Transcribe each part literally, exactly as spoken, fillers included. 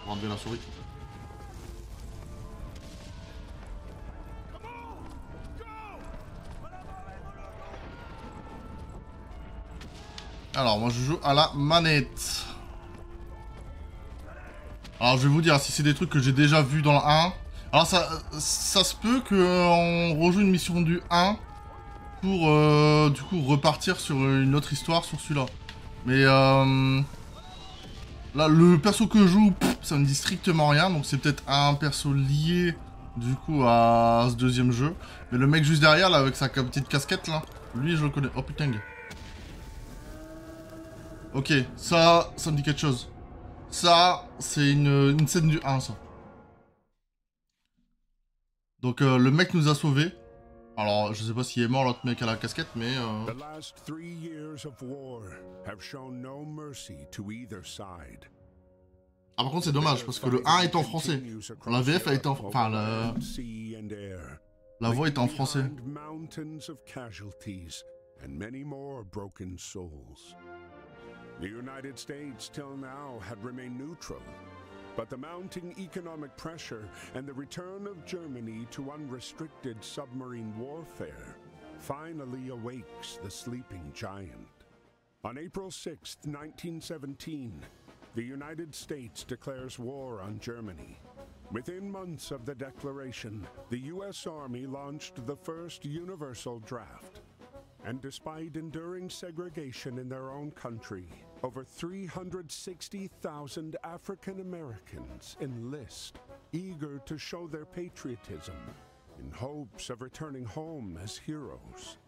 On va enlever la souris. Alors, moi je joue à la manette. Alors, je vais vous dire, si c'est des trucs que j'ai déjà vus dans le un. Alors, ça, ça se peut qu'on rejoue une mission du un pour, euh, du coup, repartir sur une autre histoire sur celui-là. Mais, euh, là, le perso que je joue, pff, ça me dit strictement rien. Donc, c'est peut-être un perso lié, du coup, à ce deuxième jeu. Mais le mec juste derrière, là, avec sa petite casquette, là, lui, je le connais. Oh, putain. Ok, ça, ça me dit quelque chose. Ça, c'est une, une scène du un, ça. Donc, euh, le mec nous a sauvés. Alors, je sais pas s'il est mort, l'autre mec à la casquette, mais... Euh... Ah, par contre, c'est dommage, parce que le un est en français. La V F a été en... Enfin, la... La voix est en français. The United States till now had remained neutral, but the mounting economic pressure and the return of Germany to unrestricted submarine warfare finally awakes the sleeping giant. On April sixth, nineteen seventeen, the United States declares war on Germany. Within months of the declaration, the U S Army launched the first universal draft. And despite enduring segregation in their own country, over three hundred sixty thousand African Americans enlist, eager to show their patriotism in hopes of returning home as heroes.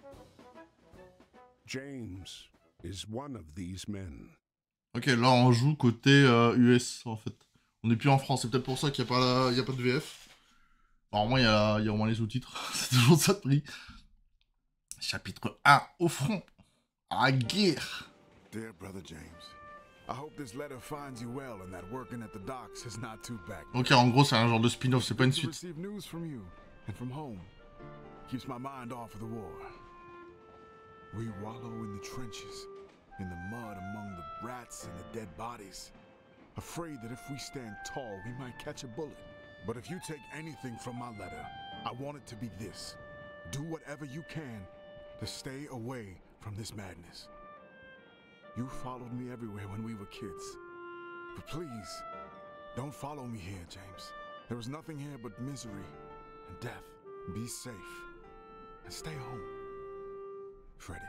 James is one of these men. Ok, là on joue côté euh, U S en fait. On n'est plus en France, c'est peut-être pour ça qu'il n'y a, la... a pas de V F. Normalement il y a, il y a au moins les sous-titres, c'est toujours ça de prix. Chapitre un, au front, à la guerre. Dear brother James, I hope this letter finds you well and that working at the docks is not too bad. Ok, en gros c'est un genre de spin-off, c'est pas une suite. Receive news from you and from home. Keeps my mind off of the war. We wallow in the trenches, in the mud among the rats and the dead bodies, afraid that if we stand tall, we might catch a bullet. But if you take anything from my letter, I want it to be this: do whatever you can to stay away from this madness. You followed me everywhere when we were kids. But please, don't follow me here, James. There is nothing here but misery and death. Be safe and stay home. Freddy.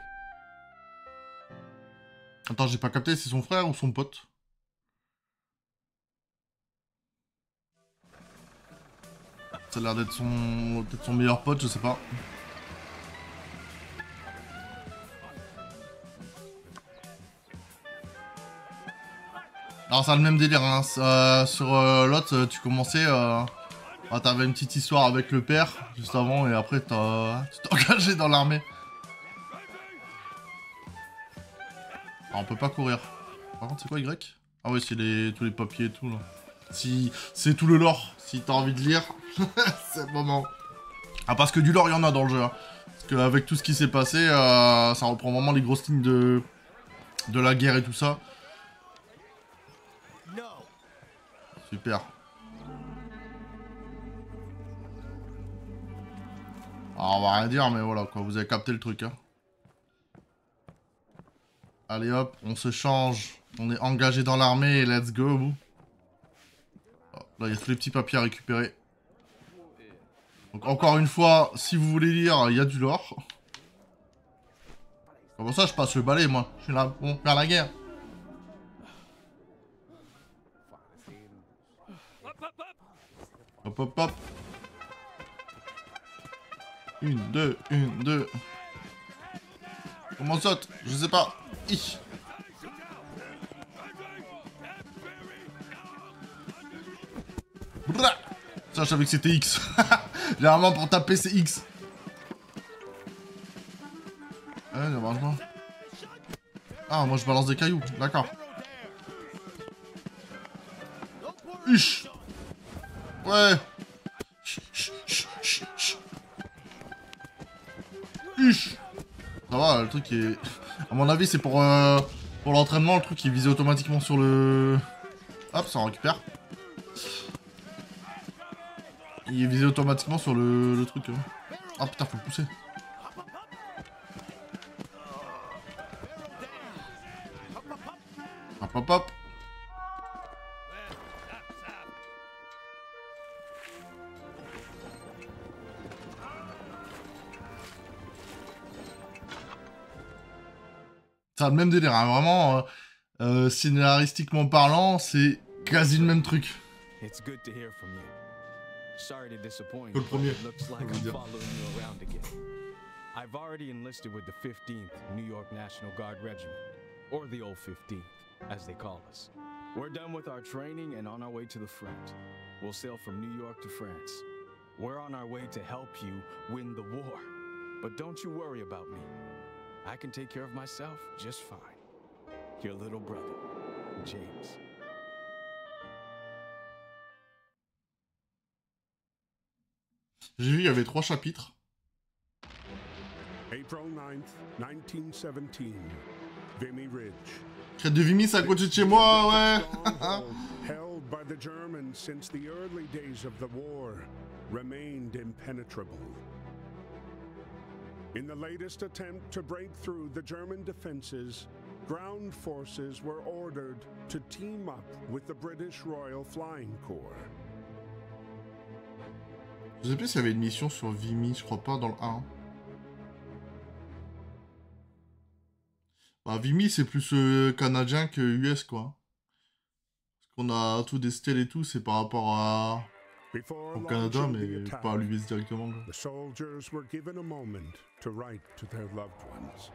Attends, j'ai pas capté, c'est son frère ou son pote? Ça a l'air d'être son... peut-être son meilleur pote, je sais pas. Alors c'est le même délire, hein. Euh, sur euh, l'autre, tu commençais, euh, bah, t'avais une petite histoire avec le père, juste avant, et après t'as, tu t'es engagé dans l'armée. On peut pas courir. Par contre, c'est quoi Y? Ah oui, c'est les, tous les papiers et tout, là. Si, c'est tout le lore, si t'as envie de lire, c'est le moment. Ah, parce que du lore, il y en a dans le jeu, hein. Parce qu'avec tout ce qui s'est passé, euh, ça reprend vraiment les grosses lignes de, de la guerre et tout ça. Super. Alors, on va rien dire, mais voilà, quoi. Vous avez capté le truc, hein. Allez, hop, on se change. On est engagé dans l'armée et let's go, vous. Oh, là, il y a tous les petits papiers à récupérer. Donc, encore une fois, si vous voulez lire, il y a du lore. Comme ça, je passe le balai, moi. Je suis là, bon, faire la guerre. Hop, hop, hop. Une, deux, une, deux. Comment on saute? Je sais pas. Hi. Bra. Ça, je savais que c'était X. Généralement, pour taper, c'est X. Ouais, ça marche pas. Ah, moi, je balance des cailloux. D'accord. Huch. Ouais. Chut, chut, chut, chut. Huch. Ça va, le truc est... À mon avis, c'est pour, euh, pour l'entraînement, le truc qui est visé automatiquement sur le... Hop, ça en récupère. Il est visé automatiquement sur le, le truc. Hein. Ah putain, faut le pousser. Hop hop hop. Ça a le même délire, hein. Vraiment, euh, euh, scénaristiquement parlant, c'est quasi le même truc. It's good to hear from you. Sorry to disappoint, Que le but premier. it looks like I'm following you around again. I've already enlisted with the fifteenth New York National Guard Regiment, or the old fifteenth, as they call us. We're done with our training and on our way to the front. We'll sail from New York to France. We're on our way to help you win the war. But don't you worry about me. I can take care of myself just fine. Your little brother, James. J'ai vu, il y avait trois chapitres. April ninth, nineteen seventeen, Vimy Ridge. Crête de Vimy, c'est à côté de chez moi, ouais. Stronghold held by the Germans since the early days of the war remained impenetrable. In the latest attempt to break through the German defenses, ground forces were ordered to team up with the British Royal Flying Corps. Je sais plus s'il y avait une mission sur Vimy, je crois pas, dans le un. Bah, Vimy, c'est plus euh, canadien que U S, quoi. Parce qu'on a tout des stèles et tout, c'est par rapport à... Before au Canada, launching the mais attack, pas à l'U S directement, quoi. the soldiers were given a moment to write to their loved ones.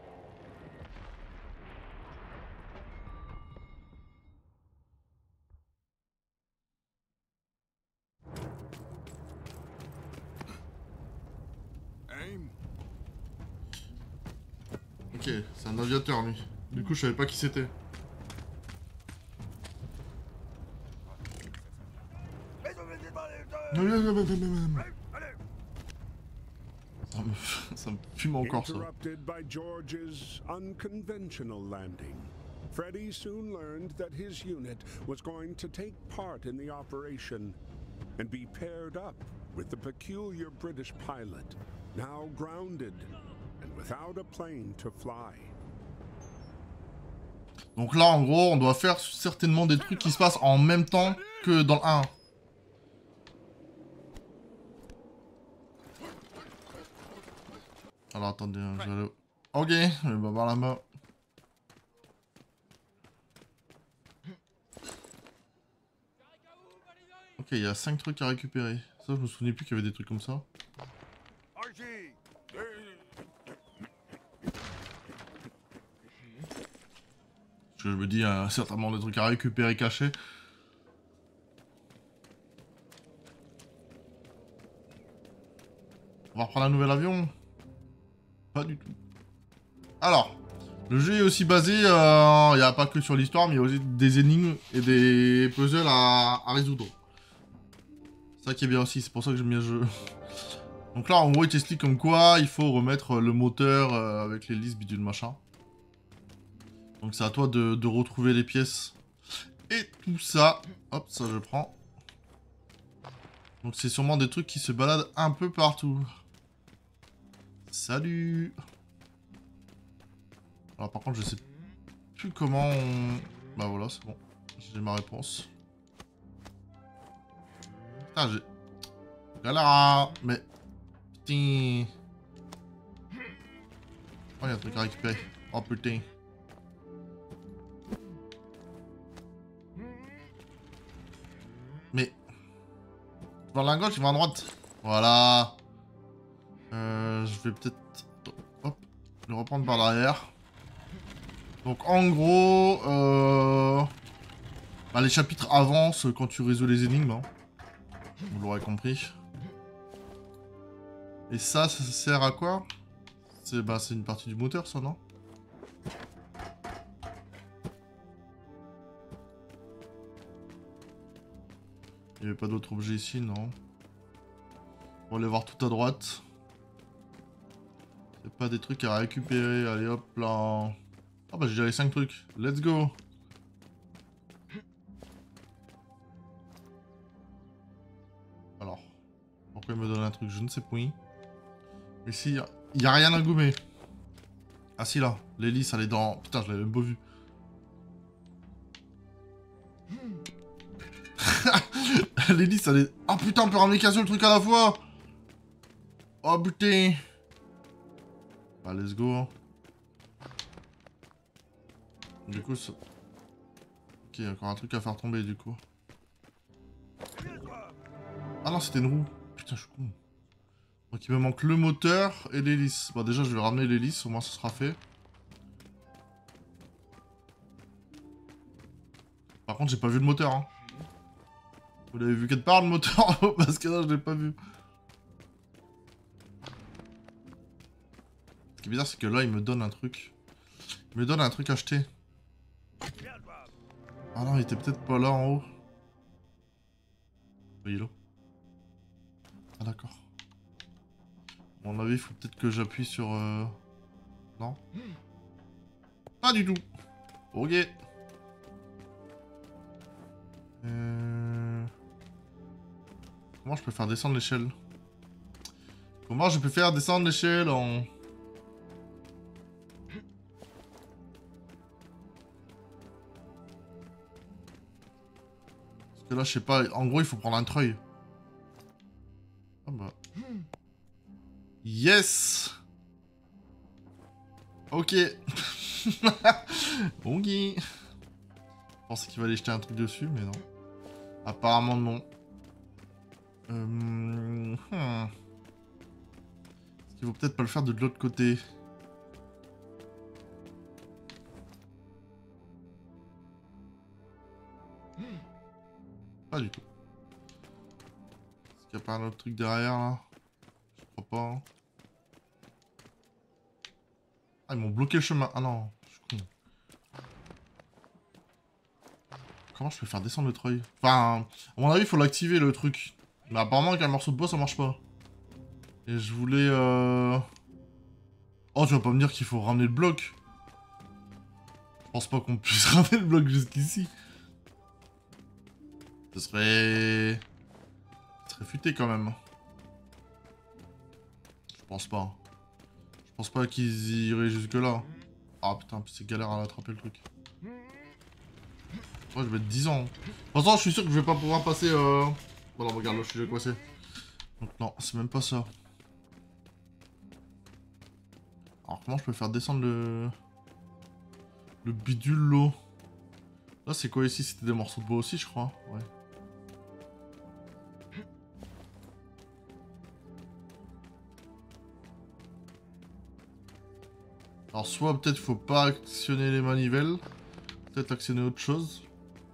Aim. Ok, c'est un aviateur, lui. Du coup, je savais pas qui c'était. Ça me, ça me fume encore, ça. Interrupted by George's unconventional landing, Freddy soon learned that his unit was going to take part in the operation and be paired up with the peculiar British pilot, now grounded and without a plane to fly. Donc là, en gros, on doit faire certainement des trucs qui se passent en même temps que dans le un. Alors attendez, hein, je vais aller... Ok, je vais voir là-bas. Ok, il y a cinq trucs à récupérer. Ça, je me souvenais plus qu'il y avait des trucs comme ça. Je me dis, il y a certainement des trucs à récupérer cachés. On va reprendre un nouvel avion? Pas du tout. Alors, le jeu est aussi basé, il euh, n'y a pas que sur l'histoire, mais il y a aussi des énigmes et des puzzles à, à résoudre. C'est ça qui est bien aussi, c'est pour ça que j'aime bien le jeu. Donc là, en gros, il t'explique comme quoi il faut remettre le moteur euh, avec l'hélice, bidule machin. Donc c'est à toi de, de retrouver les pièces. Et tout ça. Hop, ça je prends. Donc c'est sûrement des trucs qui se baladent un peu partout. Salut. Alors par contre je sais plus comment on... Bah voilà, c'est bon. J'ai ma réponse. Putain, j'ai... Galera. Mais... Putain... Oh, il y a un truc à récupérer. Oh putain. Mais... Vers la gauche, il va à droite. Voilà. Euh, je vais peut-être... Hop. Le reprendre par derrière. Donc en gros... Euh... Bah, les chapitres avancent quand tu résous les énigmes. Hein. Vous l'aurez compris. Et ça, ça sert à quoi? C'est bah, c'est une partie du moteur, ça, non? Il n'y avait pas d'autres objets ici, non? On va aller voir tout à droite. C'est pas des trucs à récupérer. Allez, hop là. Ah bah j'ai déjà les cinq trucs. Let's go. Alors, pourquoi il me donne un truc? Je ne sais point. Mais si, il n'y a rien à gommer. Ah si, là, l'hélice, elle est dans... Putain, je l'avais même pas vu. L'hélice, elle est... Ah putain, on peut ramener qu'un seul truc à la fois. Oh putain. Bah, let's go. Du coup, ça... Ok, encore un truc à faire tomber, du coup. Ah non, c'était une roue. Putain, je suis con. Donc, il me manque le moteur et l'hélice. Bon, déjà, je vais ramener l'hélice, au moins, ce sera fait. Par contre, j'ai pas vu le moteur, hein. Vous l'avez vu quelque part, le moteur? Parce que là, je l'ai pas vu. Ce qui est bizarre, c'est que là, il me donne un truc. Il me donne un truc acheté. Ah non, il était peut-être pas là, en haut. Oui, là. Ah, d'accord. À mon avis, il faut peut-être que j'appuie sur... Euh... Non? Pas du tout. Ok. Euh... Comment je peux faire descendre l'échelle? Comment je peux faire descendre l'échelle en... Parce que là, je sais pas. En gros, il faut prendre un treuil. Ah bah... Yes. Ok. Ok. Je pensais qu'il fallait jeter un truc dessus, mais non. Apparemment non. Euh... Hmm. Est-ce qu'il vaut peut-être pas le faire de l'autre côté? Pas du tout. Est-ce qu'il n'y a pas un autre truc derrière là? Je crois pas. Hein. Ah, ils m'ont bloqué le chemin. Ah non, je suis con. Comment je peux faire descendre le treuil? Enfin, à mon avis, il faut l'activer le truc. Mais apparemment, avec un morceau de bois, ça marche pas. Et je voulais... Euh... Oh, tu vas pas me dire qu'il faut ramener le bloc? Je pense pas qu'on puisse ramener le bloc jusqu'ici. Ce serait... Ce serait futé quand même. Je pense pas. Je pense pas qu'ils iraient jusque là. Ah putain, c'est galère à attraper le truc. Ouais, je vais être dix ans. De toute façon, je suis sûr que je vais pas pouvoir passer... Euh... Bon, non, regarde, là, je suis déjà coincé. Donc non, c'est même pas ça. Alors, comment je peux faire descendre le... Le bidule l'eau? Là, c'est quoi ici? C'était des morceaux de bois aussi, je crois. Ouais. Alors, soit peut-être faut pas actionner les manivelles. Peut-être actionner autre chose.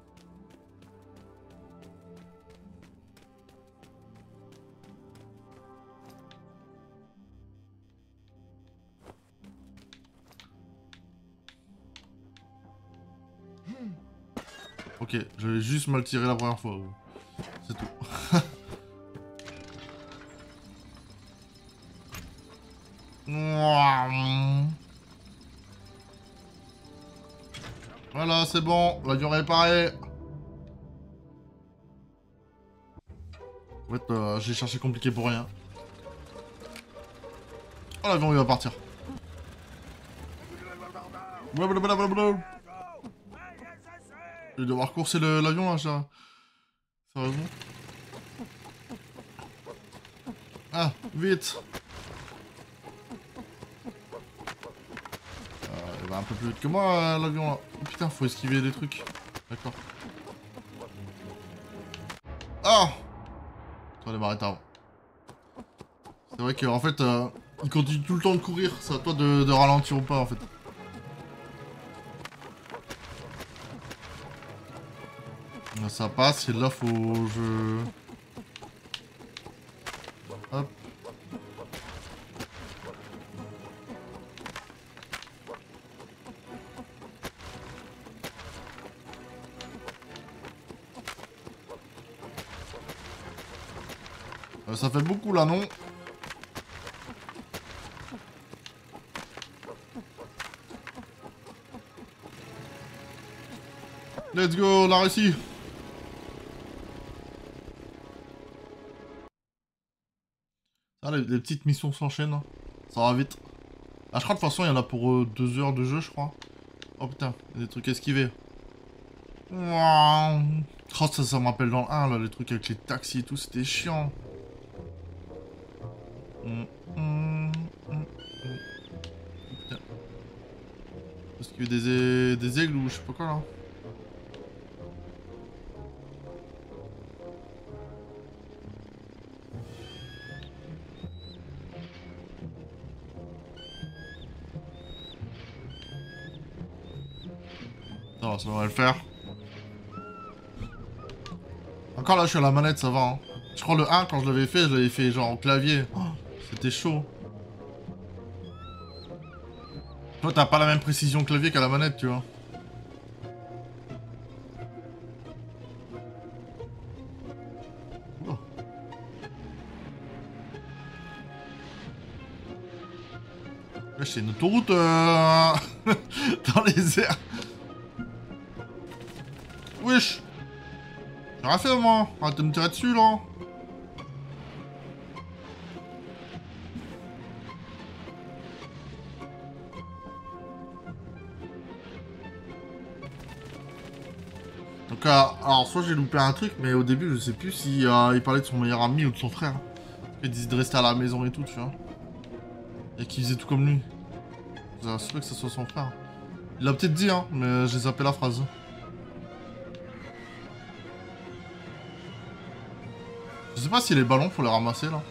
Ok, j'avais juste mal tiré la première fois. C'est tout. Voilà, c'est bon, l'avion réparé. En fait, euh, j'ai cherché compliqué pour rien. Oh, l'avion il va partir. Blablabla. Je vais devoir courser l'avion là, ça. Sérieusement. Ah, vite. Euh, il va un peu plus vite que moi, euh, l'avion là. Oh, putain, faut esquiver des trucs. D'accord. Ah! Ça va m'arrêter avant. C'est vrai qu'en fait, euh, il continue tout le temps de courir. C'est à toi de, de ralentir ou pas en fait. Là, ça passe et là faut je... Hop. Euh, ça fait beaucoup là, non? Let's go, on a réussi. Ah, les, les petites missions s'enchaînent. Hein. Ça va vite. Ah, je crois de toute façon, il y en a pour euh, deux heures de jeu, je crois. Oh putain, il y a des trucs à esquiver. Wow. Oh, ça, ça me rappelle dans le un, là, les trucs avec les taxis et tout, c'était chiant. Hum, hum, hum, hum. Putain. Parce qu'il y a des, des aigles ou je sais pas quoi, là. Ça va, ça devrait le faire. Encore là, je suis à la manette, ça va. Hein. Je crois le un, quand je l'avais fait, je l'avais fait genre au clavier. Oh, c'était chaud. Toi, t'as pas la même précision clavier qu'à la manette, tu vois. Oh. Là, c'est une autoroute euh... dans les airs. Wesh. J'ai rien fait, moi. Arrête de me tirer dessus, là. Donc, euh, alors, soit j'ai loupé un truc, mais au début, je sais plus si euh, il parlait de son meilleur ami ou de son frère. Il disait de rester à la maison et tout, tu vois. Et qu'il faisait tout comme lui. C'est sûr que ce soit son frère. Il l'a peut-être dit, hein, mais j'ai zappé la phrase. Je sais pas si les ballons, faut les ramasser, là.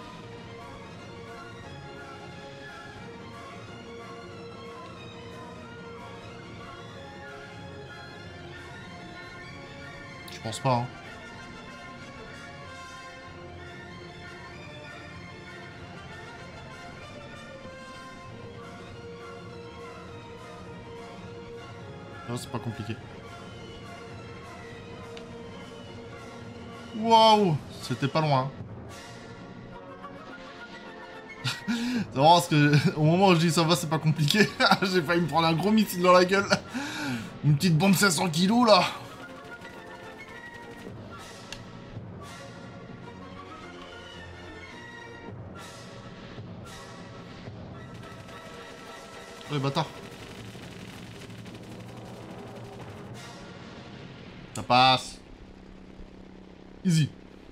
Je pense pas, hein. Non, c'est pas compliqué. Waouh, c'était pas loin. C'est marrant parce que au moment où je dis ça va, c'est pas compliqué, j'ai failli me prendre un gros missile dans la gueule. Une petite bombe de cinq cents kilos là. Oh les bâtards. Ça passe. Easy.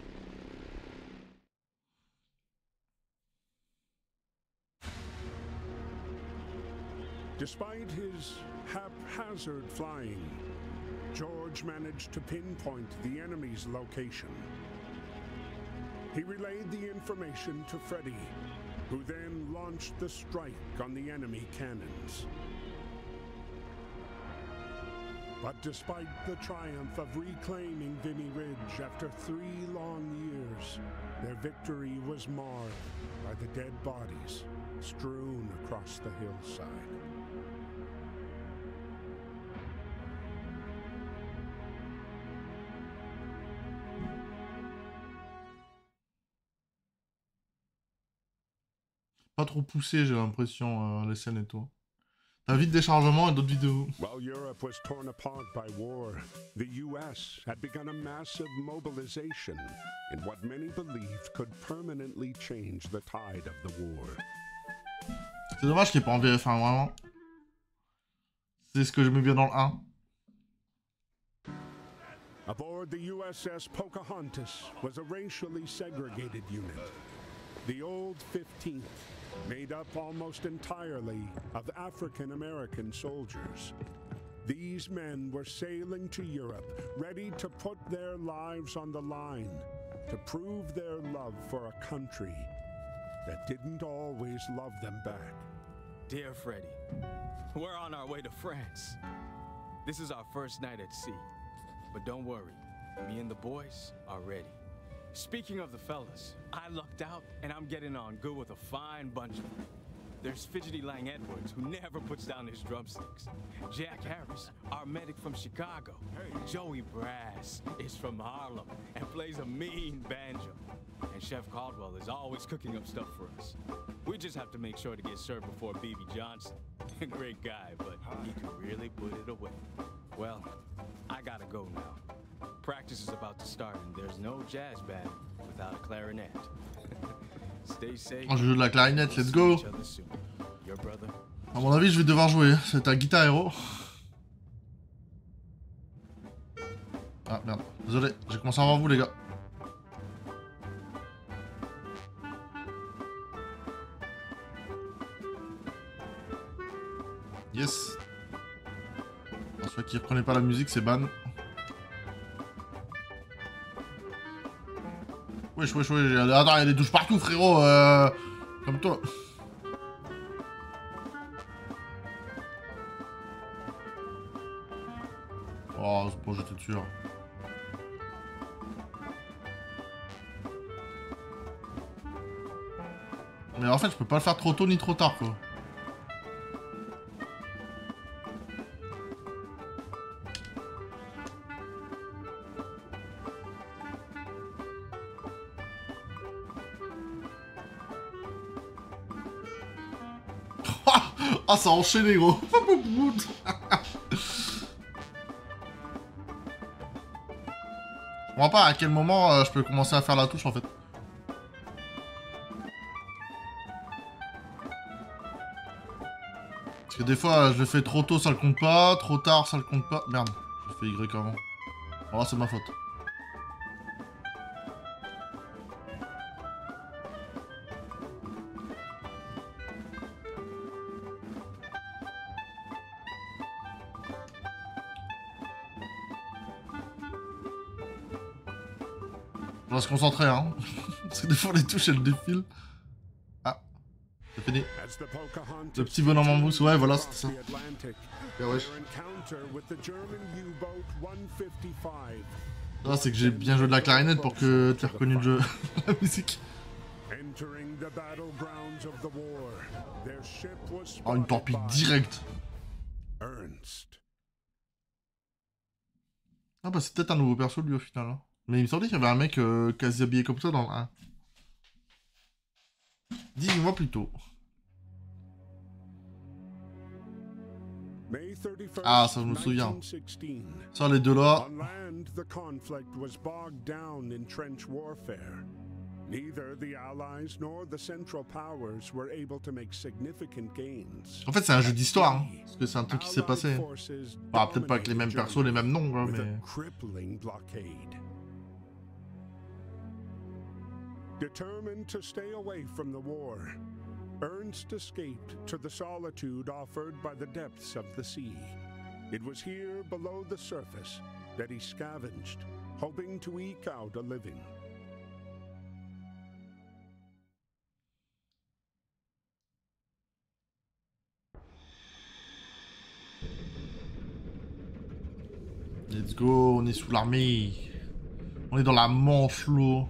Despite his haphazard flying, George managed to pinpoint the enemy's location. He relayed the information to Freddy, who then launched the strike on the enemy cannons. But despite the triumph of reclaiming Vimy Ridge after three long years, their victory was marred by the dead bodies strewn across the hillside. Pas trop poussé, j'ai l'impression, euh, les scènes et tout. T'as vite des chargements et d'autres vidéos. While Europe was torn apart by war, the U S had begun a massive mobilization in what many believed could permanently change the tide of the war. C'est dommage qu'il n'y ait pas en V F un, vraiment. C'est ce que j'aimais bien dans le un. Aboard the U S S Pocahontas was a racially segregated unit. The Old fifteenth, made up almost entirely of African American soldiers. These men were sailing to Europe, ready to put their lives on the line, to prove their love for a country that didn't always love them back. Dear Freddy, we're on our way to France. This is our first night at sea. But don't worry, me and the boys are ready. Speaking of the fellas, I lucked out and I'm getting on good with a fine bunch of them. There's Fidgety Lang Edwards, who never puts down his drumsticks. Jack Harris, our medic from Chicago. Joey Brass is from Harlem and plays a mean banjo. And Chef Caldwell is always cooking up stuff for us. We just have to make sure to get served before B B Johnson. Great guy, but he can really put it away. Well, I gotta go now. Practice is about to start and there's no jazz band without a clarinet. Stay safe. Oh, je joue de la clarinette, let's go. See each other soon. Your brother. À mon avis, je vais devoir jouer. C'est un Guitar Hero. Ah merde, désolé, j'ai commencé avant vous les gars. Yes. Pour ceux qui reprenaient pas la musique, c'est ban. Wesh, wesh, wesh. Attends, il y a des touches partout, frérot. Euh... Comme toi. Oh, c'est bon, j'étais sûr. Mais en fait, je peux pas le faire trop tôt ni trop tard, quoi. Ah, ça a enchaîné, gros. Je comprends pas à quel moment euh, je peux commencer à faire la touche, en fait. Parce que des fois, je le fais trop tôt, ça le compte pas. Trop tard, ça le compte pas. Merde, j'ai fait Y avant. Alors là, c'est ma faute. On va se concentrer, hein. Parce que des fois, les touches, elles défilent. Ah, c'est fini. Le petit bonhomme en mousse, ouais, voilà, c'était ça. Ah, wesh. Ah, c'est que j'ai bien joué de la clarinette pour que tu aies reconnu le jeu, la musique. Oh, une torpille directe. Ah bah c'est peut-être un nouveau perso lui au final. Hein. Mais il me semblait qu'il y avait un mec euh, quasi habillé comme ça dans le un. dix mois plus tôt. Ah, ça je me souviens. Ça les deux là. En fait, c'est un jeu d'histoire, hein, parce que c'est un truc qui s'est passé. Bah, peut-être pas avec les mêmes persos, les mêmes noms, hein, mais... Determined to stay away from the war, Ernst escaped to the solitude offered by the depths of the sea. It was here below the surface that he scavenged, hoping to eke out a living. Let's go, on est sous l'armée. On est dans la Manche, l'eau.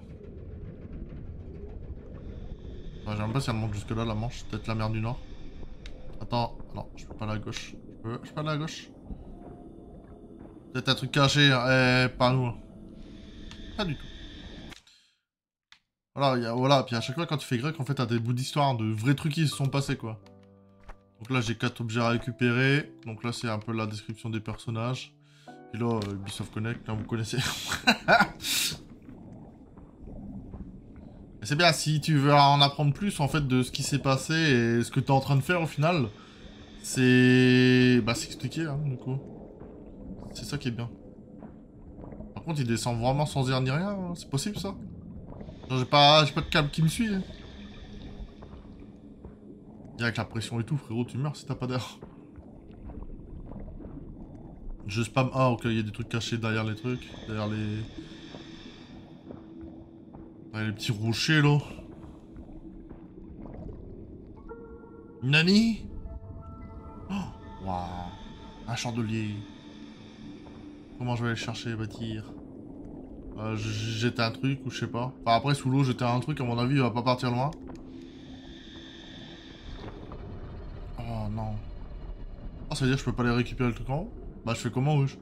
Enfin, j'aime pas si elle monte jusque là, la Manche. Peut-être la mer du Nord. Attends, non, je peux pas aller à gauche. Je peux, je peux aller à gauche. Peut-être un truc caché, hein. Eh, pas nous. Pas du tout. Voilà, y a, voilà, puis à chaque fois quand tu fais grec, en fait, t'as des bouts d'histoire, de vrais trucs qui se sont passés, quoi. Donc là, j'ai quatre objets à récupérer. Donc là, c'est un peu la description des personnages. Et là, euh, Ubisoft Connect, là, vous connaissez. C'est bien, si tu veux en apprendre plus, en fait, de ce qui s'est passé et ce que t'es en train de faire, au final, c'est... Bah, c'est expliqué, hein, du coup. C'est ça qui est bien. Par contre, il descend vraiment sans air ni rien, hein. C'est possible, ça? Genre, j'ai pas... j'ai pas de câble qui me suit. Hein. Et avec la pression et tout, frérot, tu meurs si t'as pas d'air. Je spam. Ah, ok, il y a des trucs cachés derrière les trucs. Derrière les. Derrière les petits rochers là. Nani? Oh, waouh. Un chandelier. Comment je vais aller le chercher, bâtir? euh, J'étais un truc ou je sais pas. Enfin, après, sous l'eau, j'étais un truc, à mon avis, il va pas partir loin. Oh non. Ah, ça veut dire que je peux pas aller récupérer le truc en haut? Bah je fais comment, wesh?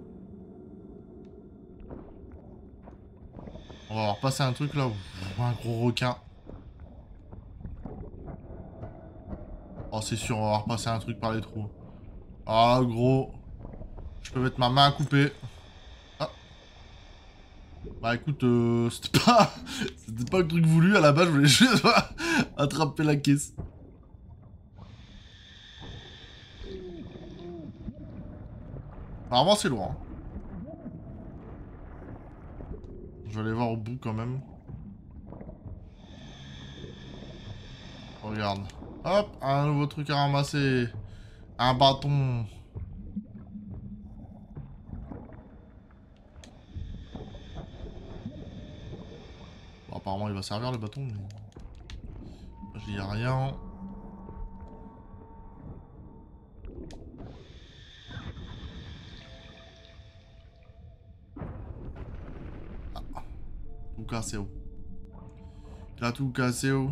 On va avoir passé un truc là, un gros requin. Oh c'est sûr, on va avoir passé un truc par les trous. Ah gros. Je peux mettre ma main à couper. Ah. Bah écoute, euh, c'était pas... c'était pas le truc voulu, à la base je voulais juste attraper la caisse. Apparemment c'est loin. Je vais aller voir au bout quand même. Regarde. Hop, un nouveau truc à ramasser. Un bâton. Bon, apparemment il va servir le bâton, mais... j'y ai rien. Ah. Tout cassé où? Il a tout cassé où?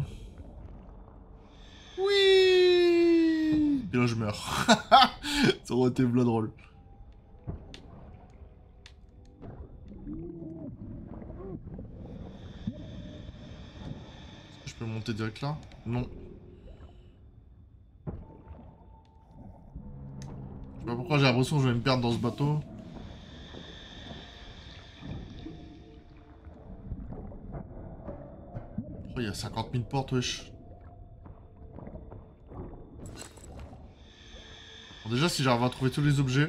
Oui. Et là je meurs. Ça aurait été bien drôle. Est-ce que je peux monter direct là? Non. Je sais pas pourquoi j'ai l'impression que je vais me perdre dans ce bateau. Oh, il y a cinquante mille portes, wesh. Bon, déjà, si j'arrive à trouver tous les objets.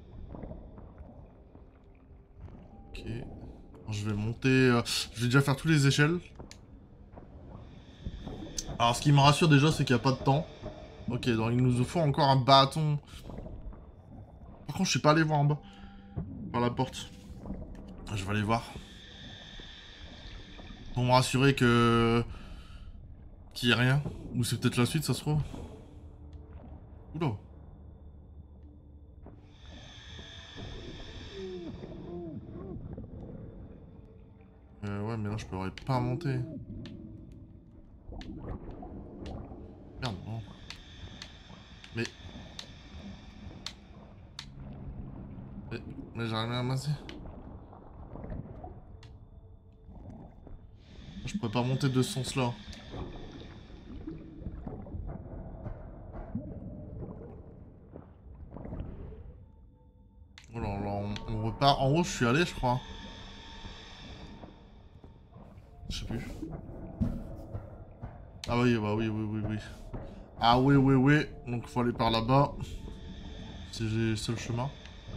Ok. Alors, je vais monter... Euh, je vais déjà faire toutes les échelles. Alors, ce qui me rassure déjà, c'est qu'il n'y a pas de temps. Ok, donc il nous faut encore un bâton. Par contre, je suis pas allé voir en bas. Par la porte. Je vais aller voir. Pour me rassurer que... qu'il n'y ait rien. Ou c'est peut-être la suite, ça se trouve. Oula. Euh, ouais, mais là, je pourrais pas monter. Merde, non. Mais... Mais, mais j'arrive à ramasser. Je pourrais pas monter de ce sens-là. Oh là là, on, on repart. En haut, je suis allé, je crois. Je sais plus. Ah oui, bah oui, oui, oui, oui. Ah oui, oui, oui. Donc, faut aller par là-bas. C'est le seul chemin.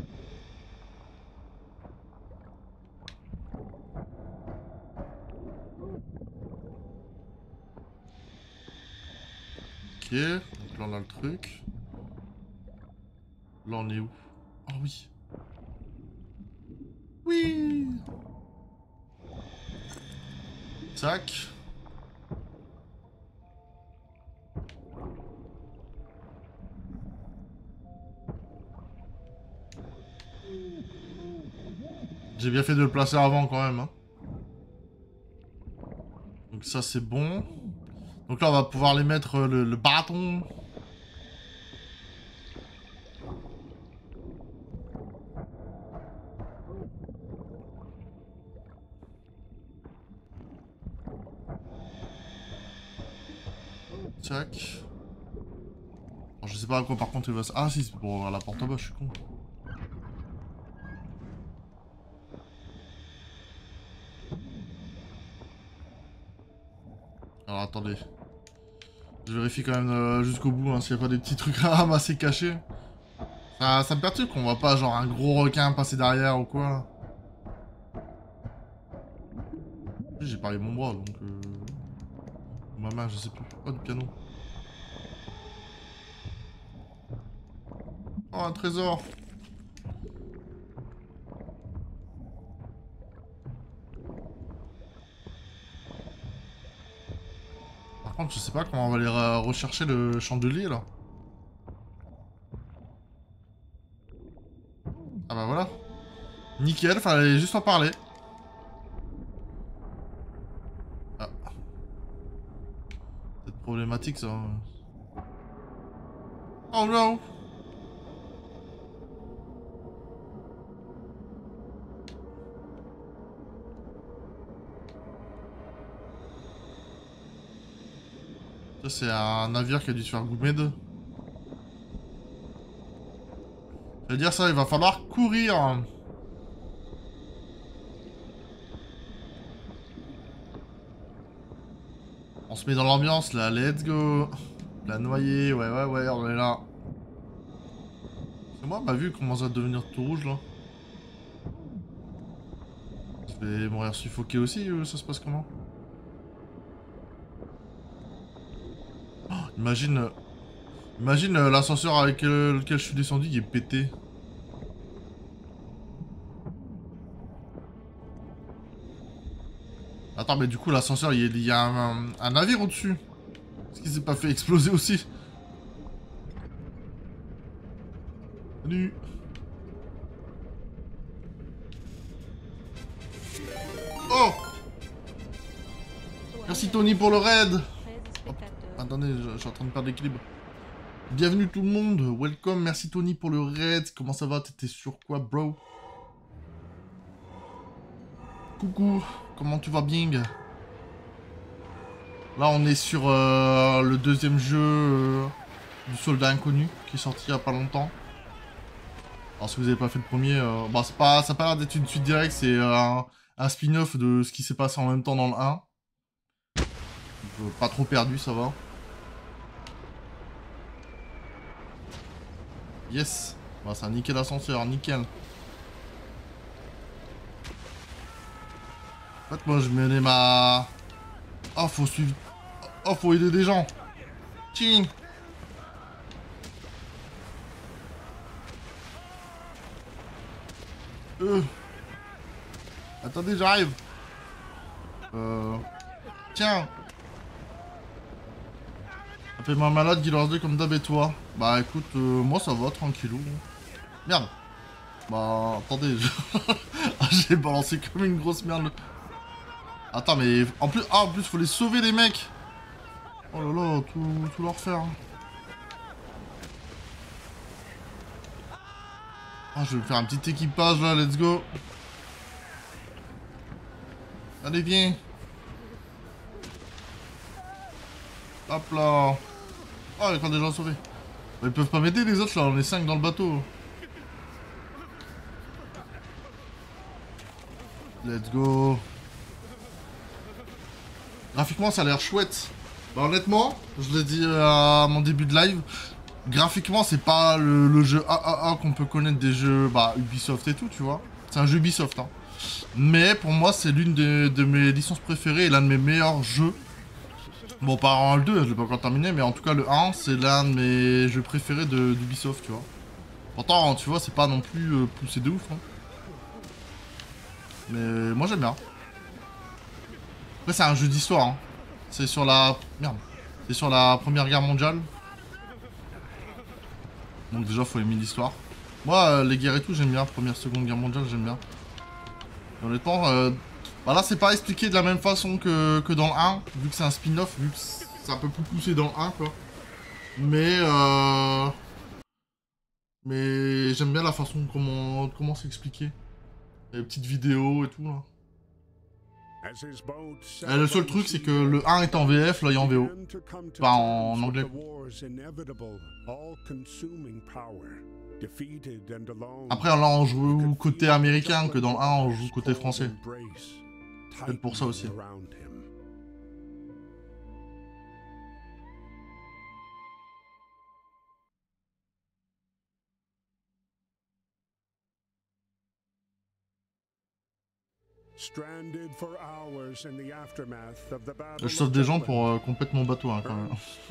Ok, donc là on a le truc. Là on est où? Ah oui. Oui. Tac. J'ai bien fait de le placer avant quand même. Hein. Donc ça c'est bon. Donc là on va pouvoir les mettre le, le bâton. Tac. Alors, je sais pas à quoi par contre il va... Ah si, c'est pour ouvrir la porte en bas, je suis con. Alors attendez. Je vérifie quand même euh, jusqu'au bout hein, s'il n'y a pas des petits trucs à ramasser cachés. Ça, ça me perturbe qu'on voit pas genre un gros requin passer derrière ou quoi. J'ai parlé mon bras donc... Euh... Ou ma main, je sais plus. Oh, du piano. Oh, un trésor. Par contre, je sais pas comment on va aller re rechercher le chandelier, là. Ah bah voilà. Nickel, fallait juste en parler. Ah. C'est problématique, ça. Oh non. Ça, c'est un navire qui a dû se faire goumer de. Je veux dire ça, il va falloir courir. On se met dans l'ambiance là, let's go. La noyée, ouais ouais ouais, on est là. C'est moi, ma vue commence à devenir tout rouge là. Je vais mourir suffoqué aussi, euh, ça se passe comment? Oh, imagine... euh, Imagine euh, l'ascenseur avec euh, lequel je suis descendu, il est pété. Attends, mais du coup, l'ascenseur, il, il y a un, un navire au-dessus. Est-ce qu'il s'est pas fait exploser aussi? Salut. Oh! Merci Tony pour le raid. Hop. Attendez, je, je suis en train de perdre l'équilibre. Bienvenue tout le monde, welcome, merci Tony pour le raid. Comment ça va? T'étais sur quoi, bro? Coucou, comment tu vas bien? Là, on est sur euh, le deuxième jeu euh, du Soldat Inconnu, qui est sorti il y a pas longtemps. Alors, si vous avez pas fait le premier, euh, bah, c'est pas, ça n'a pas l'air d'être une suite directe, c'est euh, un, un spin-off de ce qui s'est passé en même temps dans le un. Donc, euh, pas trop perdu, ça va. Yes, bah, ça a niqué l'ascenseur, nickel. En fait, moi, je menais ma... Oh, faut suivre... Oh, faut aider des gens. Tiens. Euh... Attendez, j'arrive. Euh... Tiens. Ça fait ma malade qui leur dit comme d'hab et toi. Bah écoute, euh, moi ça va, tranquillou. Merde. Bah attendez, je... j'ai balancé comme une grosse merde. Attends, mais en plus, ah, en plus faut les sauver les mecs. Oh là là, tout, tout leur faire. Ah, je vais me faire un petit équipage là, let's go. Allez, viens. Hop là. Oh, il y a quand des gens sauvés. Ils peuvent pas m'aider les autres là, on est cinq dans le bateau. Let's go. Graphiquement ça a l'air chouette. Bah honnêtement, je l'ai dit à mon début de live, graphiquement c'est pas le, le jeu A A A qu'on peut connaître des jeux bah, Ubisoft et tout, tu vois. C'est un jeu Ubisoft, hein. Mais pour moi c'est l'une de, de mes licences préférées et l'un de mes meilleurs jeux. Bon, pas le deux, je l'ai pas encore terminé, mais en tout cas le un, c'est l'un de mes jeux préférés d'Ubisoft, tu vois. Pourtant, tu vois, c'est pas non plus euh, poussé de ouf, hein. Mais moi j'aime bien. Après, c'est un jeu d'histoire, hein. C'est sur la... Merde. C'est sur la Première Guerre mondiale. Donc déjà, faut aimer l'histoire. Moi, euh, les guerres et tout, j'aime bien. Première, Seconde Guerre mondiale, j'aime bien. Et honnêtement, euh... bah là, c'est pas expliqué de la même façon que, que dans le un, vu que c'est un spin-off, vu que c'est un peu plus poussé dans le un, quoi. Mais, euh... Mais j'aime bien la façon comment, comment c'est expliqué. Les petites vidéos et tout, là. Et le seul truc, c'est que le un est en V F, là, il est en V O. Pas en anglais. Après, là, on joue côté américain, que dans le un, on joue côté français. Peut-être pour ça aussi. Je sauve des gens pour euh, complète mon bateau, hein, quand même.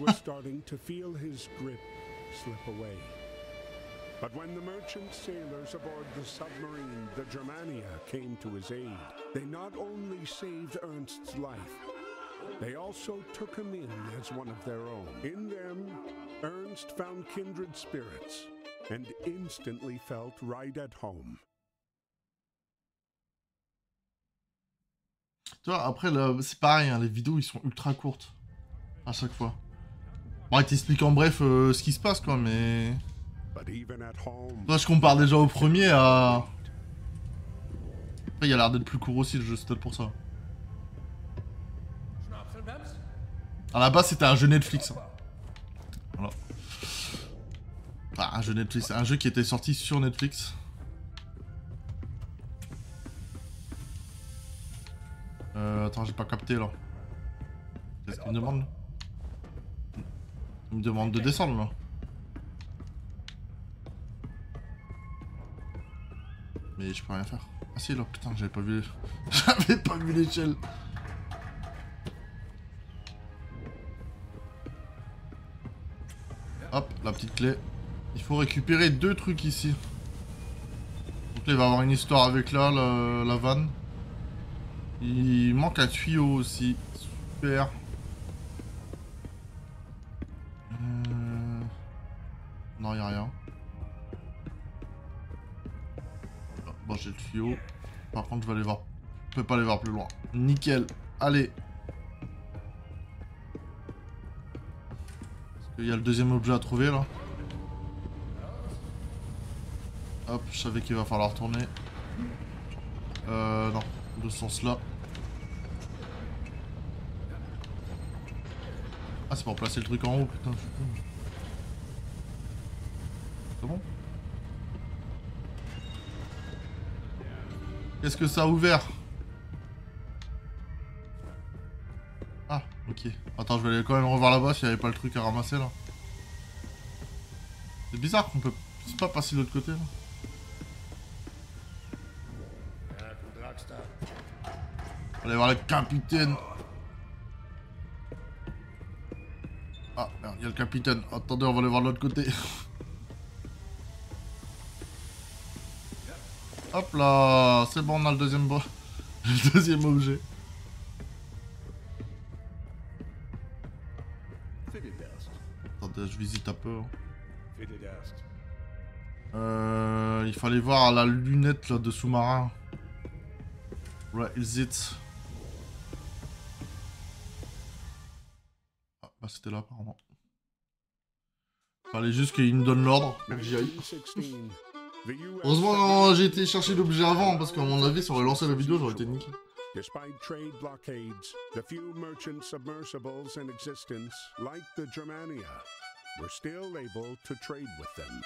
But when the merchant sailors aboard the submarine, the Germania, came to his aid, they not only saved Ernst's life, they also took him in as one of their own. In them, Ernst found kindred spirits and instantly felt right at home. Tu vois, après, c'est pareil, hein, les vidéos, ils sont ultra courtes. À chaque fois. Bon, ils t'expliquent en bref euh, ce qui se passe, quoi, mais... Là, je compare déjà au premier à... Après, il a l'air d'être plus court aussi, le jeu, c'est peut-être pour ça. À la base, c'était un jeu Netflix. Hein. Voilà. Enfin, un jeu Netflix, un jeu qui était sorti sur Netflix. Euh, attends, j'ai pas capté, là. Il me demande. Il me demande de descendre là. Mais je peux rien faire. Ah si là, putain, j'avais pas vu. J'avais pas vu l'échelle. Hop, la petite clé. Il faut récupérer deux trucs ici. Donc là, il va y avoir une histoire avec là, la, la vanne. Il manque un tuyau aussi. Super. Euh... Non, il n'y a rien. Bon, j'ai le tuyau. Par contre, je vais aller voir. Je peux pas aller voir plus loin. Nickel. Allez. Il y a le deuxième objet à trouver là. Hop, je savais qu'il va falloir tourner. Euh, non, de ce sens là. Ah, c'est pour placer le truc en haut, putain, je suis con. C'est bon? Qu'est-ce que ça a ouvert? Ah, ok. Attends, je vais aller quand même revoir là-bas s'il n'y avait pas le truc à ramasser là. C'est bizarre qu'on peut pas passer de l'autre côté là. Allez voir le capitaine. Ah merde, il y a le capitaine. Attendez, on va aller voir de l'autre côté. Hop là, c'est bon, on a le deuxième bo... le deuxième objet. Attendez, je visite un peu. Hein. Euh, il fallait voir la lunette là de sous-marin. Where is it? Ah, bah c'était là apparemment. Fallait juste qu'il me donne l'ordre pour que j'y aille. Heureusement j'ai été chercher l'objet avant parce qu'à mon avis si on aurait lancé la vidéo j'aurais été niqué. Despite trade blockades, the few merchant submersibles in existence, like the Germania, were still able to trade with them.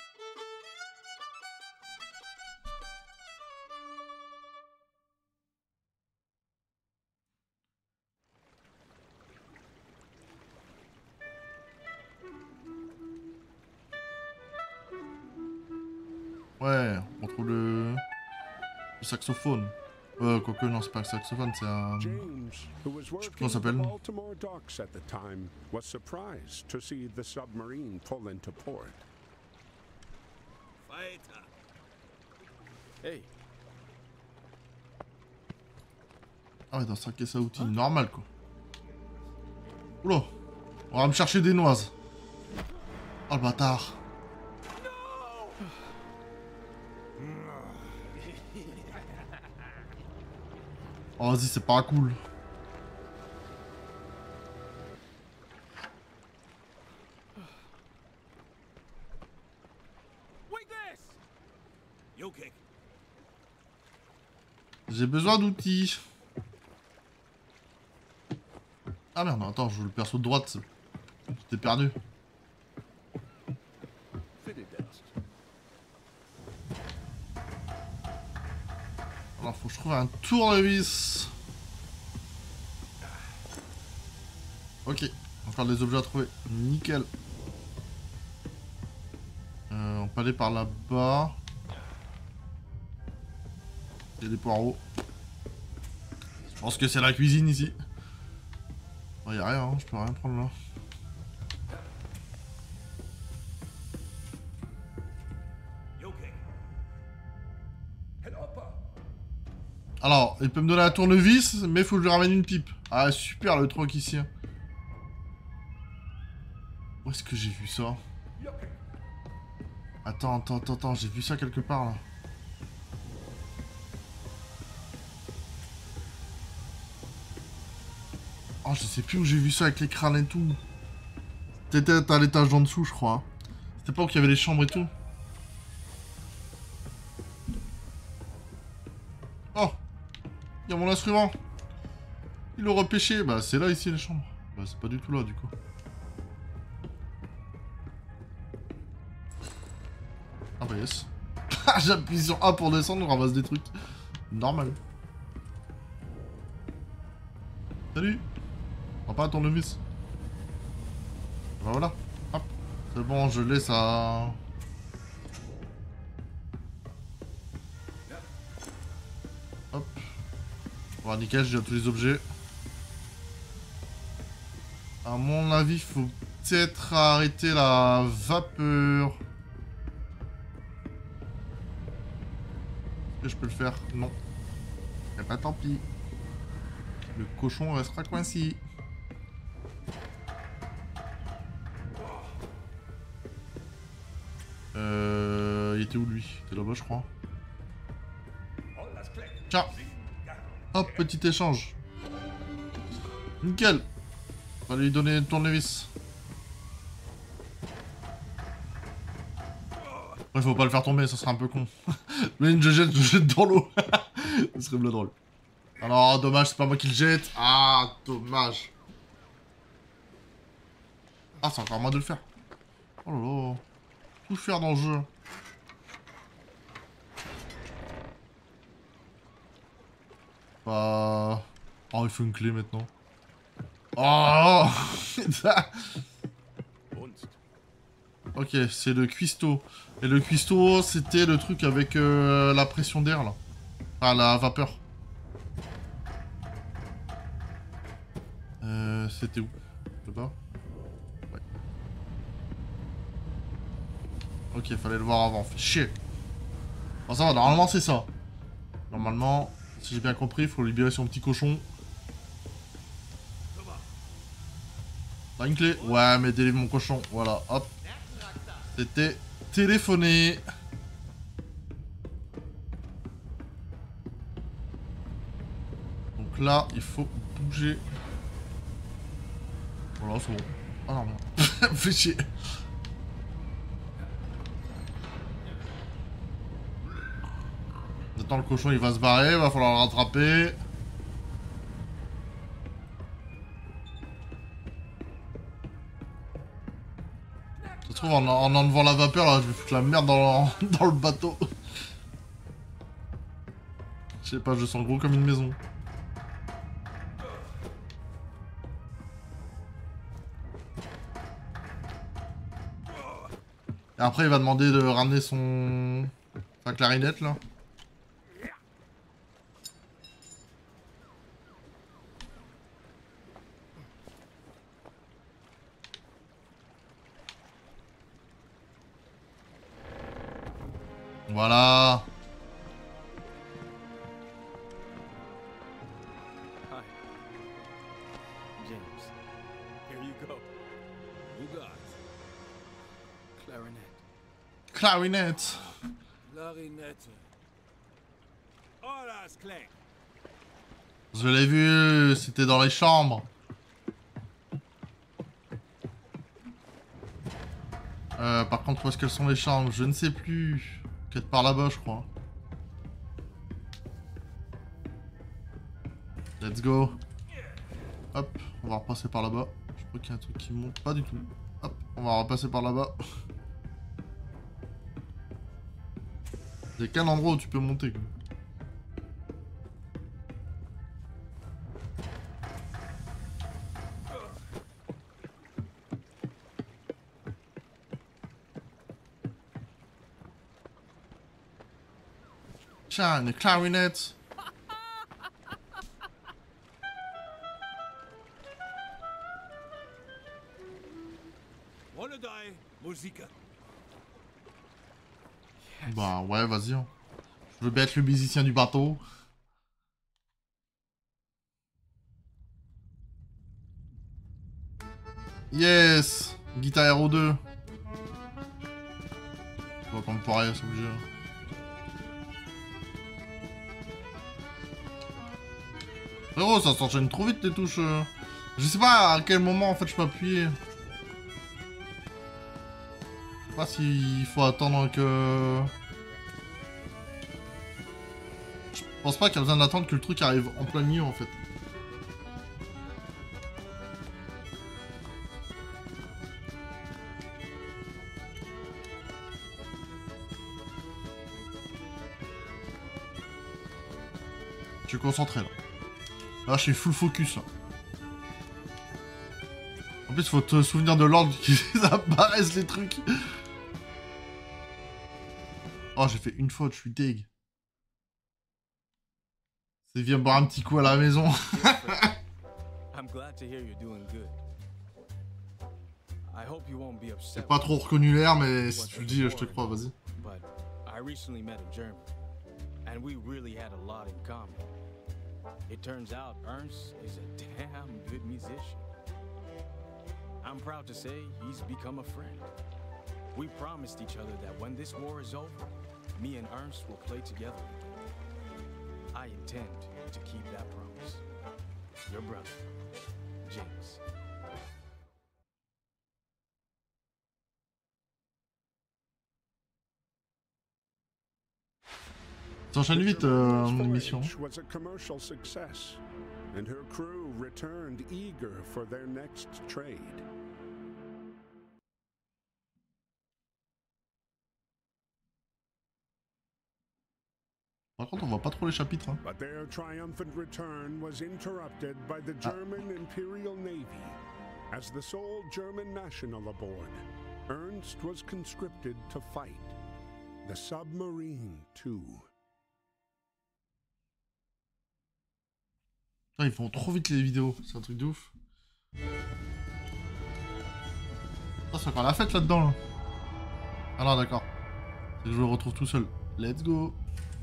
Ouais, on trouve le, le saxophone. Euh, quoique non, c'est pas le saxophone, c'est un... James, who was working ça at s'appelle. Baltimore docks at the time, was surprised to see the submarine pull into port. Fighter. Hey. Ah ouais, dans sa caisse à outils, normal quoi. Oula, on va me chercher des noises. Oh le bâtard. Oh vas-y, c'est pas cool. J'ai besoin d'outils. Ah merde, attends, je joue le perso de droite. J'étais perdu. Alors faut que je trouve un tournevis. Ok, encore des objets à trouver. Nickel. Euh, on peut aller par là-bas. Il y a des poireaux. Je pense que c'est la cuisine ici. Il oh, y a rien, hein, je peux rien prendre là. Alors, il peut me donner un tournevis, mais il faut que je lui ramène une pipe. Ah, super le truc ici. Où est-ce que j'ai vu ça? Attends, attends, attends, attends, j'ai vu ça quelque part là. Oh, je sais plus où j'ai vu ça avec les crânes et tout. C'était à l'étage d'en dessous, je crois. C'était pas où il y avait les chambres et tout. Oh, il y a mon instrument. Il l'a repêché. Bah, c'est là ici les chambres. Bah, c'est pas du tout là du coup. Ah bah yes. J'appuie sur A pour descendre, je ramasse des trucs. Normal. Salut. On va pas un tournevis. Bah voilà. Hop. C'est bon, je l'ai ça. Hop. Bon, nickel, j'ai tous les objets. À mon avis, il faut peut-être arrêter la vapeur. Est-ce que je peux le faire? Non. Et bah tant pis. Le cochon restera coincé. Euh... Il était où lui? Il était là-bas je crois. Tiens. Hop, petit échange. Nickel. Fallait lui donner une tournevis. Ouais, faut pas le faire tomber, ça serait un peu con. Mais je jette, je jette dans l'eau. Ça serait bien drôle. Alors, dommage, c'est pas moi qui le jette. Ah, dommage. Ah, c'est encore à moi de le faire. Oh là là. Tout faire dans le jeu. Bah... Oh, il faut une clé maintenant. Oh. Ok, c'est le cuistot. Et le cuistot, c'était le truc avec euh, la pression d'air, là. Enfin, la vapeur. Euh, c'était où? Je sais pas. Ouais. Ok, fallait le voir avant. Fait chier. Bon, ça va, normalement, c'est ça. Normalement, si j'ai bien compris, il faut libérer son petit cochon. T'as une clé? Ouais, mais délivre mon cochon. Voilà, hop. C'était téléphoné. Donc là, il faut bouger. Voilà, c'est bon. Ah non, non. Fais chier. Attends, le cochon, il va se barrer. Va falloir le rattraper. Ça se trouve, en, en enlevant la vapeur, là, je vais foutre la merde dans, dans le bateau. Je sais pas, je sens gros comme une maison. Et après, il va demander de ramener son... sa clarinette, là. Voilà. Hi. James. Here you go. You got clarinet. Clarinette. Clarinette. Hola, Clegg. Je l'ai vu, c'était dans les chambres. Euh, par contre, où est-ce qu'elles sont les chambres? Je ne sais plus. Peut-être par là-bas, je crois. Let's go. Hop, on va repasser par là-bas. Je crois qu'il y a un truc qui monte pas du tout. Hop, on va repasser par là-bas. Il y a qu'un endroit où tu peux monter. Quoi. Tiens, une clarinette. Holiday, Musiker. Bah ouais, vas-y. Hein. Je veux bien être le musicien du bateau. Yes. Guitare Hero deux. On va pas me poirier, c'est obligé. Frérot, ça s'enchaîne trop vite les touches. Je sais pas à quel moment en fait je peux appuyer. Je sais pas s'il faut attendre que... Je pense pas qu'il y a besoin d'attendre que le truc arrive en plein milieu en fait. Je suis concentré là. Là je suis full focus. Là. En plus, faut te souvenir de l'ordre qui apparaissent les trucs. Oh, j'ai fait une faute, je suis deg. C'est viens boire un petit coup à la maison. I'm glad to hear you're doing good. I hope you won't be upset. J'ai pas trop reconnu l'air, mais si tu le dis, je te crois, vas-y. But I recently met a German, and we really had a lot in common. It turns out Ernst is a damn good musician. I'm proud to say he's become a friend. We promised each other that when this war is over, me and Ernst will play together. I intend to keep that promise. Your brother, James. T'enchaînes vite, euh, l'émission. Was a commercial success, and her crew returned eager for their next trade. Par contre, on voit pas trop les chapitres. Hein. But their triumphant return was interrupted by the German ah. Imperial Navy. As the sole German national aboard, Ernst was conscripted to fight. The submarine, too. Ah, ils font trop vite les vidéos, c'est un truc de ouf. Ah, c'est encore la fête là-dedans. Là. Ah non, d'accord. C'est que je me retrouve tout seul. Let's go.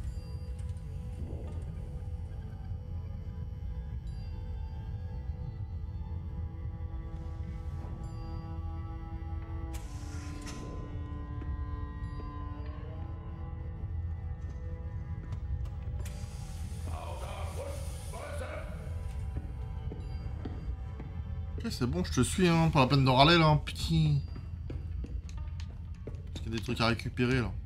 C'est bon, je te suis, hein, pas la peine de râler, là, hein, petit. Parce qu'il y a des trucs à récupérer, là.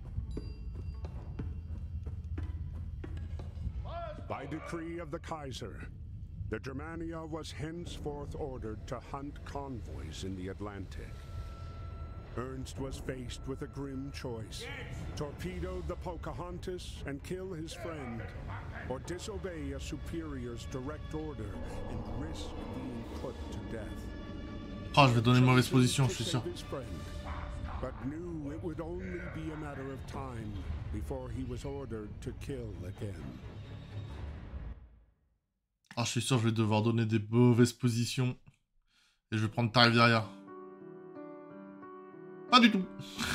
By decree of the Kaiser, the Germania was henceforth ordered to hunt convoys in the Atlantic. Ernst was faced with a grim choice. Torpedo the Pocahontas and kill his friend, or disobey a superior's direct order and risk being put to death. Ah, je vais donner une mauvaise position, je suis sûr. But knew it would only be a matter of time before he was ordered to kill again. Ah, je suis sûr, je vais devoir donner des mauvaises positions. Et je vais prendre tarif derrière. Pas du tout.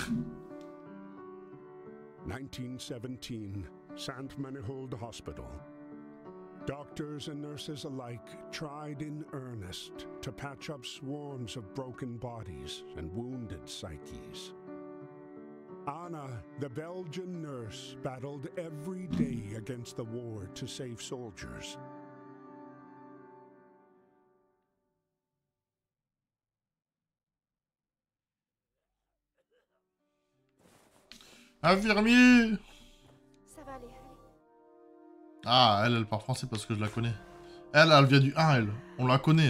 nineteen seventeen, Saint Manihold Hospital. Doctors and nurses alike tried in earnest to patch up swarms of broken bodies and wounded psyches. Anna, the Belgian nurse, battled every day against the war to save soldiers. Infirmier! Ça va aller. Ah, elle, elle parle français parce que je la connais. Elle, elle vient du un, elle. On la connaît.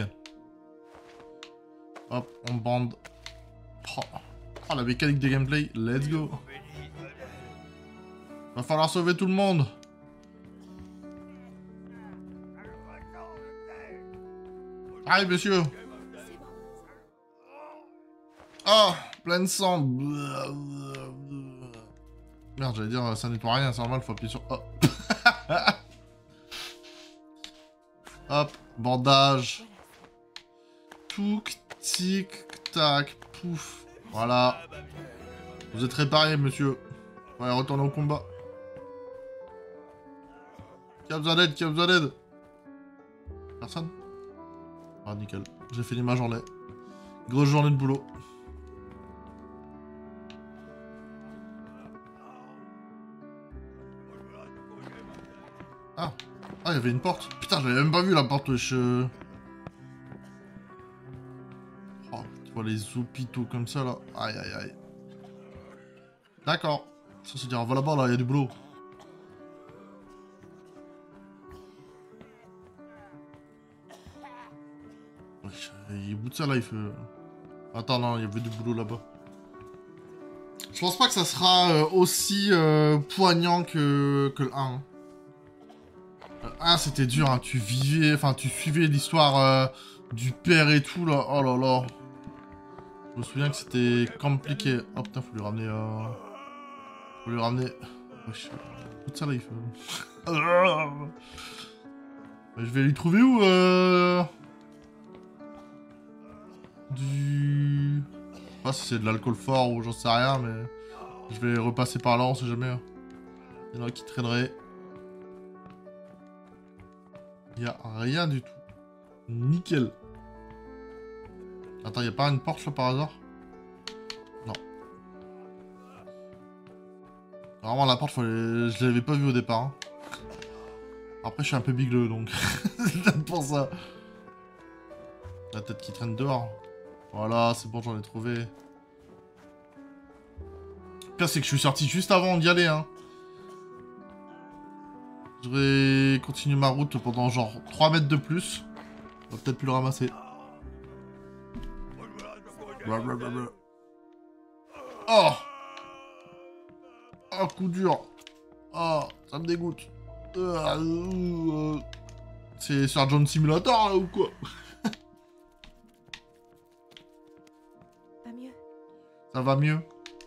Hop, on bande. Oh, oh la mécanique des gameplay. Let's go. Va falloir sauver tout le monde. Allez, monsieur. Oh, plein de sang. Merde, j'allais dire, ça nettoie rien, c'est normal, faut appuyer sur... Oh. Hop, bandage. Touk, tic, tac, pouf. Voilà. Vous êtes réparé, monsieur. Ouais, retournez au combat. Qui a besoin d'aide? Qui a besoin d'aide? Personne? Ah, nickel. J'ai fini ma journée. Grosse journée de boulot. Ah, ah, il y avait une porte. Putain, j'avais même pas vu la porte, wesh. Oh, tu vois les hôpitaux comme ça, là. Aïe, aïe, aïe. D'accord. Ça, c'est dire, va là-bas, là, il y a du boulot. Wesh, il bout de ça, là, il fait... Attends, non, il y avait du boulot là-bas. Je pense pas que ça sera euh, aussi euh, poignant que, que le un. Hein. Ah, c'était dur, hein. Tu vivais, enfin, tu suivais l'histoire euh, du père et tout, là. Oh là là. Je me souviens que c'était compliqué. Oh putain, faut lui ramener... Euh... Faut lui ramener... Wesh, tout ça là, il faut... Je vais lui trouver où euh... Du... Je sais pas si c'est de l'alcool fort ou j'en sais rien, mais... Je vais repasser par là, on sait jamais. Il y en a qui traîneraient. Il y a rien du tout. Nickel. Attends, il y a pas une porte là par hasard? Non. Vraiment la porte, fallait... je l'avais pas vue au départ. Hein. Après, je suis un peu bigleux, donc c'est peut-être pour ça. La tête qui traîne dehors. Voilà, c'est bon, j'en ai trouvé. Le pire, c'est que je suis sorti juste avant d'y aller. Hein. Je vais continuer ma route pendant genre trois mètres de plus. On va peut-être plus le ramasser. Oh! Oh, coup dur. Oh, ça me dégoûte. C'est Surgeon Simulator là ou quoi? Va mieux. Ça va mieux.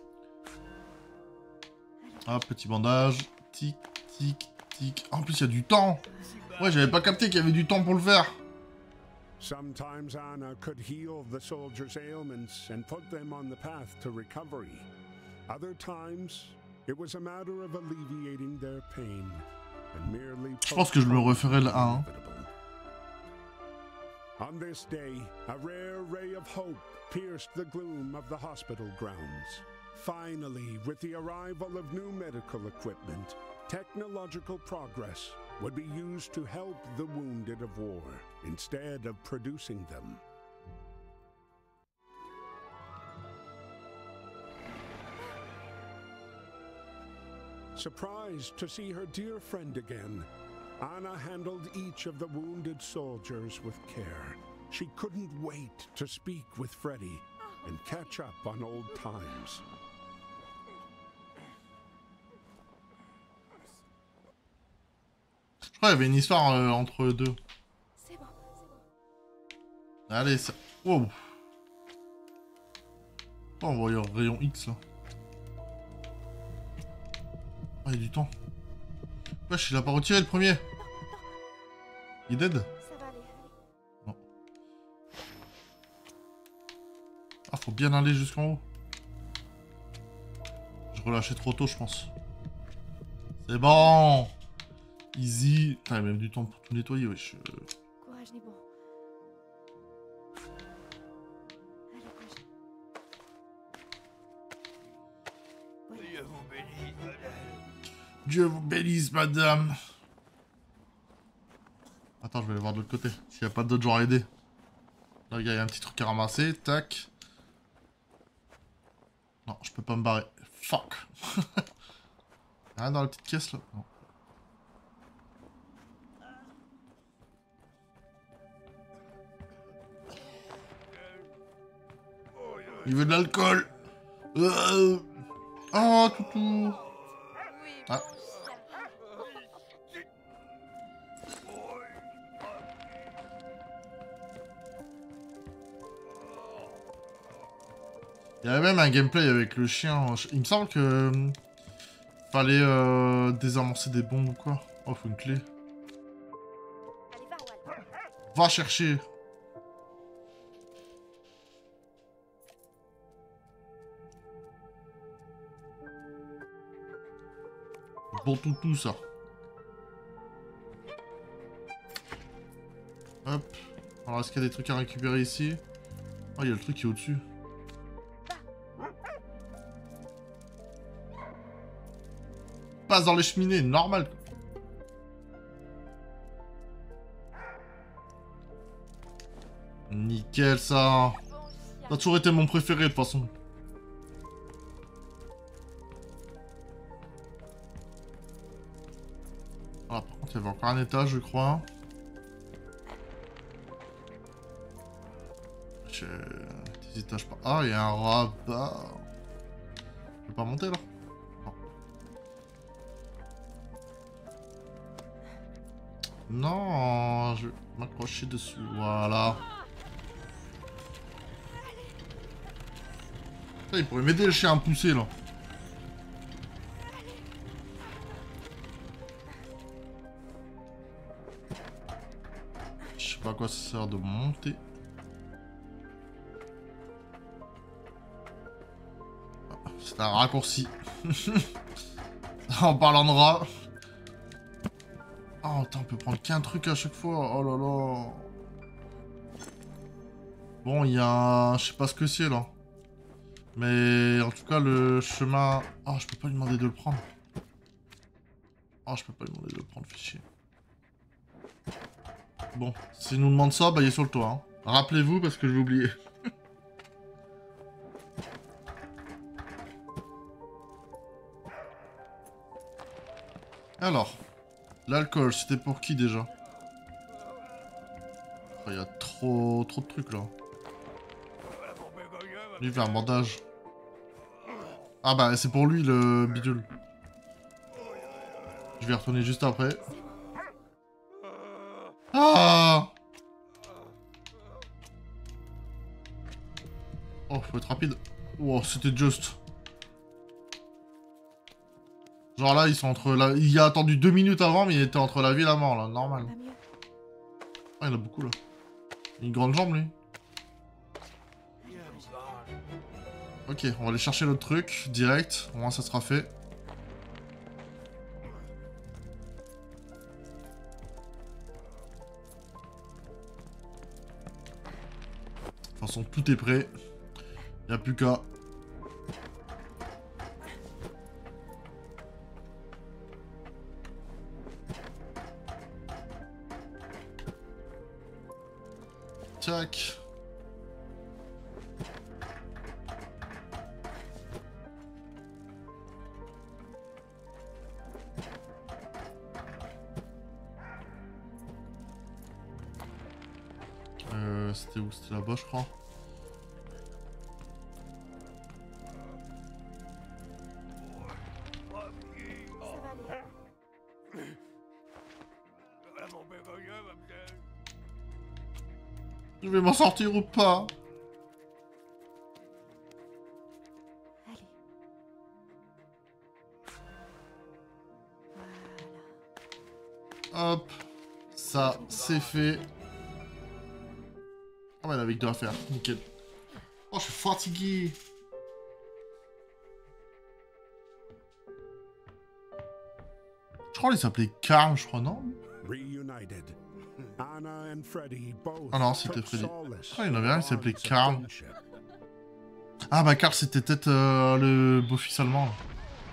Ah, petit bandage. Tic, tic, tic. En plus, il y a du temps. Ouais, j'avais pas capté qu'il y avait du temps pour le faire. Sometimes Anna could heal the soldiers' ailments and put them on the path to recovery. Other times, it was a matter of alleviating their pain. Je pense que je me referai le un. Hein. On this day, a rare ray of hope pierced the gloom of the hospital grounds. Finally, with the arrival of new medical equipment, technological progress would be used to help the wounded of war, instead of producing them. Surprised to see her dear friend again, Anna handled each of the wounded soldiers with care. She couldn't wait to speak with Freddy and catch up on old times. Je crois qu'il y avait une histoire euh, entre eux deux. C'est bon, c'est bon. Allez, ça... Wow. Oh, on voit le rayon X là. Ah, il y a du temps. Wesh, il a pas retiré le premier. Il est dead? Ça va aller, allez. Non. Ah, faut bien aller jusqu'en haut. Je relâchais trop tôt, je pense. C'est bon. Easy. Putain, il y a même du temps pour tout nettoyer, wesh. Courage, Nibon. Allez, courage. Voilà. Dieu vous bénisse, madame. Attends, je vais aller voir de l'autre côté. S'il n'y a pas d'autres gens à aider. Là, il y a un petit truc à ramasser. Tac. Non, je peux pas me barrer. Fuck. Rien dans la petite caisse, là. Non. Il veut de l'alcool. Euh... Oh, toutou. Ah. Il y avait même un gameplay avec le chien. Il me semble que... Fallait euh, désamorcer des bombes ou quoi. Oh, faut une clé. Allez, va, Wal. Va chercher. Bon toutou, ça. Hop. Alors, est-ce qu'il y a des trucs à récupérer ici? Oh, il y a le truc qui est au-dessus. Passe dans les cheminées, normal. Nickel, ça. Ça a toujours été mon préféré, de toute façon. Voilà, par contre, il y avait encore un étage, je crois. J'ai des étages pas... Ah, il y a un rabat. Je peux pas monter, là? Non, je vais m'accrocher dessus, voilà. Putain, il pourrait m'aider le chien à me pousser là. Je sais pas à quoi ça sert de monter. C'est un raccourci. En parlant de rat. Oh putain, on peut prendre qu'un truc à chaque fois. Oh là là. Bon, il y a... Je sais pas ce que c'est là. Mais en tout cas, le chemin... Oh, je peux pas lui demander de le prendre. Oh, je peux pas lui demander de le prendre, fichier. Bon, s'il nous demande ça, bah il est sur le toit. Hein. Rappelez-vous parce que je vais oublier. Alors, l'alcool, c'était pour qui déjà? Il oh, y a trop, trop de trucs là. Lui, il fait un bandage. Ah bah, c'est pour lui le bidule. Je vais retourner juste après. Ah! Oh, faut être rapide. Wow, c'était juste. Genre là, ils sont entre la... Il a attendu deux minutes avant, mais il était entre la vie et la mort, là. Normal. Ah, il y en a beaucoup, là. Il a une grande jambe, lui. Ok, on va aller chercher l'autre truc, direct. Au moins, ça sera fait. De toute façon, tout est prêt. Il n'y a plus qu'à... Tac. Euh, c'était où? C'était là-bas, je crois. Je vais m'en sortir ou pas? Allez. Voilà. Hop. Ça, c'est fait. Ah ouais, avec deux à faire. Nickel. Oh, je suis fatigué. Je crois qu'il s'appelait Carl, je crois, non? Reunited, Anna and Freddy both Ah non, c'était took Freddy. solace Ah, il y en avait un qui s'appelait in the bonds of Carl. friendship. Ah bah Carl, c'était peut-être euh, le beau-fils allemand. Là.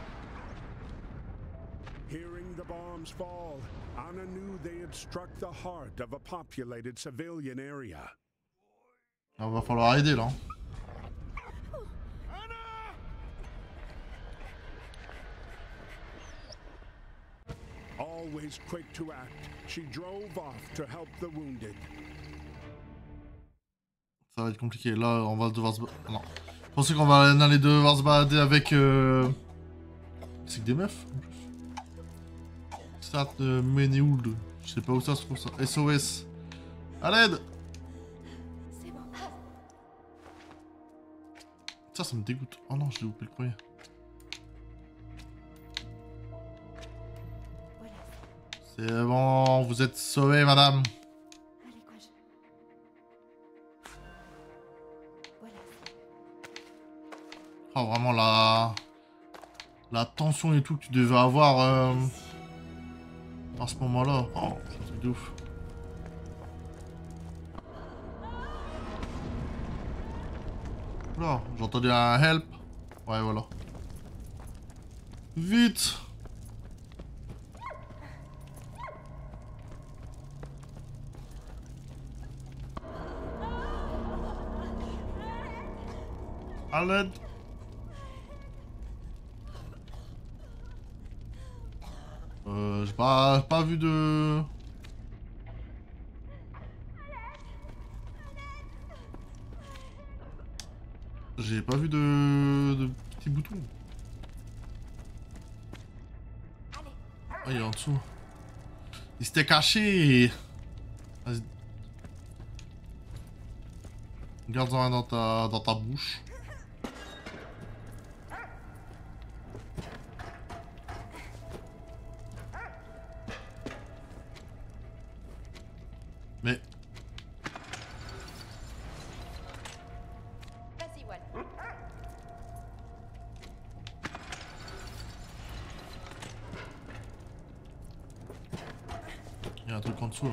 Hearing the bombs fall, Anna knew they had struck the heart of a populated civilian area. Là, va falloir aider là. Always quick to act, she drove off to help the wounded. Ça va être compliqué. Là, on va devoir se... Non. Je pensais qu'on va aller devoir se balader avec... Euh... C'est que des meufs, en plus. Start de Meneould. Je sais pas où ça se trouve, ça. S O S. À l'aide! C'est bon. Ça, ça me dégoûte. Oh non, je l'ai loupé le premier. Voilà. C'est bon, vous êtes sauvés, madame. Allez, quoi, je... Voilà. Oh, vraiment, la... La tension et tout que tu devais avoir... Euh... À ce moment-là. Oh, c'est un truc de ouf. Là, j'ai entendu un help. Ouais, voilà. Vite! À l'aide! Euh, j'ai pas, pas vu de... J'ai pas vu de... de petits boutons. Ah, il est en dessous. Il s'était caché. Vas-y. Garde-en un dans ta, dans ta bouche. Mais... Vas-y, Wal. Il y a un truc en dessous là.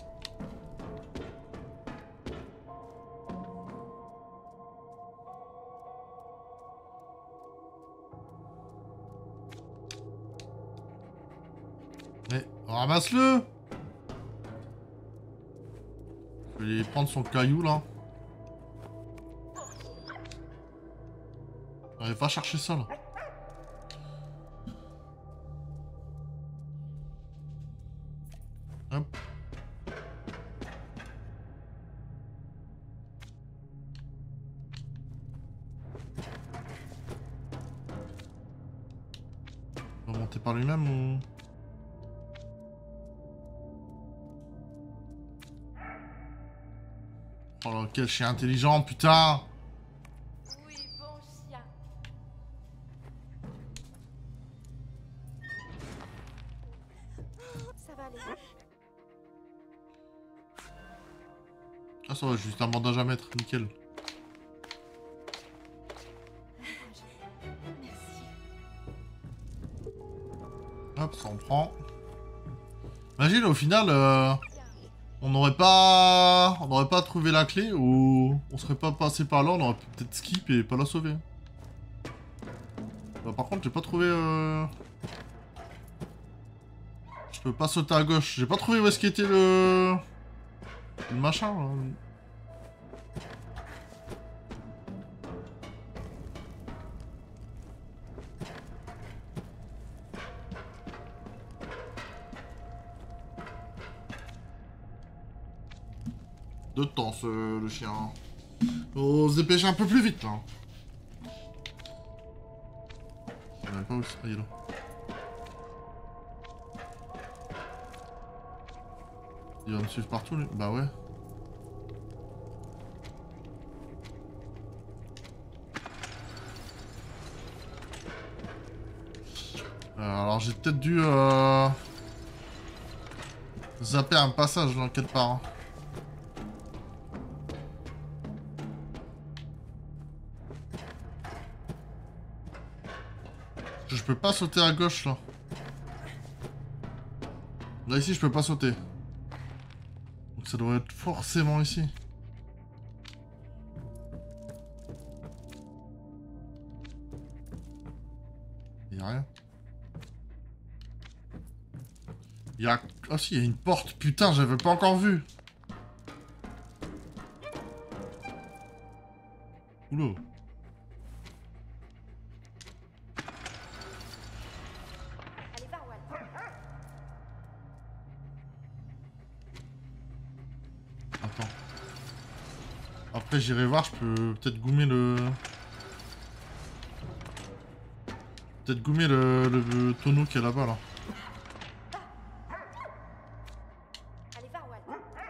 Mais ramasse-le! Je vais prendre son caillou là. Allez, va chercher ça là. Hop. Il va monter par lui-même ou... Oh là, quel chien intelligent, putain! Oui, bon chien. Ça va aller. Ah ça va, juste un bandage à mettre, nickel. Merci. Hop, ça on prend. Imagine au final, euh, on n'aurait pas, on n'aurait pas trouvé la clé ou on serait pas passé par là, on aurait peut-être skip et pas la sauver. Bah, par contre, j'ai pas trouvé. Euh... Je peux pas sauter à gauche. J'ai pas trouvé où est-ce qu'était le, le machin. Là. De temps ce le chien. Faut se dépêcher un peu plus vite là. Je sais pas où c'est. Ah, il est là. Il va me suivre partout lui. Bah ouais. Euh, alors j'ai peut-être dû euh... zapper un passage dans quelque part. Hein. Je peux pas sauter à gauche là. Là ici je peux pas sauter. Donc ça doit être forcément ici. Y'a rien. Y'a... Ah si, y'a une porte. Putain, j'avais pas encore vu. Oula. Allez, va, Wal. Attends. Après j'irai voir, je peux peut-être gommer le... Peut-être gommer le, le, le tonneau qui est là-bas là. Allez, va, Wal.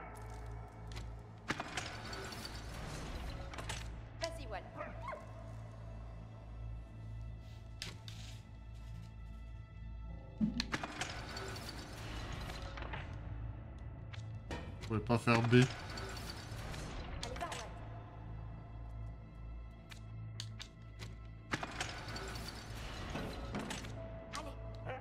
Vas-y, Wal. Je pouvais pas faire B. Allez, va, Wal. Allez.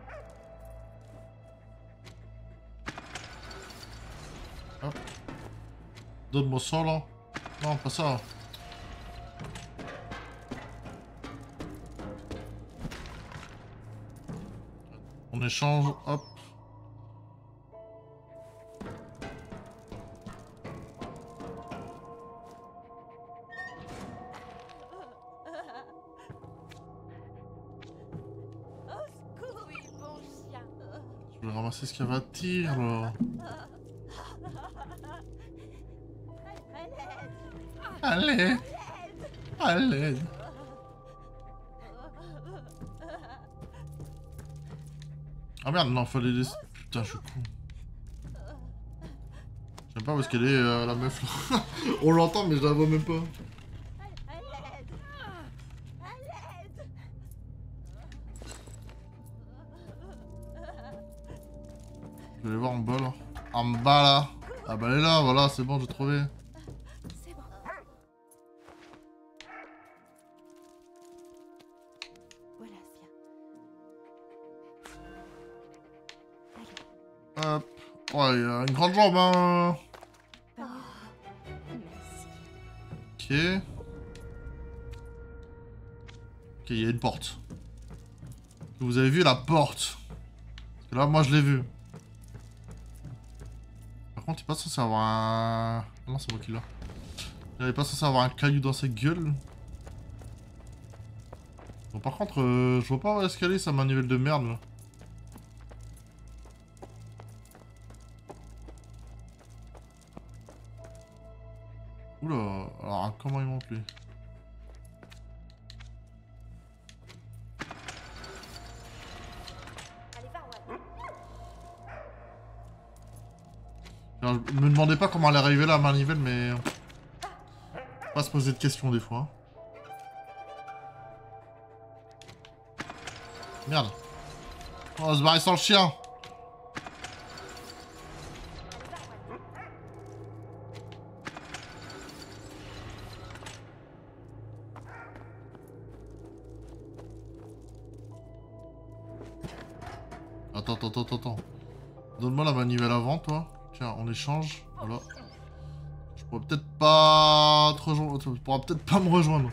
Hop. Donne-moi ça là. Non, pas ça. On échange, hop. Oui, bon chien. Je vais ramasser ce qu'il y avait à tir là. Allez. Allez. Ah merde, non, fallait laisser... Putain, je suis con. Je sais pas où est-ce qu'elle est, euh, la meuf là. On l'entend, mais je la vois même pas. Je vais aller voir en bas là. En bas là. Ah bah elle est là, voilà, c'est bon, j'ai trouvé. C'est bon. Voilà, Sia. Allez, Hop. Ouais, il a une grande jambe, hein. pas mieux. Merci. Ok. Ok, il y a une porte. Vous avez vu la porte? Parce que là, moi, je l'ai vu. Par contre, il est pas censé avoir un... Non, c'est moi qui l'ai. Il est pas censé avoir un caillou dans sa gueule. Bon, par contre, euh, je vois pas où est-ce qu'elle est, sa manivelle de merde, là. Oula, alors comment il monte, lui? Allez, va, Wall. Alors, je me demandais pas comment elle est arrivée là, à manivelle, mais... Faut pas se poser de questions, des fois. Merde. On va se barrer sans le chien. Attends, attends, attends, attends. Donne-moi la manivelle avant, toi. Tiens, on échange. Voilà. Je pourrais peut-être pas te rejoindre. Tu pourras peut-être pas me rejoindre.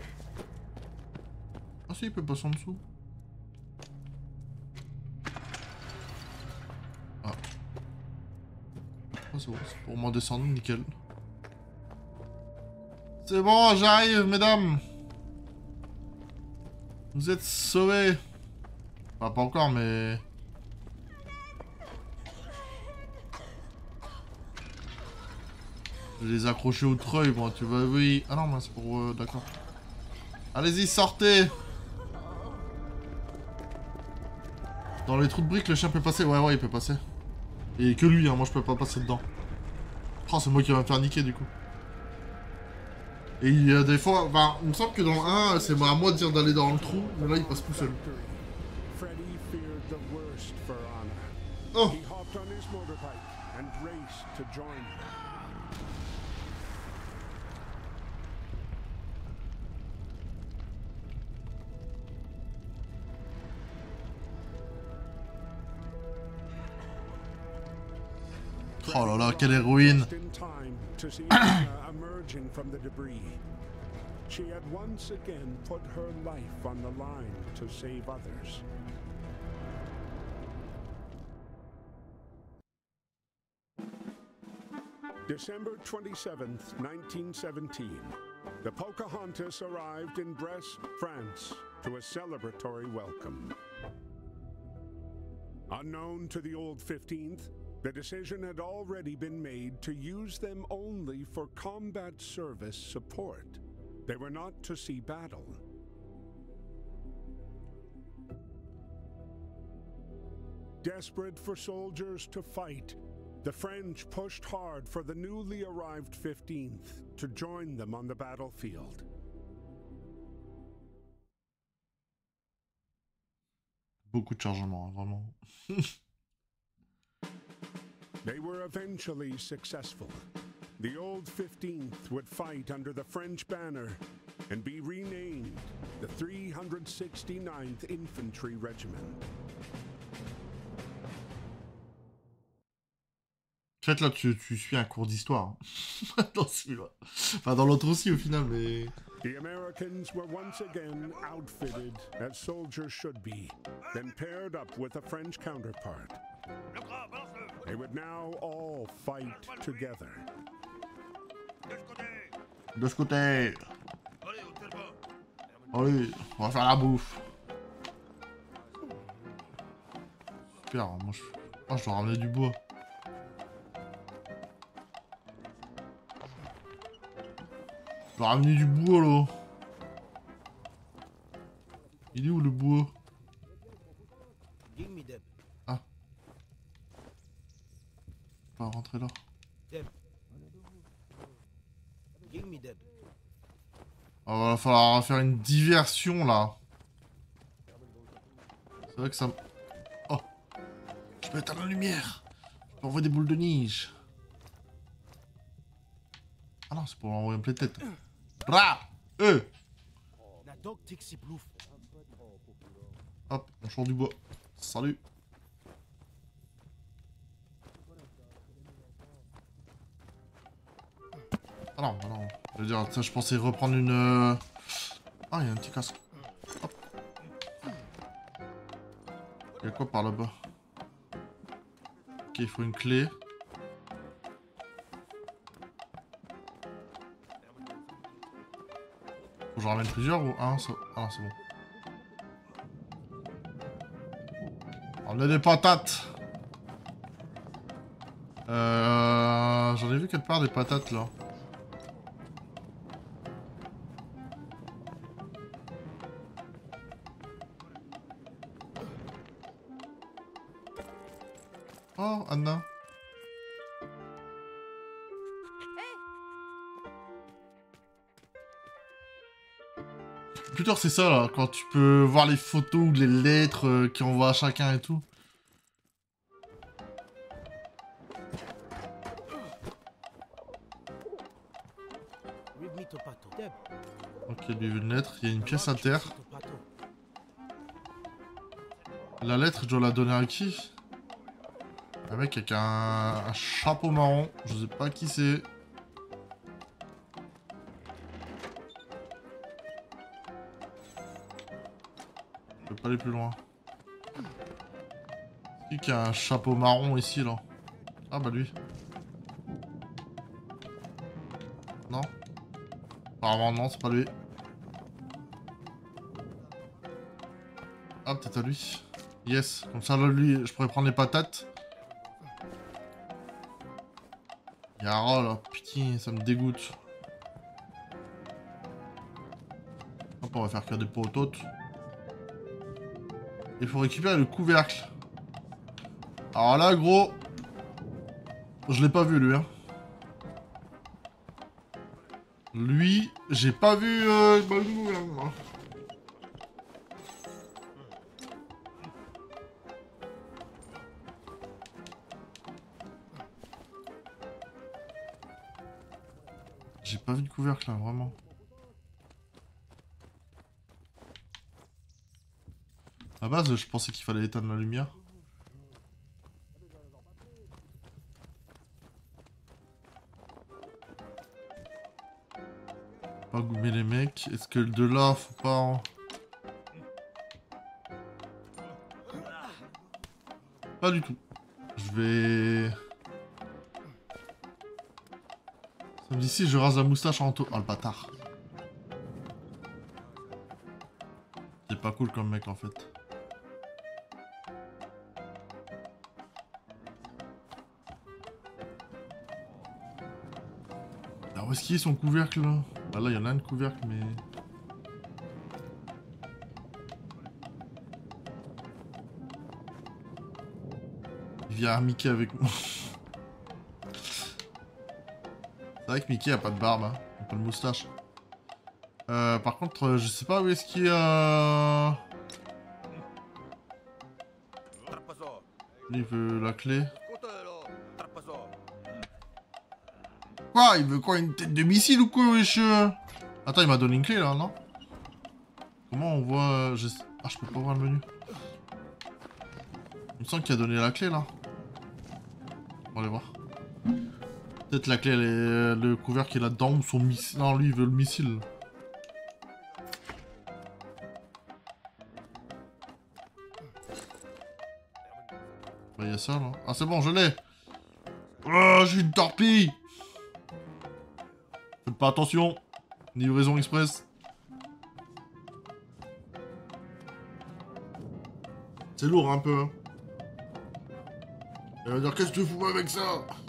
Ah si, il peut passer en dessous. Ah. Ah c'est bon, c'est pour moi descendre, nickel. C'est bon, j'arrive, mesdames. Vous êtes sauvés. Enfin, pas encore, mais... Je les ai accrochés au treuil, moi, tu vois, oui. Ah non, mais c'est pour... Euh, d'accord. Allez-y, sortez. Dans les trous de briques, le chien peut passer. Ouais, ouais, il peut passer. Et que lui, hein, moi je peux pas passer dedans. Oh, c'est moi qui va me faire niquer, du coup. Et il y a des fois... Enfin, il me semble que dans le un, c'est à moi de dire d'aller dans le trou, mais là, il passe tout seul. Freddy feared the worst for Anna. Oh. He hopped on his motorbike and raced to join her. Oh là là, quelle héroïne. Just in time to see Anna emerging from the debris. She had once again put her life on the line to save others. December twenty-seventh, nineteen seventeen. The Pocahontas arrived in Brest, France, to a celebratory welcome. Unknown to the Old fifteenth, the decision had already been made to use them only for combat service support. They were not to see battle. Desperate for soldiers to fight, the French pushed hard for the newly arrived fifteenth to join them on the battlefield. Beaucoup de chargement, hein, vraiment. They were eventually successful. The Old fifteenth would fight under the French banner and be renamed the three hundred sixty-ninth Infantry Regiment. En fait, là, tu, tu suis un cours d'histoire. Hein. Dans celui-là. Enfin, dans l'autre aussi, au final, mais... The Americans were once again outfitted as soldiers should be, then paired up with a French counterpart. They would now all fight together. De ce côté. Allez, on va faire la bouffe. Super, moi je... Oh, je dois ramener du bois. Je dois ramener du bois, là. Il est où, le bois? Ah. On va rentrer là. Oh, va falloir faire une diversion là. C'est vrai que ça... Oh. Je peux éteindre la lumière. Je peux envoyer des boules de neige. Ah non, c'est pour envoyer un plein de tête. Bra Euh Hop, on change du bois. Salut. Ah non, bah non. Je veux dire, ça, je pensais reprendre une... Euh... Ah, il y a un petit casque. Hop. Il y a quoi par là-bas? Ok, il faut une clé. Faut que j'en ramène plusieurs ou un? Ça... Ah non, c'est bon. On a des patates. Euh... J'en ai vu quelque part des patates là. Oh, Anna. Plutôt c'est ça là, quand tu peux voir les photos ou les lettres euh, qui envoient à chacun et tout. Ok, lui veut une lettre, il y a une pièce à terre. La lettre, je dois la donner à qui? Un mec avec un, un chapeau marron, je sais pas qui c'est. Je peux pas aller plus loin. Qui qui a un chapeau marron ici là? Ah bah lui. Non? Apparemment non, c'est pas lui. Ah peut-être à lui. Yes, comme ça là lui, je pourrais prendre les patates. Yara là, putain, ça me dégoûte. Hop, on va faire cuire des pototes. Il faut récupérer le couvercle. Alors là, gros, je l'ai pas vu lui. Hein. Lui, j'ai pas vu euh, bah, le couvercle. Hein. J'ai pas vu de couvercle là, vraiment. À base, je pensais qu'il fallait éteindre la lumière. Pas gommer les mecs. Est-ce que de là, faut pas... En... Pas du tout. Je vais... Ça me dit si je rase la moustache en taux. Oh le bâtard. C'est pas cool comme mec en fait. Alors où est-ce qu'il est son couvercle là? Ah là il y en a un couvercle mais... Il vient à Mickey avec moi. C'est vrai que Mickey a pas de barbe, hein. Il a pas de moustache. Euh, par contre, euh, je sais pas où est-ce qu'il y a... Il veut la clé. Quoi? Il veut quoi? Une tête de missile ou quoi, wesh? Attends, il m'a donné une clé, là, non? Comment on voit... Je... Ah, je peux pas voir le menu. Il me semble qu'il a donné la clé, là. On va aller voir. Peut-être la clé, elle est... le couvercle qui est là-dedans, ou son missile... Non, lui, il veut le missile. Bah, il y a ça, là. Ah, c'est bon, je l'ai. Oh, j'ai une torpille. Faites pas attention. Livraison express. C'est lourd, un peu. Hein. Elle va dire, qu'est-ce que tu fous avec ça?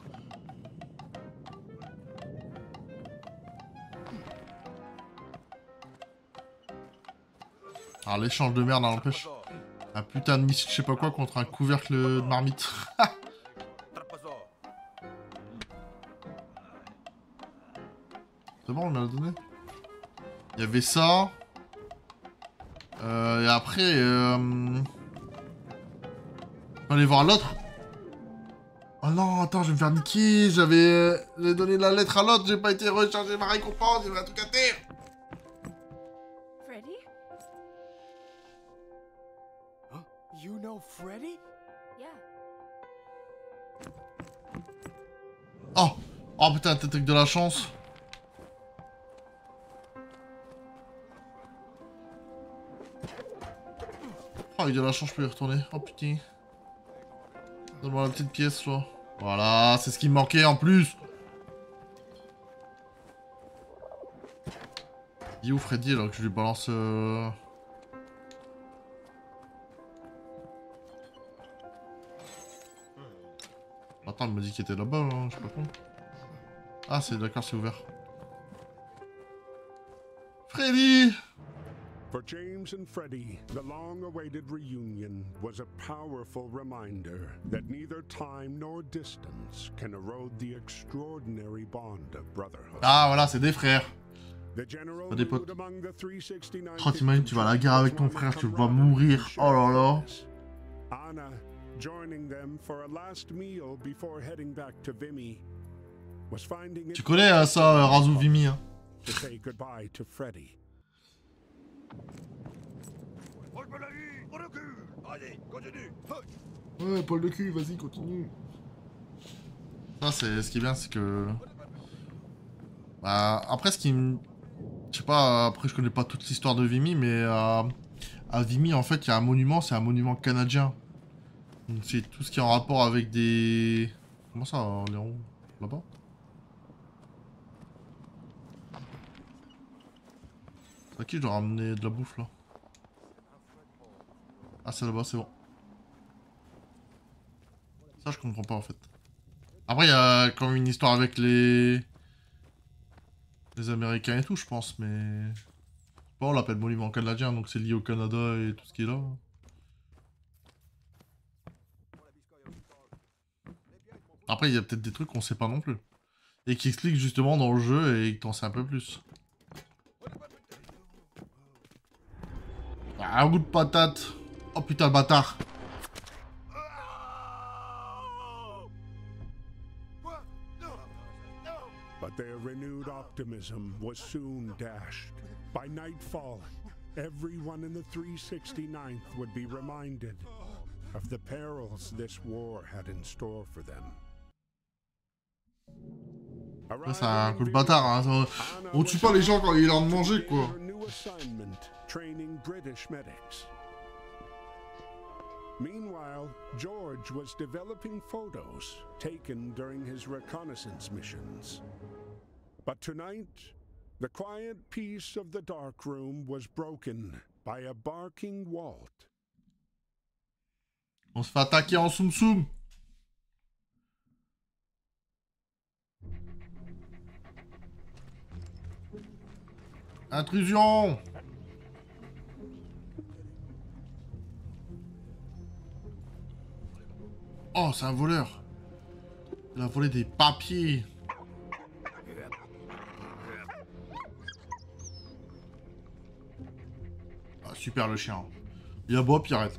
Alors l'échange de merde, on l'empêche. Un putain de missile, je sais pas quoi, contre un couvercle de marmite. C'est bon, on me l'a donné. Il y avait ça. Euh, et après... Euh... On va aller voir l'autre. Oh non, attends, je vais me faire niquer. J'avais j'ai donné la lettre à l'autre, j'ai pas été recharger ma récompense, il y avait un truc à terre. Freddy? Huh? You know Freddy? Yeah. Oh, oh putain, t'es avec de la chance. Oh, avec de la chance, je peux y retourner. Oh putain. Donne-moi la petite pièce, toi. Voilà, c'est ce qui me manquait en plus. Il est où Freddy alors que je lui balance... Euh... Attends, il m'a dit qu'il était là-bas, hein, je sais pas con. Ah, c'est d'accord, c'est ouvert. Freddy! For James and Freddie, the long-awaited reunion was a powerful reminder that neither time nor distance can erode the extraordinary bond of brotherhood. Ah, voilà, c'est des frères. The general Pas des potes. mood among the three sixty-nine Oh, t'imagines, tu vas à la guerre avec ton frère, tu vas mourir. Oh là là. Anna joining them for a last meal before heading back to Vimy was finding it Tu connais euh, ça, euh, Razou Vimy, hein. to say goodbye to Freddie. Ouais, Paul de cul, vas-y, continue. Ça, c'est ce qui est bien, c'est que... Bah, après, ce qui me... Je sais pas, après, je connais pas toute l'histoire de Vimy, mais... Euh, à Vimy, en fait, il y a un monument, c'est un monument canadien. Donc, c'est tout ce qui est en rapport avec des... Comment ça, Léon? Là-bas? C'est à qui je dois ramener de la bouffe, là? Ah, c'est là-bas, c'est bon. Ça, je comprends pas, en fait. Après, il y a quand même une histoire avec les... les Américains et tout, je pense, mais... Bon, on l'appelle monument canadien, donc c'est lié au Canada et tout ce qui est là. Après, il y a peut-être des trucs qu'on sait pas non plus. Et qui expliquent justement dans le jeu et que t'en sais un peu plus. Ah, un goût de patate. Oh putain, le bâtard. But their renewed optimism was soon dashed. By nightfall, everyone in the three sixty-ninth would be reminded of the perils this war had in store for them. Là, c'est un coup de bâtard, hein. Ça... On tue pas les gens quand il est l'heure de manger, quoi. Training British medics. Meanwhile, George was developing photos taken during his reconnaissance missions. But tonight, the quiet peace of the dark room was broken by a barking Walt. On se fait attaquer en soum soum. Intrusion. Oh, c'est un voleur. Il a volé des papiers. Ah, super le chien. Il aboie puis il arrête.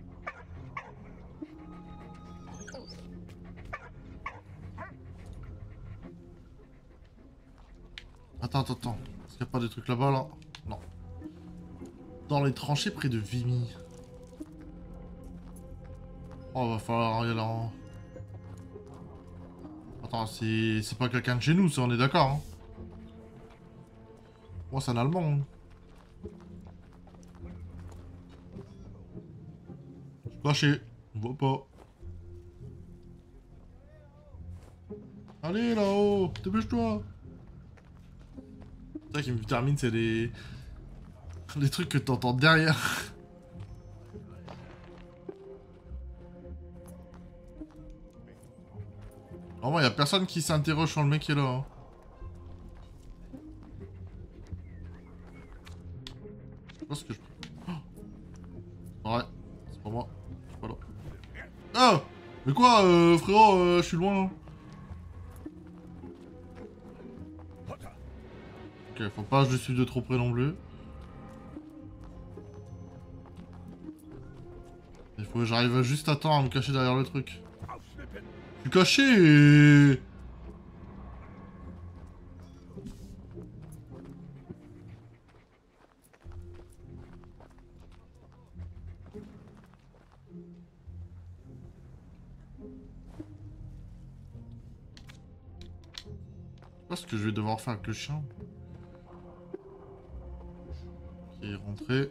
Attends, attends, attends. Est-ce qu'il n'y a pas des trucs là-bas, là? Non. Dans les tranchées près de Vimy. Oh, va falloir y aller en... Attends, c'est c'est pas quelqu'un de chez nous, ça, on est d'accord, hein. Moi, c'est un Allemand, hein. Caché, on voit pas. Allez, là-haut, dépêche-toi. C'est ça qui me termine, c'est les... les trucs que t'entends derrière. Vraiment, y'a personne qui s'interroge sur le mec qui est là. Hein. Je sais pas ce que je... Oh ouais, c'est pas moi. Je suis pas là. Ah! Mais quoi, euh, frérot, euh, je suis loin. Hein. Ok, faut pas que je le suive de trop près non plus. Il faut que j'arrive juste à temps à me cacher derrière le truc. suis caché et... Je sais pas ce que je vais devoir faire avec le chien. Ok, rentrer.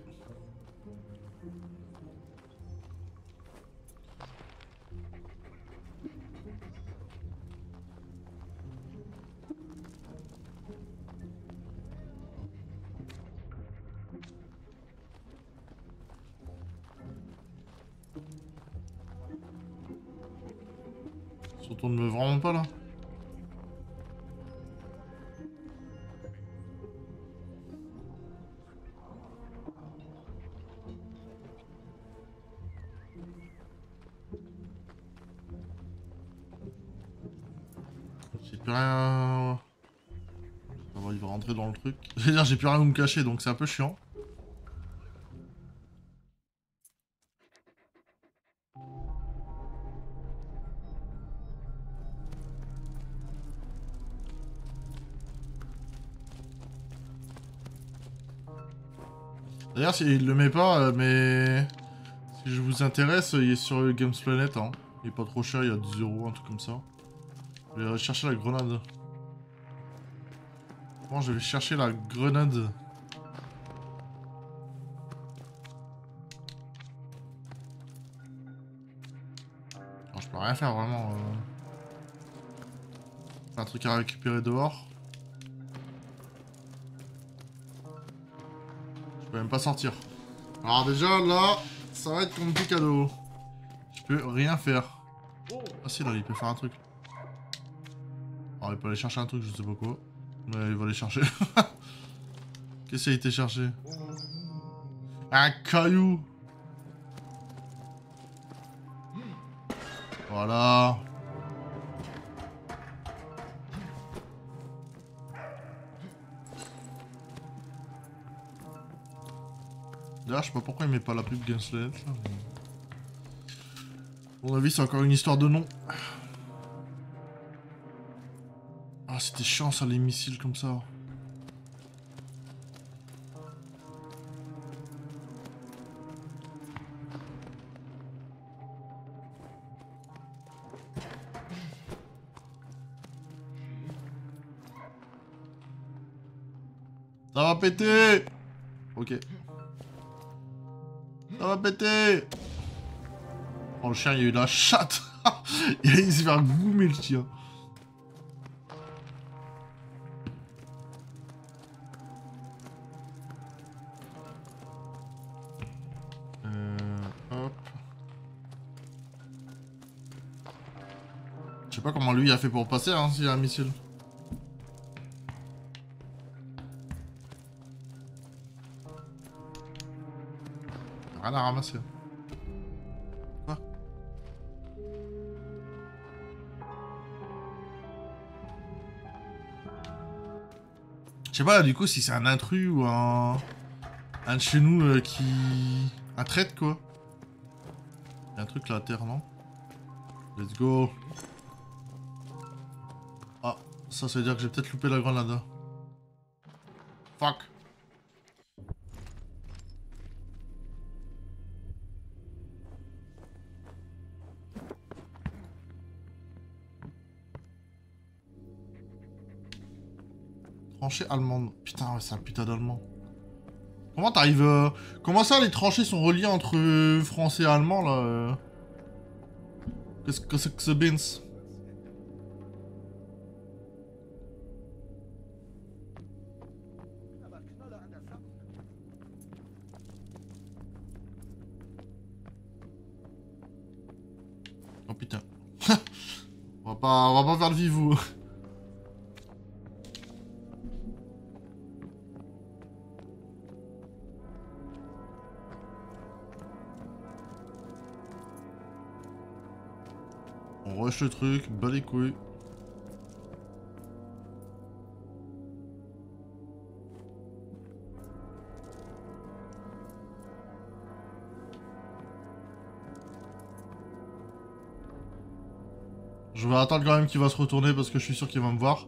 Ça tourne vraiment pas là. J'ai plus rien... Ça va, il va rentrer dans le truc. Je veux dire, j'ai plus rien où me cacher, donc c'est un peu chiant. D'ailleurs, s'il le met pas, euh, mais... Si je vous intéresse, il est sur Games Planet, hein. Il est pas trop cher, il y a dix euros, un truc comme ça. Je vais aller chercher la grenade. Bon, je vais chercher la grenade. Alors, je peux rien faire, vraiment. Euh... Un truc à récupérer dehors. Je peux même pas sortir. Alors déjà, là, ça va être compliqué cadeau. Je peux rien faire. Ah si, là, il peut faire un truc. Alors, il peut aller chercher un truc, je sais pas quoi. Mais il va aller chercher. Qu'est-ce qu'il a été cherché? Un caillou. Voilà. D'ailleurs, je sais pas pourquoi il met pas la pub Gameslet. À mon avis, c'est encore une histoire de nom. Ah, c'était chiant ça, les missiles comme ça. Ça va péter! Ok. Ça va péter! Oh, le chien, il a eu la chatte! Il s'est fait goumer le chien. Euh, hop. Je sais pas comment lui a fait pour passer, hein, s'il y a un missile. Rien à ramasser. Quoi? Je sais pas, du coup, si c'est un intrus ou un... Un de chez nous euh, qui... Un traître, quoi. Il y a un truc là à terre, non? Let's go. Ah, ça, ça veut dire que j'ai peut-être loupé la grenade. Fuck. Tranchée allemande. Putain, ouais, c'est un putain d'allemand. Comment t'arrives... Euh... Comment ça, les tranchées sont reliées entre euh, français et allemand, là euh... Qu'est-ce que c'est que ce bins? Oh putain. on va pas... On va pas faire le vivou. On rush le truc, bas les couilles. Je vais attendre quand même qu'il va se retourner parce que je suis sûr qu'il va me voir.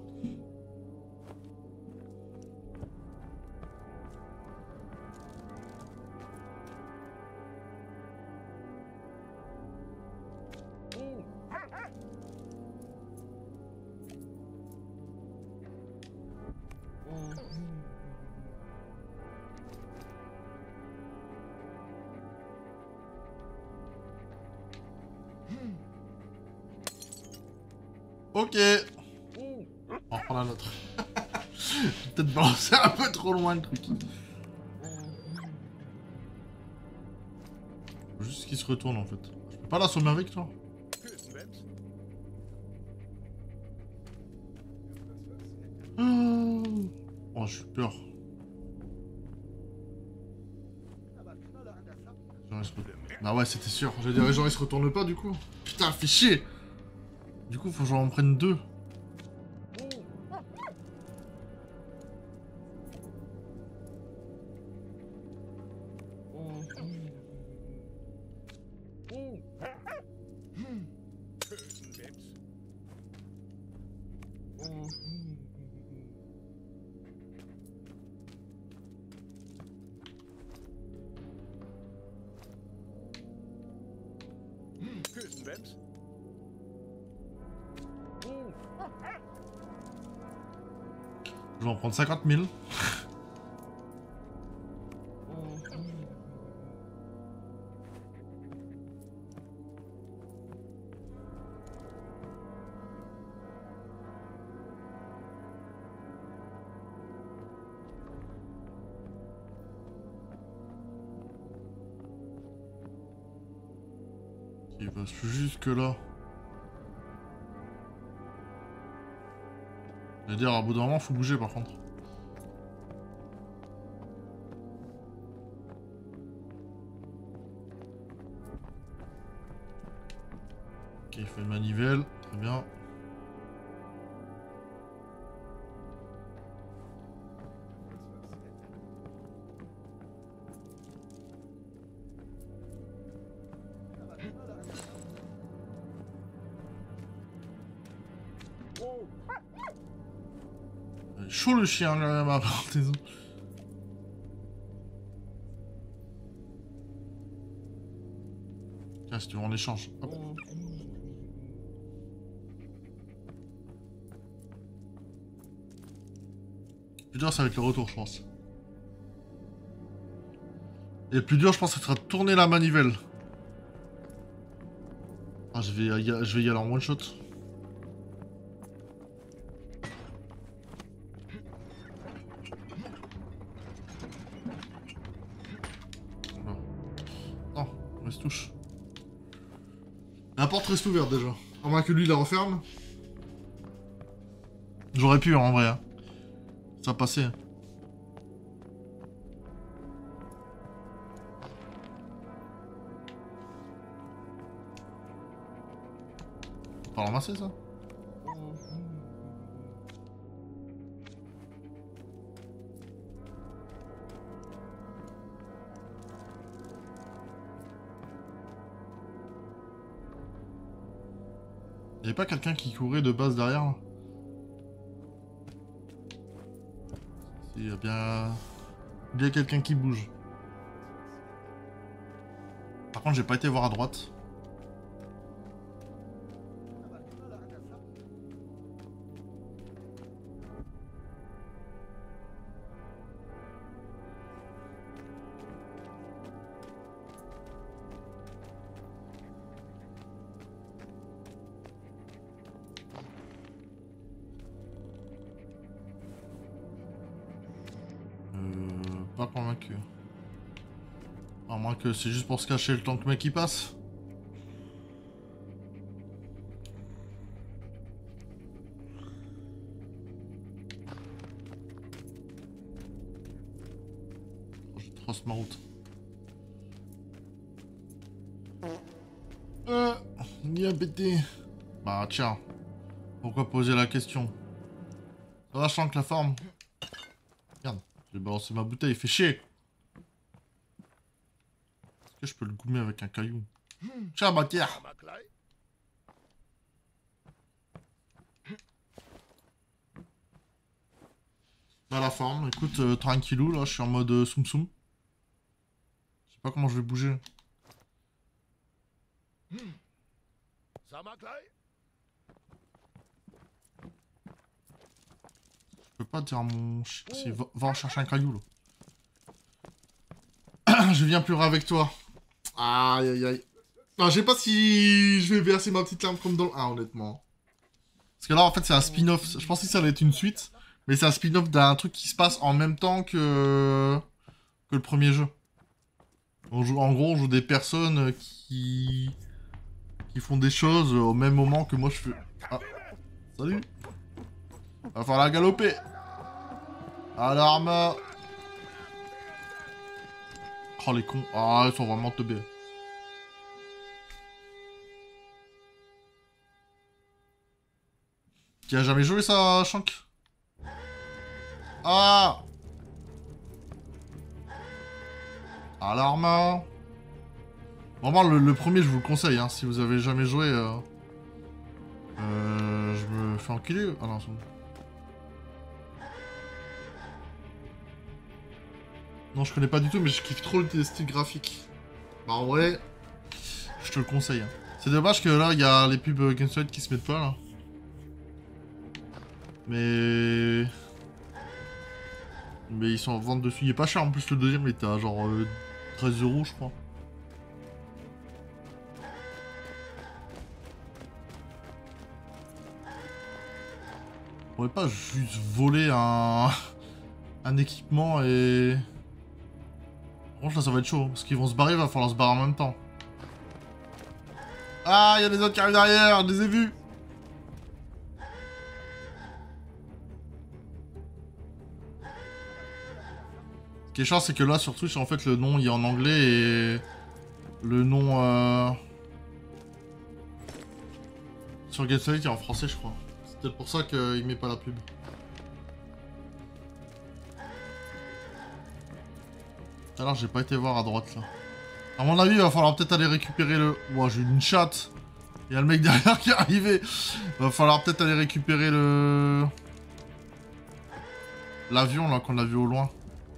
Ok. On va reprendre la nôtre. Peut-être balancer un peu trop loin le truc. Faut juste qu'il se retourne en fait. Je peux pas l'assommer avec toi. Oh, j'ai peur. Genre, il se retourne. Bah ouais, c'était sûr. J'allais dire, genre, il se retourne pas du coup. Putain, fait chier. Du coup, faut que j'en prenne deux. Je vais en prendre cinquante mille. Il va jusque là. Je veux dire, à bout d'un moment, faut bouger par contre. Ok, il fait une manivelle, très bien. Chaud le chien quand même à parenthèse. Tiens, si tu veux en échange. Hop. Plus dur, ça va être le retour, je pense. Et le plus dur, je pense, ça sera de tourner la manivelle. Ah, je vais, y je vais y aller en one shot. Touche. La porte reste ouverte déjà. À moins que lui la referme. J'aurais pu en vrai. Hein. Ça passait. Hein. Faut pas ramasser ça. Y'avait pas quelqu'un qui courait de base derrière là? Il y a bien... Il y a quelqu'un qui bouge. Par contre, j'ai pas été voir à droite. Pas convaincu. À moins que c'est juste pour se cacher le temps que le mec il passe. Oh, je trace ma route. Euh, il a pété. Bah tiens. Pourquoi poser la question? Ça va, je sens que la forme. Regarde. J'ai balancé ma bouteille, fait chier. Est-ce que je peux le goumer avec un caillou? Tiens, matière. Bah la forme, écoute, euh, tranquillou, là, je suis en mode euh, soum soum. Je sais pas comment je vais bouger. Ça m'a clé. Je peux pas dire à mon... chi- Si, va, va en chercher un caillou, là. Je viens pleurer avec toi. Aïe, aïe, aïe. Non, je sais pas si je vais verser ma petite larme comme dans le un, honnêtement. Parce que là, en fait, c'est un spin-off. Je pensais que ça allait être une suite. Mais c'est un spin-off d'un truc qui se passe en même temps que... que le premier jeu. On joue... En gros, on joue des personnes qui... qui font des choses au même moment que moi je fais... Ah. Salut. Va falloir galoper. Alarme. Oh les cons. Ah, ils sont vraiment teubés. Tu as jamais joué ça, Shank? Ah. Alarme. Vraiment, le, le premier, je vous le conseille, hein, si vous avez jamais joué. Euh, euh, je me fais enculer. Ah non, c'est bon. Non, je connais pas du tout, mais je kiffe trop le style graphique. Bah, en vrai, je te le conseille. Hein. C'est dommage que là, il y a les pubs Gameslide qui se mettent pas, là. Mais... Mais ils sont en vente dessus. Il est pas cher, en plus, le deuxième, il était à genre euh, treize euros, je crois. On pourrait pas juste voler un... un équipement et... Par contre, là, ça va être chaud. Parce qu'ils vont se barrer, il va falloir se barrer en même temps. Ah, il y a des autres qui arrivent derrière, je les ai vus. Ce qui est chiant, c'est que là, sur Twitch, en fait, le nom, il est en anglais et... Le nom... Euh... Sur GameStop, il est en français, je crois. C'est peut-être pour ça qu'il met pas la pub. Alors j'ai pas été voir à droite là. À mon avis il va falloir peut-être aller récupérer le... Ouah j'ai une chatte. Il y a le mec derrière qui est arrivé. Va falloir peut-être aller récupérer le... L'avion là qu'on a vu au loin.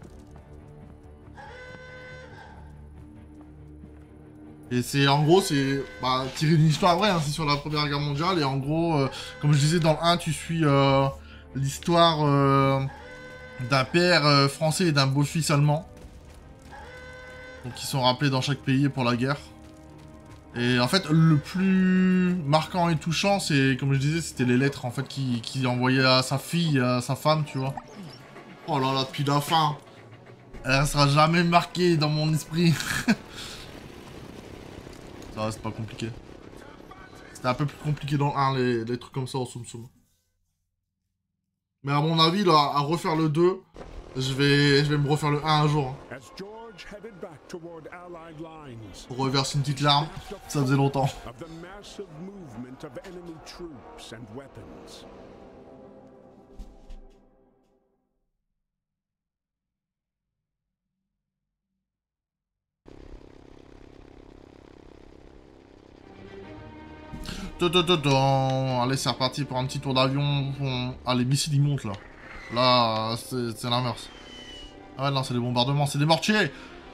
Et c'est en gros c'est... Bah tiré d'une histoire vraie hein, c'est sur la première guerre mondiale. Et en gros euh, comme je disais dans le un tu suis euh, l'histoire euh, d'un père euh, français et d'un beau-fils allemand. Donc ils sont rappelés dans chaque pays pour la guerre. Et en fait, le plus marquant et touchant, c'est, comme je disais, c'était les lettres en fait qu'il qui envoyait à sa fille, à sa femme, tu vois. Oh là là, depuis la fin. Elle sera jamais marquée dans mon esprit. Ça reste pas compliqué. C'était un peu plus compliqué dans le un, les, les trucs comme ça au Soum Soum. Mais à mon avis, là, à refaire le deux, je vais, je vais me refaire le un un jour. Hein. Pour reverser une petite larme, ça faisait longtemps. Allez, c'est reparti pour un petit tour d'avion. Ah, les missiles ils montent là. Là, c'est l'inverse. Ah ouais, non, c'est des bombardements, c'est des mortiers.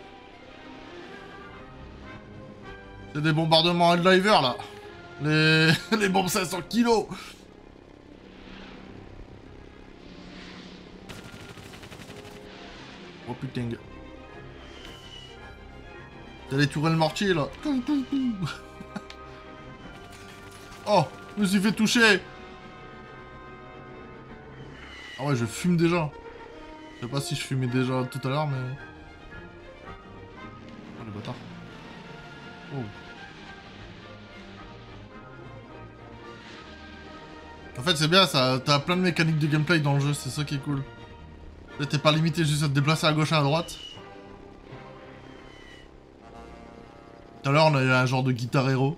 C'est des bombardements Helldiver là. Les, les bombes cinq cents kilos. Oh putain. T'as les tourelles mortiers là. Oh, je me suis fait toucher. Ah ouais, je fume déjà. Je sais pas si je fumais déjà tout à l'heure, mais... Oh, les bâtards. Oh. En fait, c'est bien, ça. T'as plein de mécaniques de gameplay dans le jeu, c'est ça qui est cool. T'es pas limité juste à te déplacer à gauche et à droite. Tout à l'heure, on a eu un genre de guitare héros.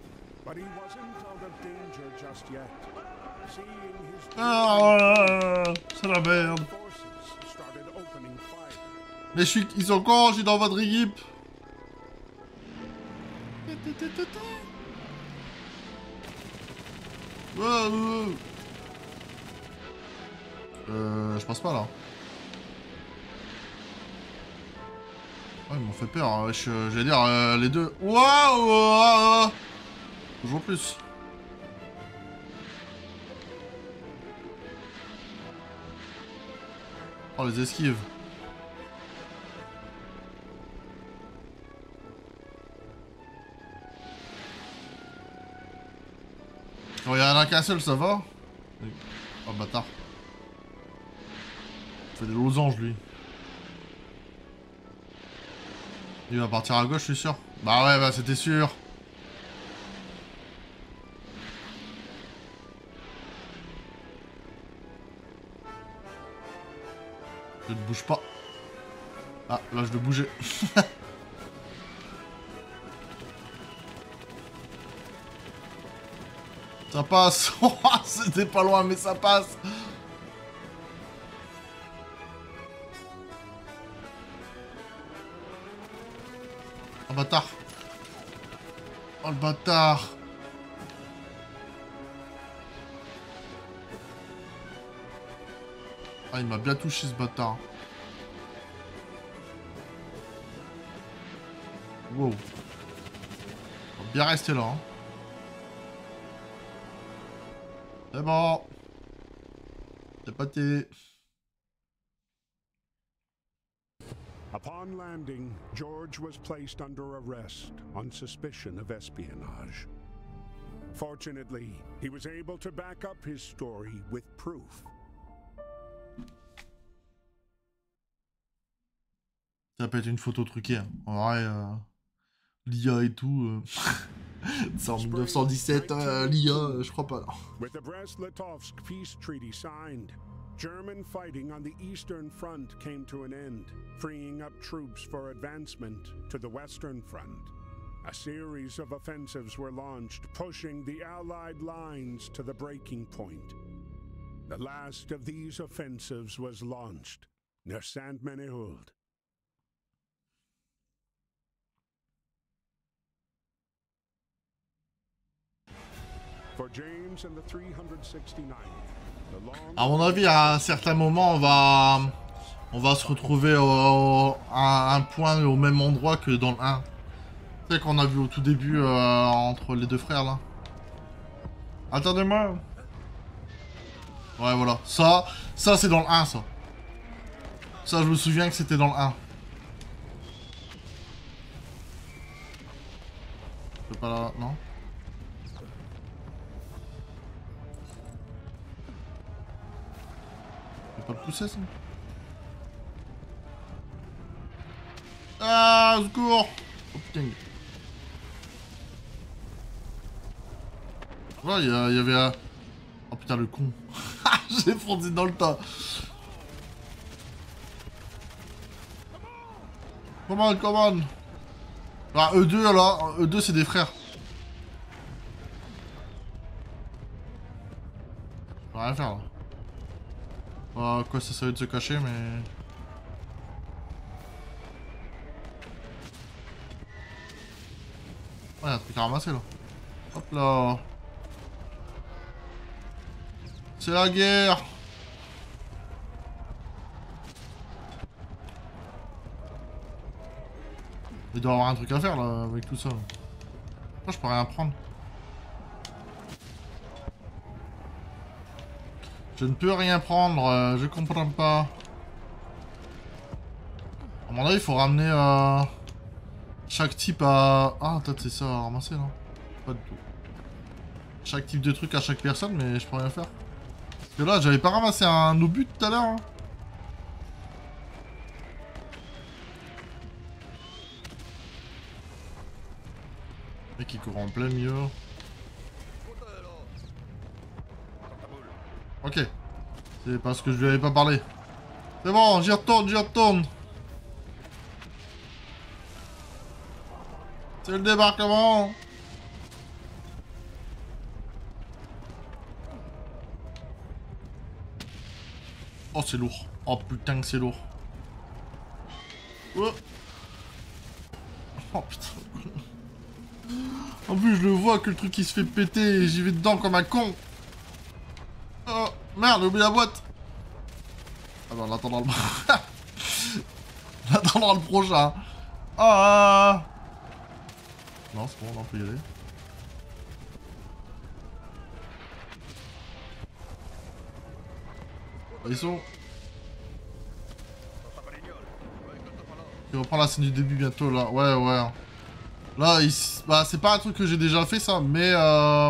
Ah, c'est la merde. Mais je suis... Ils sont cons, je suis dans votre équipe. Euh, je passe pas là. Ouais, ils m'ont fait peur. J'allais dire euh, les deux. Waouh! Toujours plus. Oh, les esquives. Quand il y en a qu'un seul, ça va. Oh, bâtard. Il fait des losanges, lui. Il va partir à gauche, je suis sûr. Bah ouais, bah c'était sûr. Je ne bouge pas. Ah, là je dois bouger. Ça passe. C'était pas loin, mais ça passe. Oh bâtard. Oh le bâtard. Ah, il m'a bien touché ce bâtard. Wow. On va bien rester là. Hein. C'est bon. C'est pâté. Upon landing, George was placed under arrest on suspicion of espionage. Fortunately, he was able to back up his story with proof. Ça peut être une photo truquée. Hein. En vrai, euh, l'I A et tout. Euh... C'est en mille neuf cent dix-sept, euh, l'I A, euh, je crois pas. Non. With the Brest-Litovsk peace treaty signed, German fighting on the Eastern Front came to an end, freeing up troops for advancement to the Western Front. A series of offensives were launched, pushing the Allied lines to the breaking point. The last of these offensives was launched near Saint-Menehould. For James and the three hundred sixty-ninth, the long... À mon avis, à un certain moment, on va, on va se retrouver au, au, à un point au même endroit que dans le un. Tu sais qu'on a vu au tout début euh, entre les deux frères là. Attendez-moi. Ouais, voilà. Ça, ça c'est dans le un, ça. Ça, je me souviens que c'était dans le un. Je peux pas là, non? Je peux pas le pousser, ça? Ah, secours! Oh putain. Ouais, il y, y avait un... Oh putain, le con. J'ai foncé dans le tas. Come on, come on. Ah, eux deux, là. Eux deux, c'est des frères. Je peux rien faire, là. Ah, quoi, ça savait de se cacher, mais... Ouais, y'a un truc à ramasser, là. Hop là. C'est la guerre. Il doit y avoir un truc à faire là avec tout ça. Pourquoi je peux rien prendre? Je ne peux rien prendre, euh, je comprends pas. À mon avis, il faut ramener euh, chaque type à... Ah, peut-être c'est ça à ramasser là. Pas du tout. Chaque type de truc à chaque personne, mais je peux rien faire. Parce que là, j'avais pas ramassé un obus tout à l'heure. Hein. Le mec qui court en plein milieu. Ok. C'est parce que je lui avais pas parlé. C'est bon, j'y retourne, j'y retourne. C'est le débarquement. Oh, c'est lourd. Oh putain que c'est lourd. Oh, oh putain. En plus, je le vois que le truc il se fait péter et j'y vais dedans comme un con. Oh merde, j'ai oublié la boîte. Ah non, on attendra le... on attendra le prochain. Ah! Non, c'est bon, on peut y aller. Ils sont... Il reprend la scène du début bientôt, là. Ouais, ouais. Là, il... bah, c'est pas un truc que j'ai déjà fait, ça, mais... Euh...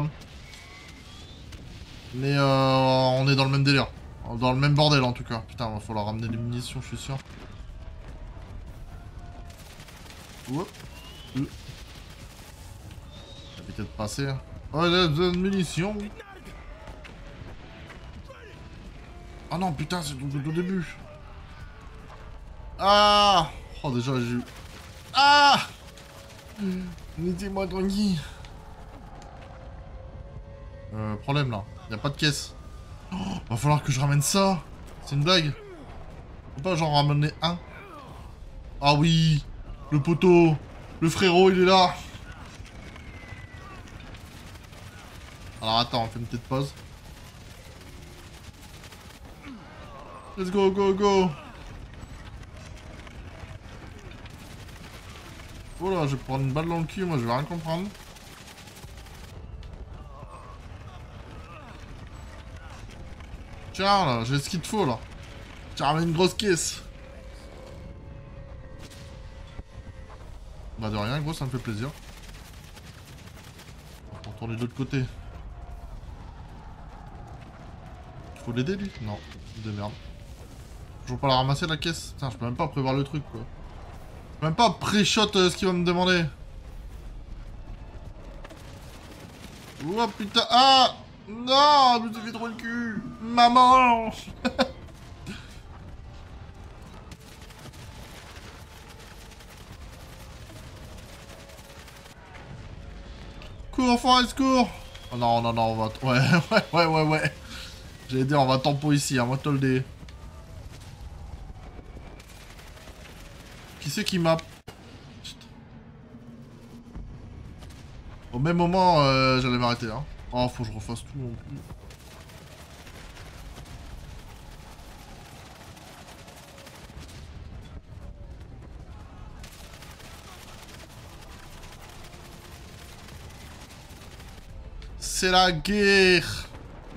Mais euh... on est dans le même délire. Dans le même bordel, en tout cas. Putain, va falloir ramener des munitions, je suis sûr. Oups. Euh. Ça va peut-être passer. Oh, il a besoin de munitions. Ah non, putain, c'est tout au début. Ah! Oh, déjà, j'ai eu... Ah! Mettez-moi tranquille. Euh, problème, là. Y a pas de caisse. Oh, va falloir que je ramène ça. C'est une blague. Faut pas genre ramener un. Ah oui! Le poteau! Le frérot, il est là! Alors attends, on fait une petite pause. Let's go, go, go! Oh là, je vais prendre une balle dans le cul, moi je vais rien comprendre. Tiens là, j'ai ce qu'il te faut là. Tiens, ramène une grosse caisse. Bah de rien, gros, ça me fait plaisir. On va retourner de l'autre côté. Faut l'aider lui? Non, de merde. Toujours pas la ramasser la caisse. Putain, je peux même pas prévoir le truc quoi. Je peux même pas pré-shot euh, ce qu'il va me demander. Oh putain, ah! Non, je me suis fait trop le cul. Maman. Cours, Forrest, cours. Oh non, non, non, on va... Ouais, ouais, ouais, ouais, ouais. J'allais dire, on va tempo ici, hein, moi te le dé. Qui c'est qui m'a... Au même moment, euh, j'allais m'arrêter, hein. Oh, faut que je refasse tout non plus. C'est la guerre.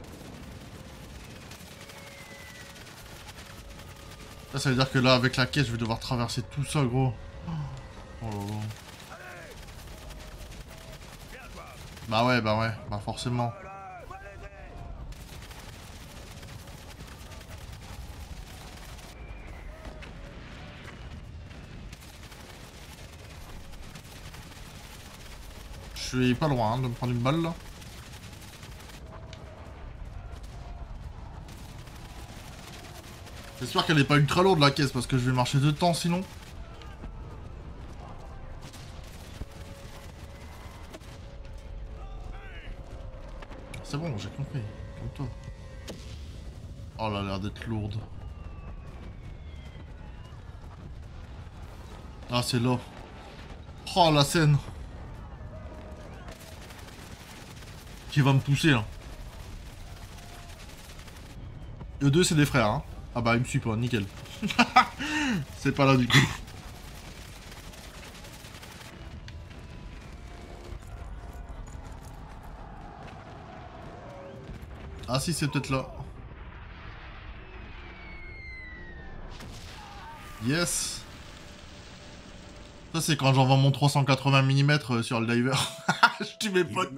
Là, ça veut dire que là, avec la caisse, je vais devoir traverser tout ça, gros. Oh là là. Bah ouais, bah ouais, bah forcément. Je suis pas loin hein, de me prendre une balle là. J'espère qu'elle est pas ultra lourde la caisse parce que je vais marcher de temps sinon. C'est bon, j'ai compris. Comme toi. Oh, elle a l'air d'être lourde. Ah, c'est là. Oh, la scène. Qui va me pousser là. Eux deux, c'est des frères, hein. Ah bah, il me suit pas, nickel. C'est pas là du coup. Ah si, c'est peut-être là. Yes. Ça c'est quand j'envoie mon trois cent quatre-vingts millimètres sur le diver. Je tue mes potes.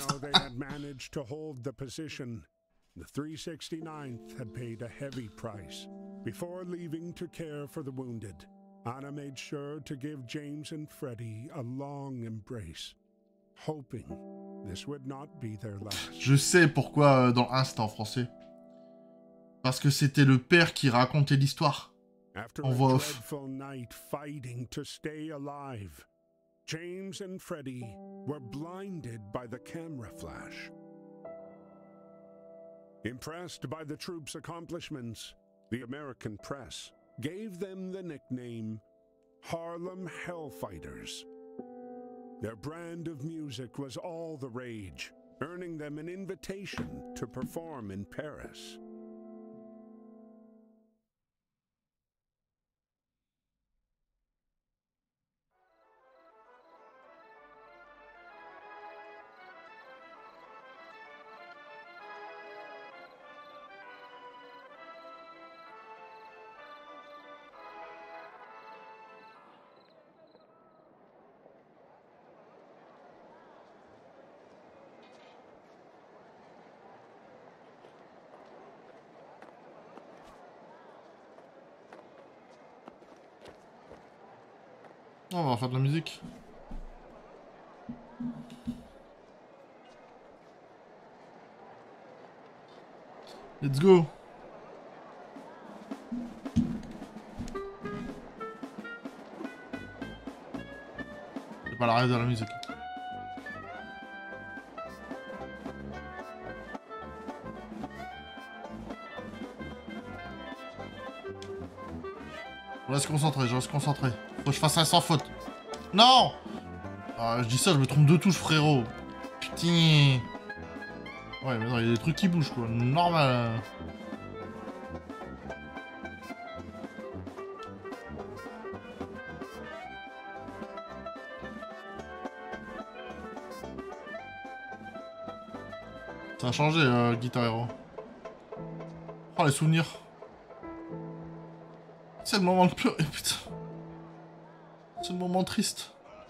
The three sixty-ninth had paid a heavy price. Before leaving to care for the wounded, Anna made sure to give James and Freddie a long embrace, hoping this would not be their last. Je sais pourquoi euh, dans un c'était en français. Parce que c'était le père qui racontait l'histoire. After en a voix off. dreadful night fighting to stay alive, James and Freddie were blinded by the camera flash. Impressed by the troops' accomplishments, the American press gave them the nickname Harlem Hellfighters. Their brand of music was all the rage, earning them an invitation to perform in Paris. Oh, on va faire de la musique. Let's go. J'ai pas l'arrêt de la musique. Je reste concentré, je reste concentré. Faut que je fasse ça sans faute. Non! Ah, je dis ça, je me trompe de touche, frérot. Putain. Ouais, mais non, il y a des trucs qui bougent, quoi. Normal. Ça a changé, euh, Guitar Hero. Oh, les souvenirs. C'est le moment de pleurer, putain. C'est le moment triste.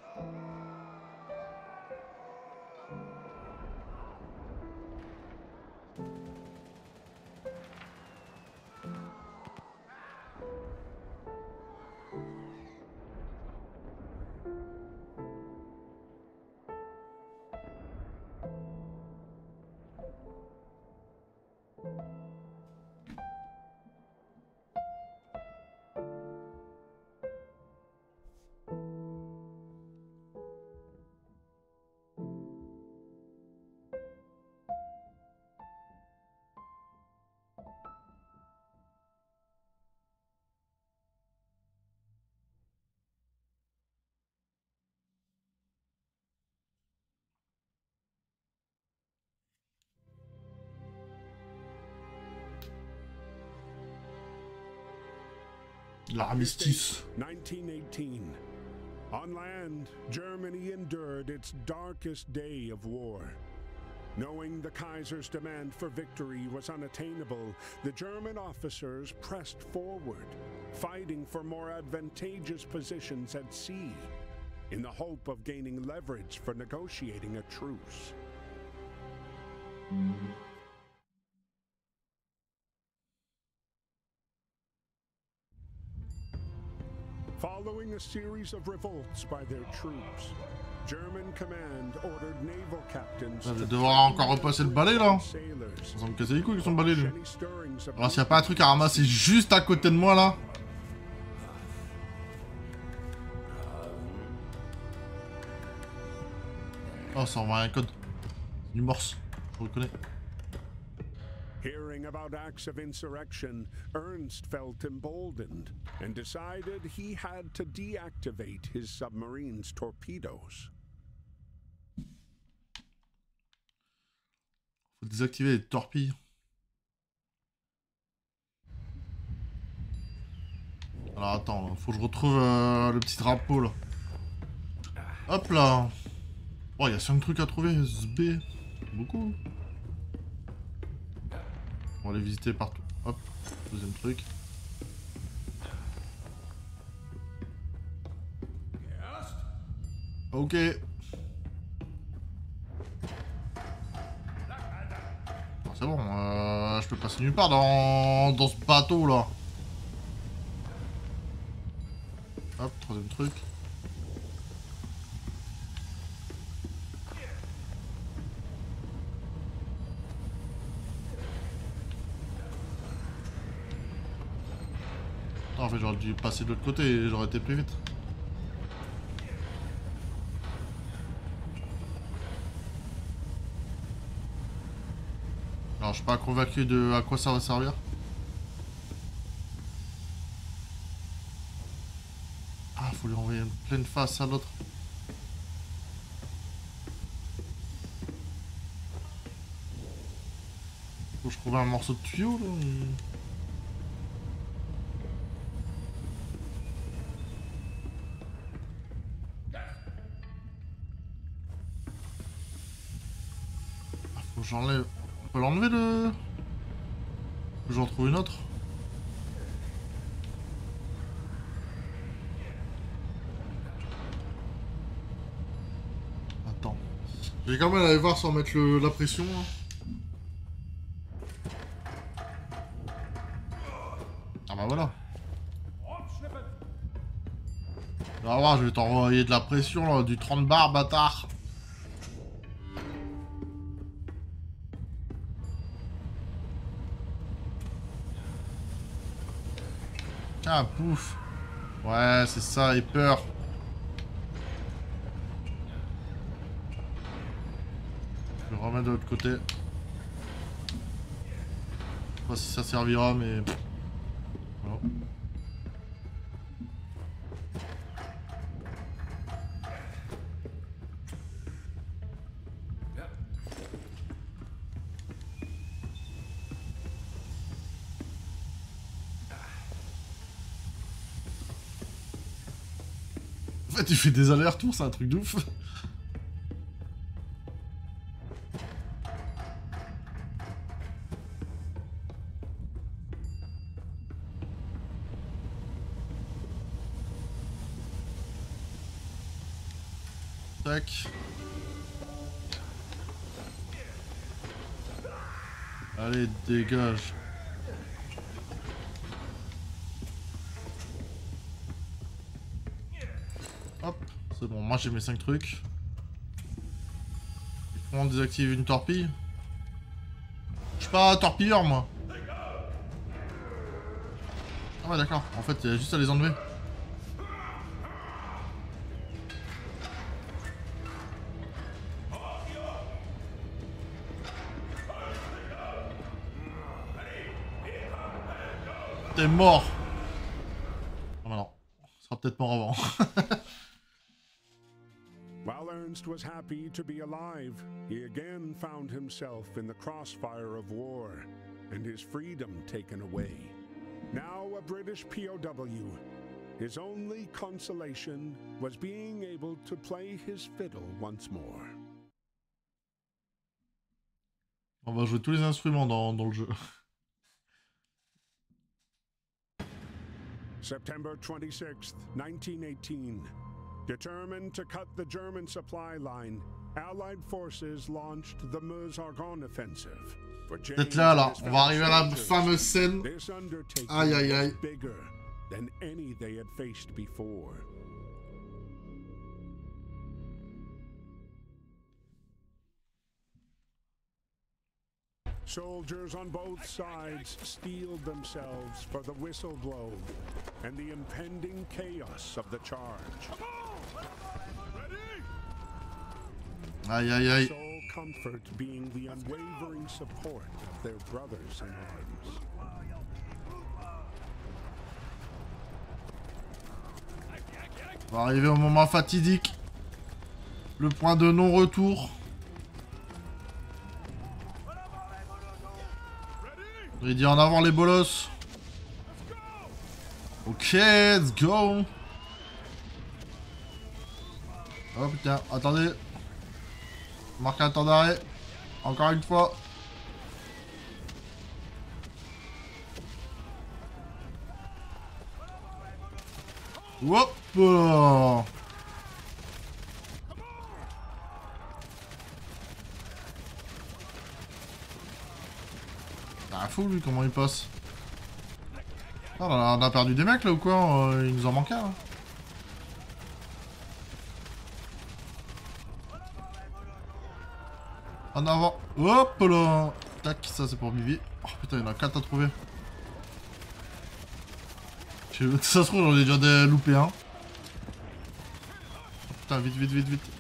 L'armistice. nineteen eighteen. On land, Germany endured its darkest day of war. Knowing the Kaiser's demand for victory was unattainable, the German officers pressed forward, fighting for more advantageous positions at sea, in the hope of gaining leverage for negotiating a truce. Following a series of revolts by their troops, German command ordered naval captains Je vais to devoir encore repasser le balai là. sailors. Ça va me casser les couilles que son balai lui. Any stirrings of Alors s'il n'y a pas un truc à ramasser juste à côté de moi là. Oh, ça envoie un code. Du morse, je reconnais. Hearing about acts of insurrection, Ernst felt emboldened and decided he had to deactivate his submarine's torpedoes. Faut désactiver les torpilles. Alors attends, là. Faut que je retrouve euh, le petit drapeau là. Hop là. Oh, il y a cinq trucs à trouver, S B. Beaucoup. On va les visiter partout. Hop, deuxième truc. Ok. Ah, c'est bon, euh, je peux passer nulle part dans, dans ce bateau là. Hop, troisième truc. En fait, j'aurais dû passer de l'autre côté et j'aurais été plus vite. Alors, je suis pas convaincu de à quoi ça va servir. Ah, faut lui envoyer une pleine face à l'autre. Faut que je trouve un morceau de tuyau là. J'enlève. On peut l'enlever le. J'en trouve une autre. Attends. Je vais quand même aller voir sans mettre le... la pression. Hein. Ah bah voilà. Tu vas voir, je vais t'envoyer de la pression, là, du trente bars, bâtard. Tiens, pouf. Ouais, c'est ça, et peur. Je vais remettre de l'autre côté. Je sais pas si ça servira, mais... Voilà. En fait, il fait des allers-retours, c'est un truc de ouf. Tac. Allez, dégage. Hop, c'est bon, moi j'ai mes cinq trucs. Comment désactiver une torpille? Je suis pas torpilleur moi. Ah ouais d'accord, en fait il y a juste à les enlever. T'es mort. Oh bah non, ce sera peut-être mort avant. While Ernst was happy to be alive, he again found himself in the crossfire of war and his freedom taken away. Now a British P O W, his only consolation was being able to play his fiddle once more. On va jouer tous les instruments dans, dans le jeu. September twenty-sixth, nineteen eighteen. Determined to cut the German supply line, Allied forces launched the Meuse-Argonne offensive. Peut-être là, là, on va arriver à la fameuse scène. Aïe, aïe, aïe. Bigger than any they had faced before. Soldiers on both sides steeled themselves for the whistle blow and the impending chaos of the charge. Aïe aïe aïe. Sole comfort being the unwavering support of their brothers in arms. On va arriver au moment fatidique. Le point de non-retour. Il dit en avant les bolos. Ok, let's go. Oh putain, attendez. Marque un temps d'arrêt. Encore une fois. Hop là. Ah fou lui, comment il passe. Ah, on a perdu des mecs là ou quoi? euh, Il nous en manquait là. En avant. Hop là. Tac, ça c'est pour Vivi. Oh putain, il y en a quatre à trouver. Ça se trouve, j'en ai déjà des loupés un. Hein. Oh, putain, vite, vite, vite, vite.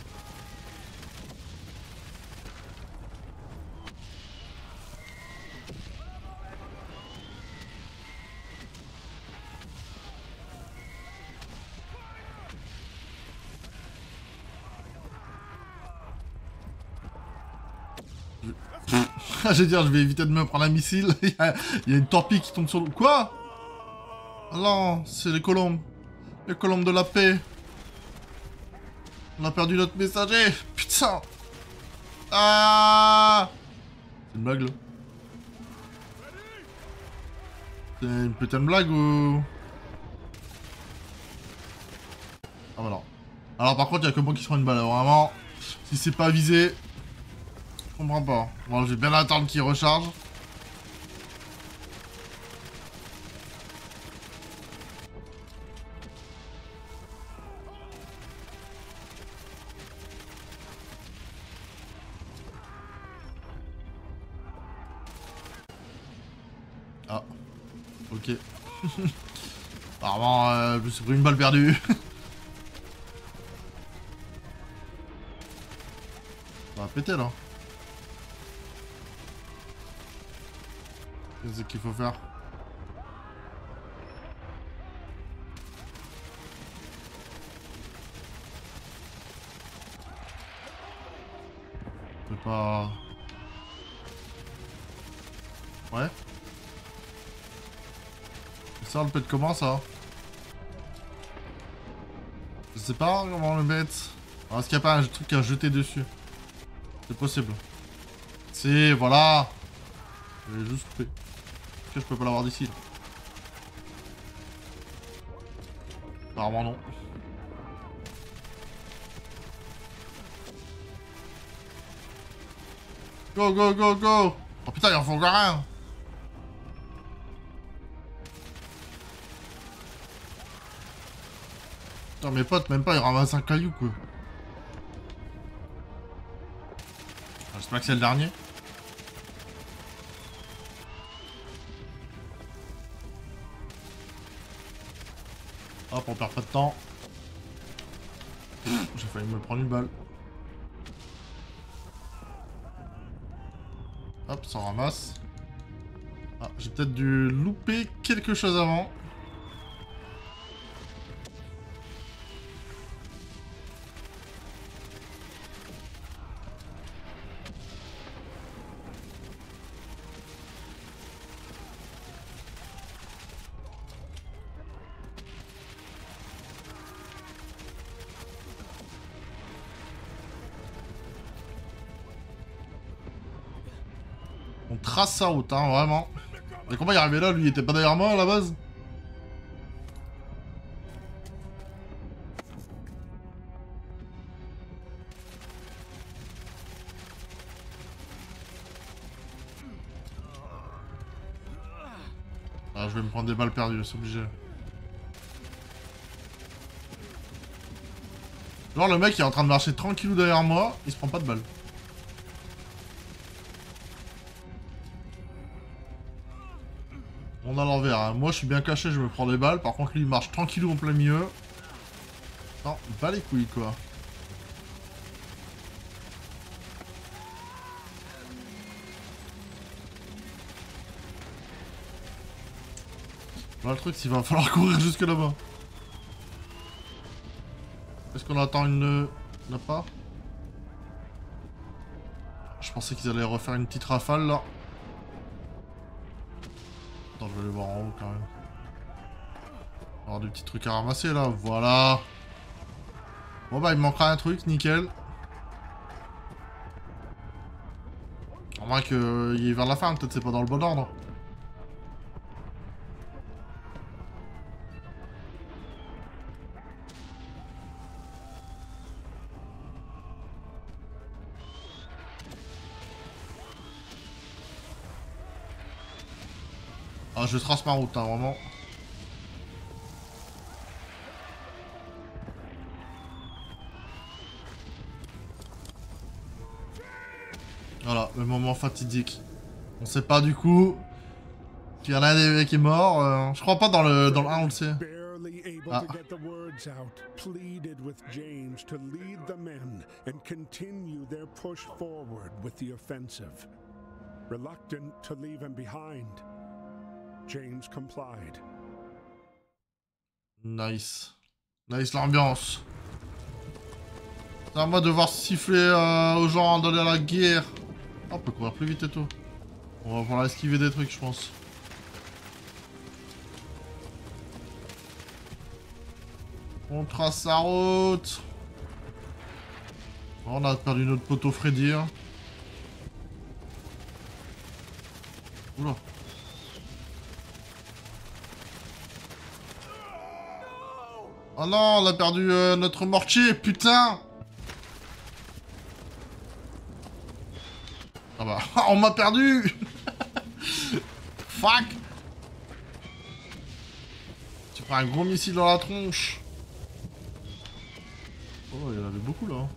Je vais dire, je vais éviter de me prendre un missile. Il y a, il y a une torpille qui tombe sur le... Quoi? Non, c'est les colombes. Les colombes de la paix. On a perdu notre messager. Putain. Ah. C'est une blague là. C'est une putain de blague ou... Ah voilà. Alors par contre, il y a que moi qui se prend une balle. Vraiment, si c'est pas visé... Je comprends pas. Bon, je vais bien attendre qu'il recharge. Ok. Apparemment, euh, je me suis pris une balle perdue. Ça va péter là. Qu'est-ce qu'il faut faire? Je peux pas... Ouais. Ça, on le pète comment ça? Je sais pas comment on le mettre. Alors, est-ce qu'il n'y a pas un truc à jeter dessus? C'est possible. C'est, voilà. Je vais juste couper. Je peux pas l'avoir d'ici là. Apparemment non. Go go go go. Oh putain, il en faut encore un. Putain, mes potes, même pas, ils ramassent un caillou quoi. J'espère que c'est le dernier. Hop, on perd pas de temps. J'ai failli me prendre une balle. Hop, ça ramasse. Ah, j'ai peut-être dû louper quelque chose avant. On trace sa route, hein, vraiment. Mais comment il est arrivé là, lui? Il était pas derrière moi, à la base? Ah, je vais me prendre des balles perdues, c'est obligé. Genre, le mec, il est en train de marcher tranquillou derrière moi, il se prend pas de balles. On a l'envers, hein. Moi je suis bien caché, je me prends des balles. Par contre lui il marche tranquillou en plein milieu. Non, pas les couilles quoi. Là le truc c'est qu'il va falloir courir jusque là-bas. Est-ce qu'on attend une... Là pas? Je pensais qu'ils allaient refaire une petite rafale là. Attends, je vais aller voir en haut quand même. Il va y avoir des petits trucs à ramasser là, voilà. Bon bah il me manquera un truc, nickel. À moins qu'il y ait vers la fin, peut-être c'est pas dans le bon ordre. Ah, je trace ma route, hein, vraiment. Voilà, le moment fatidique. On sait pas du coup qu'il y en a un qui est mort. Euh, je crois pas dans le dans le un, on le sait. Barely able Ah. to get the words out, pleaded with James to lead the men and continue their push forward with the offensive. Reluctant to leave him behind, James complied. Nice. Nice l'ambiance. C'est à moi de devoir siffler euh, aux gens d'aller à la guerre. Ah, on peut courir plus vite et tout. On va pouvoir esquiver des trucs, je pense. On trace sa route. On a perdu notre poteau Freddy. Hein. Oula. Oh non, on a perdu euh, notre mortier, putain. Ah bah, on m'a perdu. Fuck. Tu prends un gros missile dans la tronche. Oh, il y en avait beaucoup là. Hein.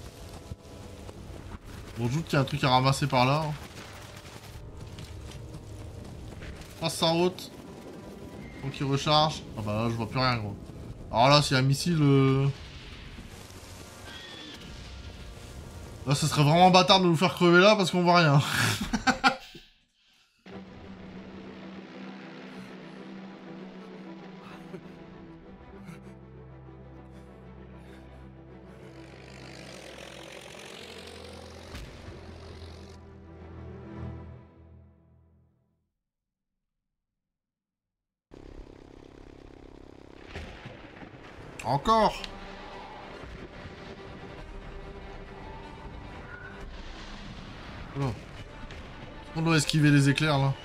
Bon, je doute qu'il y a un truc à ramasser par là. Hein. Passe sa route. Faut qu'il recharge. Ah bah là, je vois plus rien, gros. Alors là, s'il y a un missile... Euh... Là, ce serait vraiment bâtard de nous faire crever là parce qu'on voit rien. Encore. Oh. On doit esquiver les éclairs là.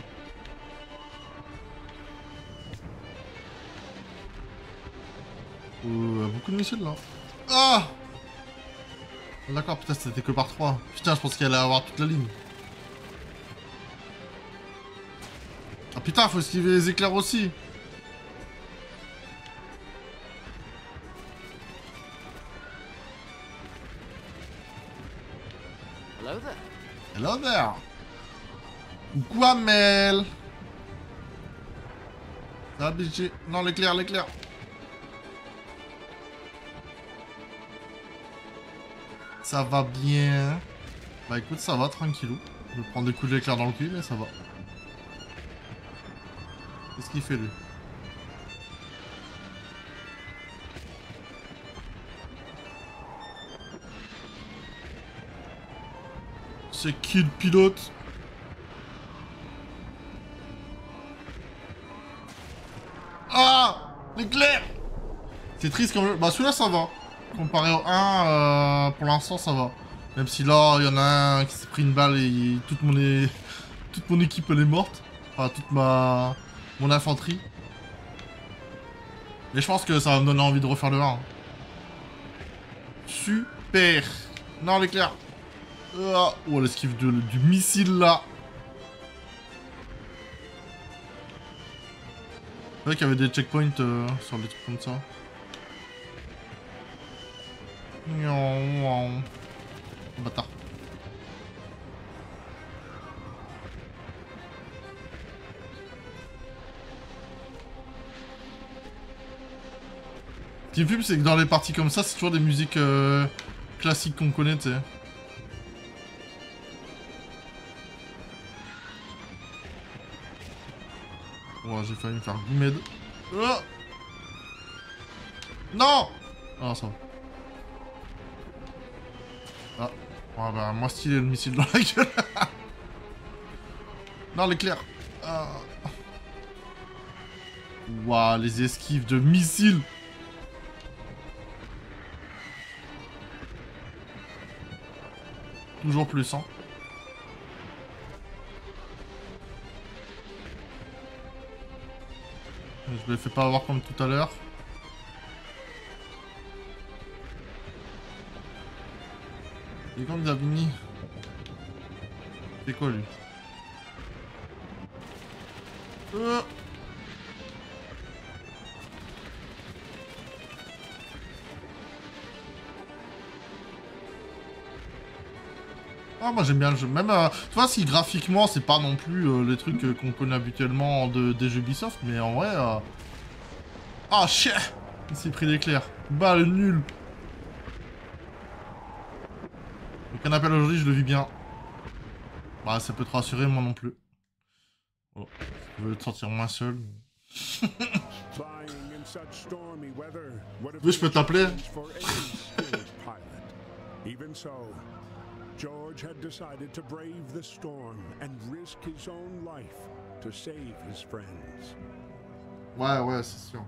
Oh, il y a beaucoup de missiles là. Ah! D'accord, putain, c'était que par trois. Putain, je pense qu'elle allait avoir toute la ligne. Ah putain, faut esquiver les éclairs aussi. Hello there. Hello there. Quoi, Mel? Ça va, B G? Non, l'éclair, l'éclair. Ça va bien. Bah écoute, ça va, tranquillou. Je vais prendre des coups d'éclair dans le cul, mais ça va. Qu'est-ce qu'il fait, lui? C'est qui le pilote? Ah! L'éclair! C'est triste comme... Bah celui-là ça va. Comparé au un, euh, pour l'instant ça va. Même si là, il y en a un qui s'est pris une balle et toute mon, é... toute mon équipe elle est morte. Enfin, toute ma... mon infanterie. Mais je pense que ça va me donner envie de refaire le un. Super! Non, l'éclair! Oh, oh l'esquive du missile là. C'est vrai qu'il y avait des checkpoints euh, sur des trucs comme ça. Bâtard. Ce qui me fume, c'est que dans les parties comme ça, c'est toujours des musiques euh, classiques qu'on connaît, tu sais. Oh, j'ai failli me faire goumed. Oh non. Ah, ça va. Ah. Ouais, bah, moi stylé le missile dans la gueule. Non, l'éclair. Ah. Waouh, les esquives de missiles. Toujours plus, hein. Je me les fais pas avoir comme tout à l'heure. Et comme Davini. C'est quoi lui? euh... Ah, moi j'aime bien le jeu. Même, euh, tu vois, si graphiquement c'est pas non plus euh, les trucs euh, qu'on connaît habituellement de, des jeux Ubisoft, mais en vrai. Euh... Ah, chien! Il s'est pris l'éclair. Balle nul. Le canapé aujourd'hui, je le vis bien. Bah, ça peut te rassurer, moi non plus. Voilà. Je veux te sentir moins seul. Oui, je peux t'appeler. George had decided to brave the storm and risk his own life to save his friends. Ouais, ouais, c'est sûr.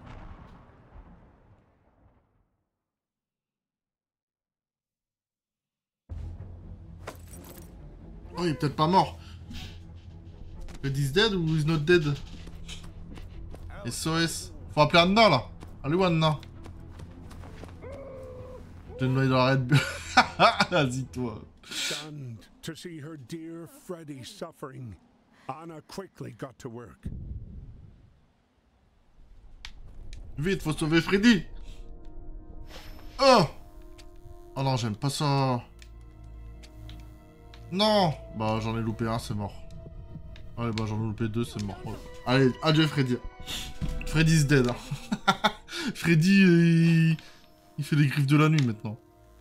Oh, il est peut-être pas mort. But he's dead ou he's not dead? S O S. Faut appeler Anna, là. Allez, où Anna? Je vais me noyer dans la Red Bull. Vas-y, toi. Stunned to see her dear Freddy suffering, Anna quickly got to work. Vite, faut sauver Freddy. Oh! Oh non, j'aime pas ça. Non! Bah, j'en ai loupé un, c'est mort. Allez, bah, j'en ai loupé deux, c'est mort. Ouais. Allez, adieu Freddy. Freddy's dead. Hein. Freddy, il... il fait les griffes de la nuit maintenant.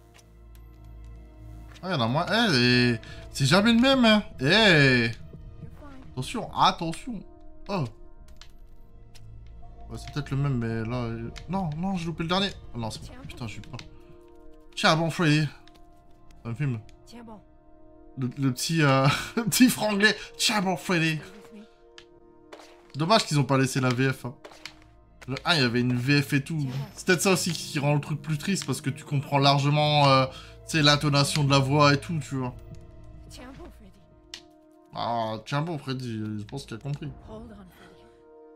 Ah, y'en a moins. Eh, c'est jamais le même, hein. Eh. Attention, attention. Oh. Ouais, c'est peut-être le même, mais là... Euh... Non, non, j'ai loupé le dernier. Oh, non, c'est bon. Putain, je suis pas... Tiens, bon, Freddy. Ça me filme. Tiens bon. Le, le petit... Euh... le petit franglais. Tiens, bon, Freddy. Dommage qu'ils ont pas laissé la V F. Hein. Le un, il y avait une V F et tout. C'est peut-être ça aussi qui rend le truc plus triste, parce que tu comprends largement... Euh... Tu sais, l'intonation de la voix et tout, tu vois. Tiens bon, Freddy. Ah, tiens bon, Freddy, je pense qu'il a compris. Hold on, Freddy.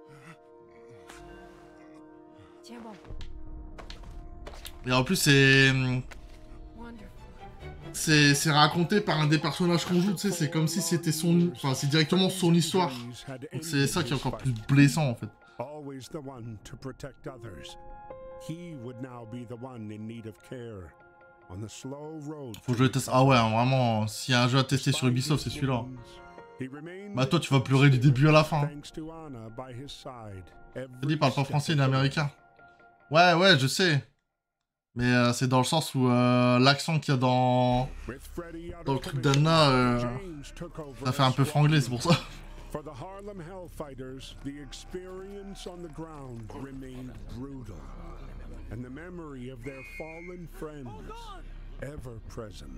Tiens bon. Et en plus, c'est... Wonderful. C'est c'est raconté par un des personnages qu'on joue, tu sais, c'est comme si c'était son... Enfin, c'est directement son histoire. Donc c'est ça qui est encore plus blessant, en fait. Always the one to protect others. He would now be the one in need of care. On the slow road. Faut que je le teste. Ah ouais, hein, vraiment, s'il y a un jeu à tester sur Ubisoft, c'est celui-là. Bah toi, tu vas pleurer du début à la fin. Freddy parle pas français, il est américain. Ouais, ouais, je sais. Mais euh, c'est dans le sens où euh, l'accent qu'il y a dans... Dans le truc d'Anna, euh, ça fait un peu franglais, c'est pour ça. For the Harlem Hellfighters, the experience on the ground remained brutal. And the memory of their fallen friends ever present.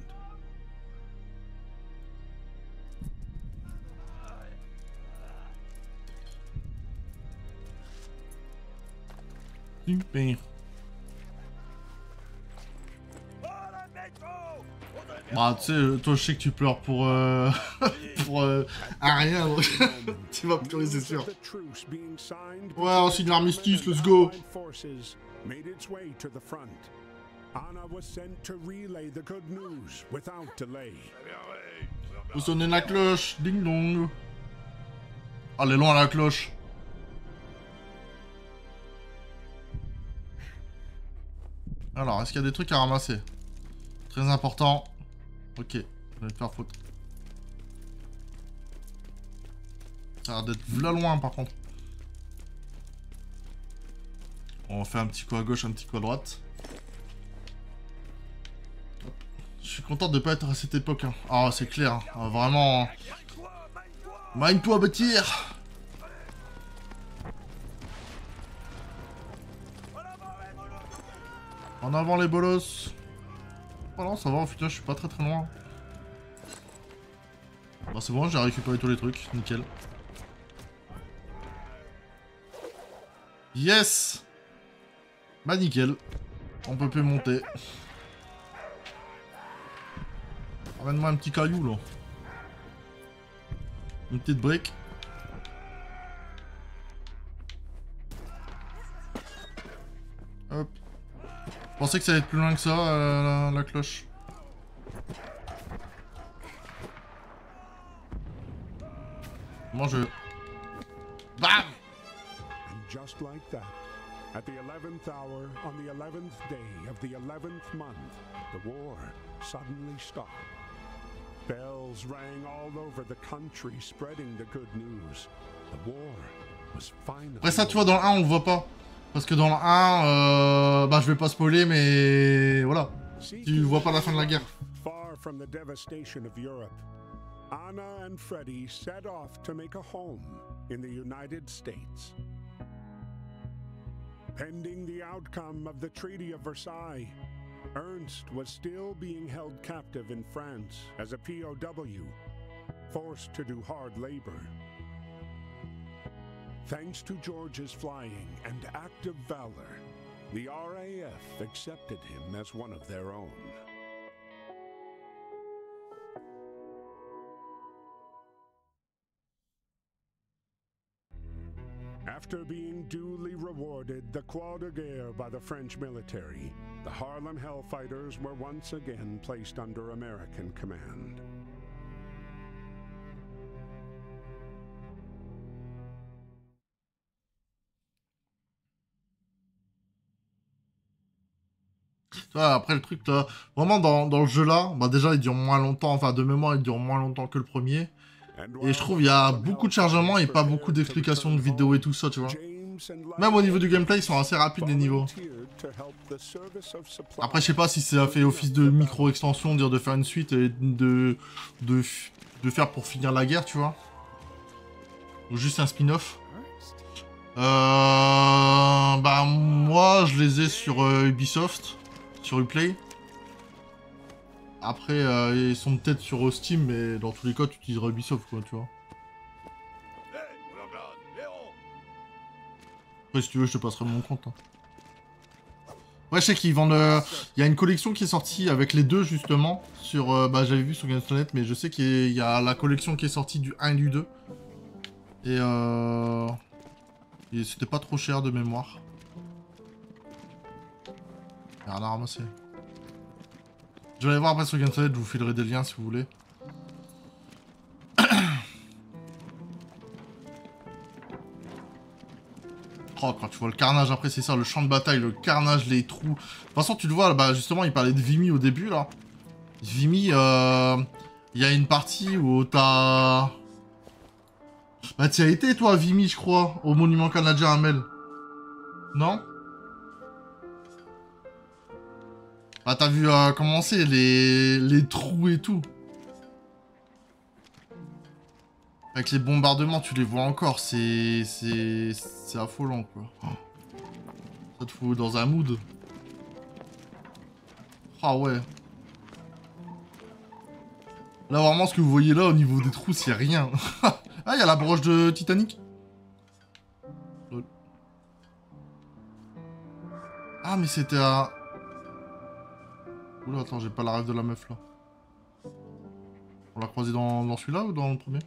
Super. Bah tu sais, toi je sais que tu pleures pour euh... pour euh... à rien, donc tu vas pleurer c'est sûr. Ouais, on signe l'armistice, let's go. Made its way to the front. Anna was sent to relay the good news without delay. Faut sonner la cloche, ding dong. Ah, elle est loin la cloche. Alors, est-ce qu'il y a des trucs à ramasser? Très important. Ok, je vais te faire foutre. Ça a l'air d'être là loin par contre. On fait un petit coup à gauche, un petit coup à droite. Hop. Je suis content de ne pas être à cette époque. Hein. Ah, c'est clair. Hein. Ah, vraiment. Mine-toi, bâtir. En avant les bolos. Oh non, ça va, putain, je suis pas très très loin. Bah, c'est bon, j'ai récupéré tous les trucs. Nickel. Yes! Bah nickel, on peut plus monter. Ramène-moi un petit caillou là. Une petite brique. Hop. Je pensais que ça allait être plus loin que ça, euh, la, la cloche. Moi je... Bam! Just like that, at the eleventh hour, on the eleventh day of the eleventh month, the war suddenly stopped. Bells rang all over the country, spreading the good news. The war was finally... Après ça, tu vois, dans le un, on le voit pas. Parce que dans le un, euh, bah je vais pas spoiler, mais voilà. Tu vois pas la fin de la guerre. Far from the devastation of Europe, Anna and Freddy set off to make a home in the United States. Pending the outcome of the Treaty of Versailles, Ernst was still being held captive in France as a P O W, forced to do hard labor. Thanks to George's flying and active valor, the R A F accepted him as one of their own. After being duly rewarded the Croix de Guerre by the French military, the Harlem Hellfighters were once again placed under American command. Toi, après le truc là, vraiment dans, dans le jeu là, bah déjà il dure moins longtemps, enfin de mémoire il dure moins longtemps que le premier. Et je trouve il y a beaucoup de chargements et pas beaucoup d'explications de vidéos et tout ça, tu vois. Même au niveau du gameplay, ils sont assez rapides les niveaux. Après, je sais pas si ça fait office de micro-extension, dire de faire une suite et de, de, de faire pour finir la guerre, tu vois. Ou juste un spin-off. Euh, bah, moi, je les ai sur euh, Ubisoft, sur Uplay. Après, euh, ils sont peut-être sur Steam, mais dans tous les cas, tu utiliseras Ubisoft, quoi, tu vois. Après, si tu veux, je te passerai mon compte. Hein. Ouais, je sais qu'ils vendent... Il euh... y a une collection qui est sortie avec les deux, justement, sur... Euh, bah, j'avais vu sur GameStonet, mais je sais qu'il y a la collection qui est sortie du un et du deux. Et euh... Et c'était pas trop cher de mémoire. Il y a rien à ramasser. Je vais aller voir après sur GameStonet, je vous filerai des liens si vous voulez. Oh, quand tu vois le carnage, après c'est ça, le champ de bataille, le carnage, les trous. De toute façon, tu le vois, bah justement, il parlait de Vimy au début, là. Vimy, euh... il y a une partie où t'as... Bah, t'y as été, toi, à Vimy, je crois, au monument canadien à Mel. Non? Bah, t'as vu euh, comment c'est, les... les trous et tout. Avec les bombardements, tu les vois encore, c'est... C'est... C'est affolant, quoi. Oh. Ça te fout dans un mood. Ah ouais. Là, vraiment, ce que vous voyez là, au niveau des trous, c'est rien. Ah, il y a la broche de Titanic. Ah, mais c'était à... Oula, attends, j'ai pas la rêve de la meuf, là. On l'a croisé dans, dans celui-là ou dans le premier?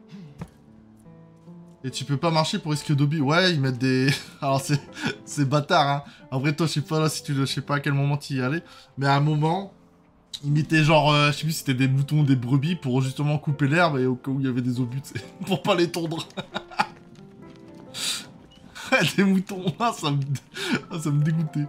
Et tu peux pas marcher pour risquer d'obus. Ouais, ils mettent des... Alors, c'est c'est bâtard, hein. En vrai, toi, je sais pas là si tu... Je sais pas à quel moment tu y allais. Mais à un moment, ils mettaient genre... Euh, je sais plus si c'était des moutons ou des brebis pour justement couper l'herbe et au cas où il y avait des obus, tu sais. Pour pas les tondre. Des moutons. Ah, ça me... Ah, ça me dégoûtait.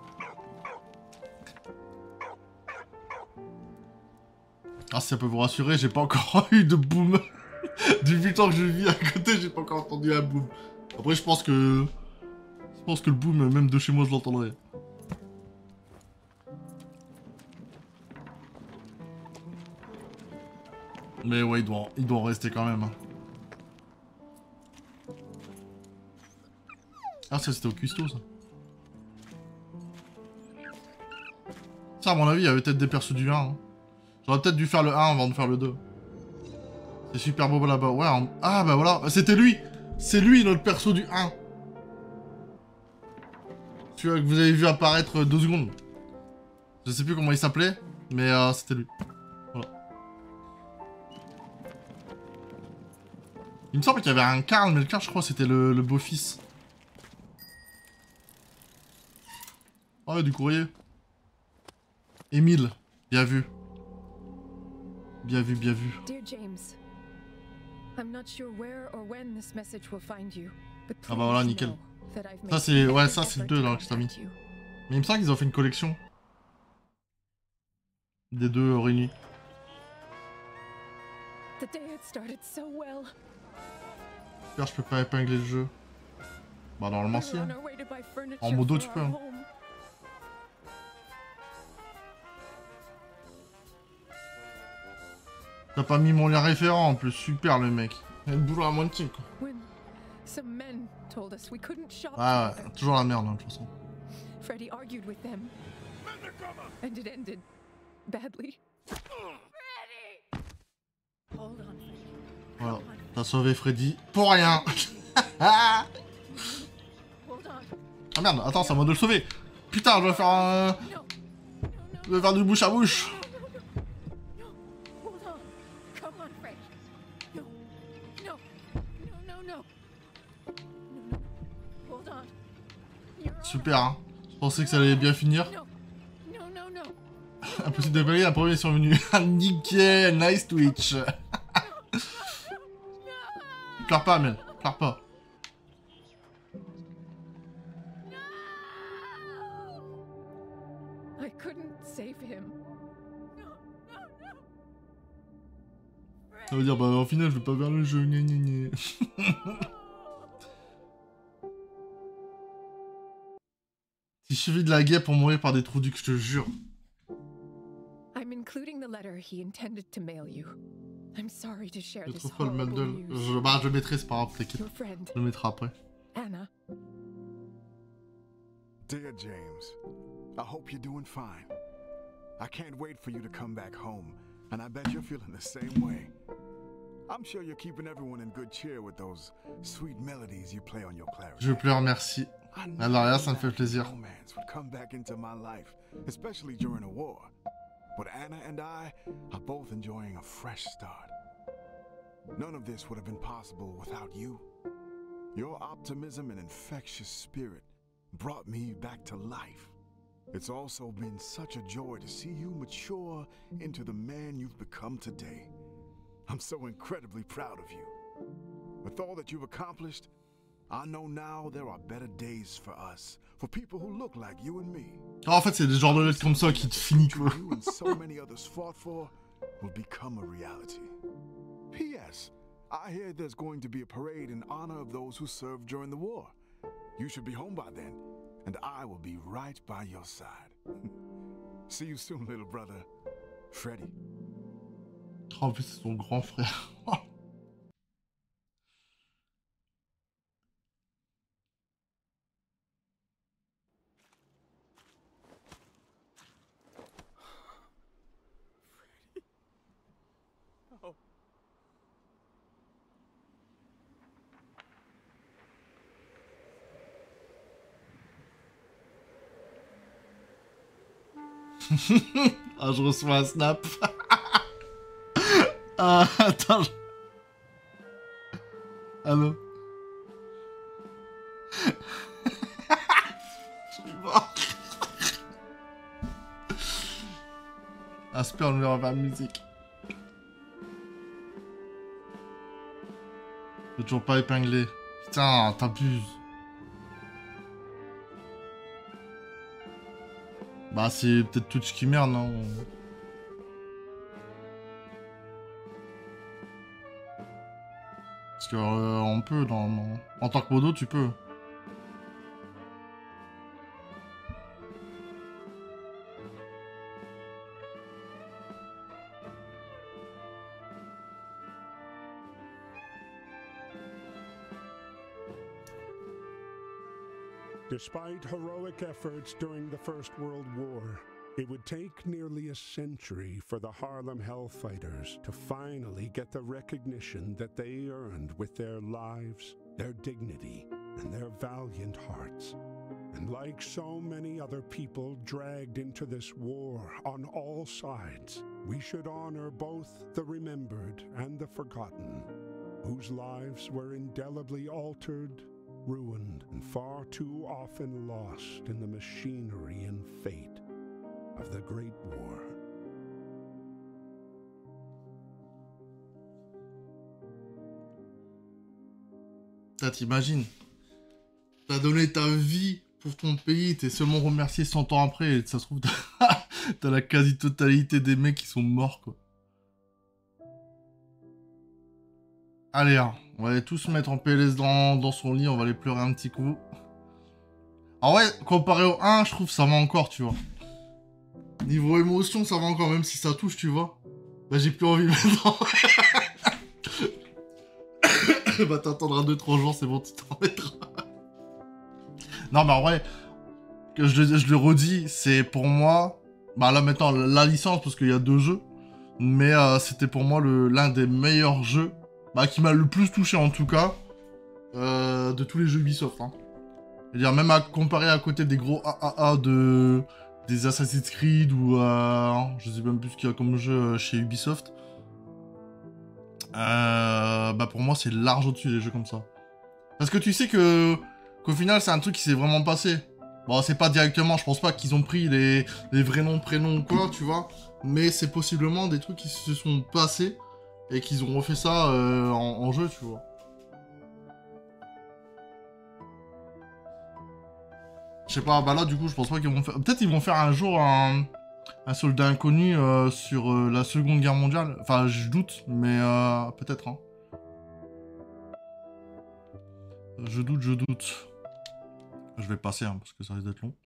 Ah, si ça peut vous rassurer, j'ai pas encore eu de boom. Du temps que je vis à côté, j'ai pas encore entendu un boom. Après, je pense que... Je pense que le boom, même de chez moi, je l'entendrai. Mais ouais, il doit, il doit en rester quand même. Hein. Ah, ça, c'était au cuistot, ça. Ça, à mon avis, il y avait peut-être des persos du un. Hein. J'aurais peut-être dû faire le un avant de faire le deux. C'est super beau là-bas. Ouais, en... Ah, bah voilà. C'était lui. C'est lui, notre perso du un. Celui que vous avez vu apparaître deux secondes. Je sais plus comment il s'appelait, mais euh, c'était lui. Voilà. Il me semble qu'il y avait un Karl, mais le Karl, je crois, c'était le, le beau-fils. Oh, il y a du courrier. Émile, bien vu. Bien vu, bien vu. Dear James, I'm not sure where or when this message will find you, but Ah bah voilà, please nickel. know that I've made Ça c'est... Ouais, every ça c'est le effort deux to là que je t'ai mis. contact you. Mais il me semble qu'ils ont fait une collection. Des deux réunis. The day had started so well. J'espère que je peux pas épingler le jeu. Bah normalement We si. were Hein. on our way to buy furniture En modo, for tu peux, our hein. home. T'as pas mis mon lien référent en plus, super le mec. Il y a le boulot à moitié quoi. When some men told us we couldn't shop Ouais, ouais, together, toujours la merde hein, de toute façon. Freddy argued with them, and it ended badly. Freddy! Hold on, Freddy. Voilà, t'as sauvé Freddy pour rien. Hold on. Ah merde, attends, c'est à moi de le sauver. Putain, je dois faire un... No. No, Je dois faire du bouche à bouche. no. Hold on. Come on, Freddy. No. No. No, no, no. No, no. Hold on. You're all Super hein. Je pensais que ça allait bien finir. right. No. No, no, no. Impossible de payer, la première est survenue. Nickel, nice Twitch. Pleure pas, Amel. Pleure pas. I couldn't save him. Ça veut dire, bah, au final, je vais pas vers le jeu. Gna, gna, gna. Il suffit de la guerre pour mourir par des trous du que je te jure. I'm including the letter he intended to mail you. I'm sorry to share Je this trouve pas le horrible bundle. news. Je, bah, je le mettrai, c'est pas grave, t'inquiète. Your friend, Je le mettrai après. Anna. Dear James, I hope you're doing fine. I can't wait for you to come back home, and I bet you're feeling the same way. I'm sure you're keeping everyone in good cheer with those sweet melodies you play on your clarinet. Je pleure, merci. Alors là, ça me fait plaisir. Romance would come back into my life, especially during a war. But Anna and I are both enjoying a fresh start. None of this would have been possible without you. Your optimism and infectious spirit brought me back to life. It's also been such a joy to see you mature into the man you've become today. I'm so incredibly proud of you. With all that you've accomplished, I know now there are better days for us, for people who look like you and me. Ah, en fait, c'est des genres de lettres comme ça qui te finit, quoi. You and so many others fought for will become a reality. P S I hear there's going to be a parade in honor of those who served during the war. You should be home by then, and I will be right by your side. See you soon, little brother. Freddy. Oh, en plus, c'est son grand frère. Ah, je reçois un snap. Ah, attends. Je... Allô. Je suis mort. Asper, on ne verra pas de musique. J'ai toujours pas épinglé. Putain, t'abuses. Bah c'est peut-être Twitch qui merde, non? Parce que euh, on peut, dans, dans... en tant que modo, tu peux. Despite heroic efforts during the First World War, it would take nearly a century for the Harlem Hellfighters to finally get the recognition that they earned with their lives, their dignity, and their valiant hearts. And like so many other people dragged into this war on all sides, we should honor both the remembered and the forgotten, whose lives were indelibly altered, ruined, and far too often lost in the machinery and fate of the Great War. Ça, t'imagines? T'as donné ta vie pour ton pays, t'es seulement remercié cent ans après, et ça se trouve, t'as la quasi-totalité des mecs qui sont morts, quoi. Allez, hein, on va aller tous se mettre en P L S dans, dans son lit, on va aller pleurer un petit coup. Ah ouais, comparé au un, je trouve que ça va encore, tu vois. Niveau émotion, ça va encore, même si ça touche, tu vois. Bah, j'ai plus envie maintenant. Bah, t'attendras deux trois jours, c'est bon, tu t'en mettras. Non, mais en vrai, que je, je le redis, c'est pour moi... Bah là, maintenant, la licence, parce qu'il y a deux jeux. Mais euh, c'était pour moi l'un des meilleurs jeux. Bah, qui m'a le plus touché, en tout cas. Euh, de tous les jeux Ubisoft, hein. C'est-à-dire, même à comparer à côté des gros A A A de... des Assassin's Creed ou... Euh, je sais même plus ce qu'il y a comme jeu chez Ubisoft. Euh, bah, pour moi, c'est large au-dessus des jeux comme ça. Parce que tu sais que... qu'au final, c'est un truc qui s'est vraiment passé. Bon, c'est pas directement, je pense pas qu'ils ont pris les, les vrais noms, prénoms ou quoi, tu vois. Mais c'est possiblement des trucs qui se sont passés et qu'ils ont refait ça euh, en, en jeu, tu vois. Je sais pas, bah là, du coup, je pense pas qu'ils vont faire... Peut-être qu'ils vont faire un jour un, un soldat inconnu euh, sur euh, la Seconde Guerre mondiale. Enfin, je doute, mais euh, peut-être, hein. Je doute, je doute. Je vais passer, hein, parce que ça risque d'être long.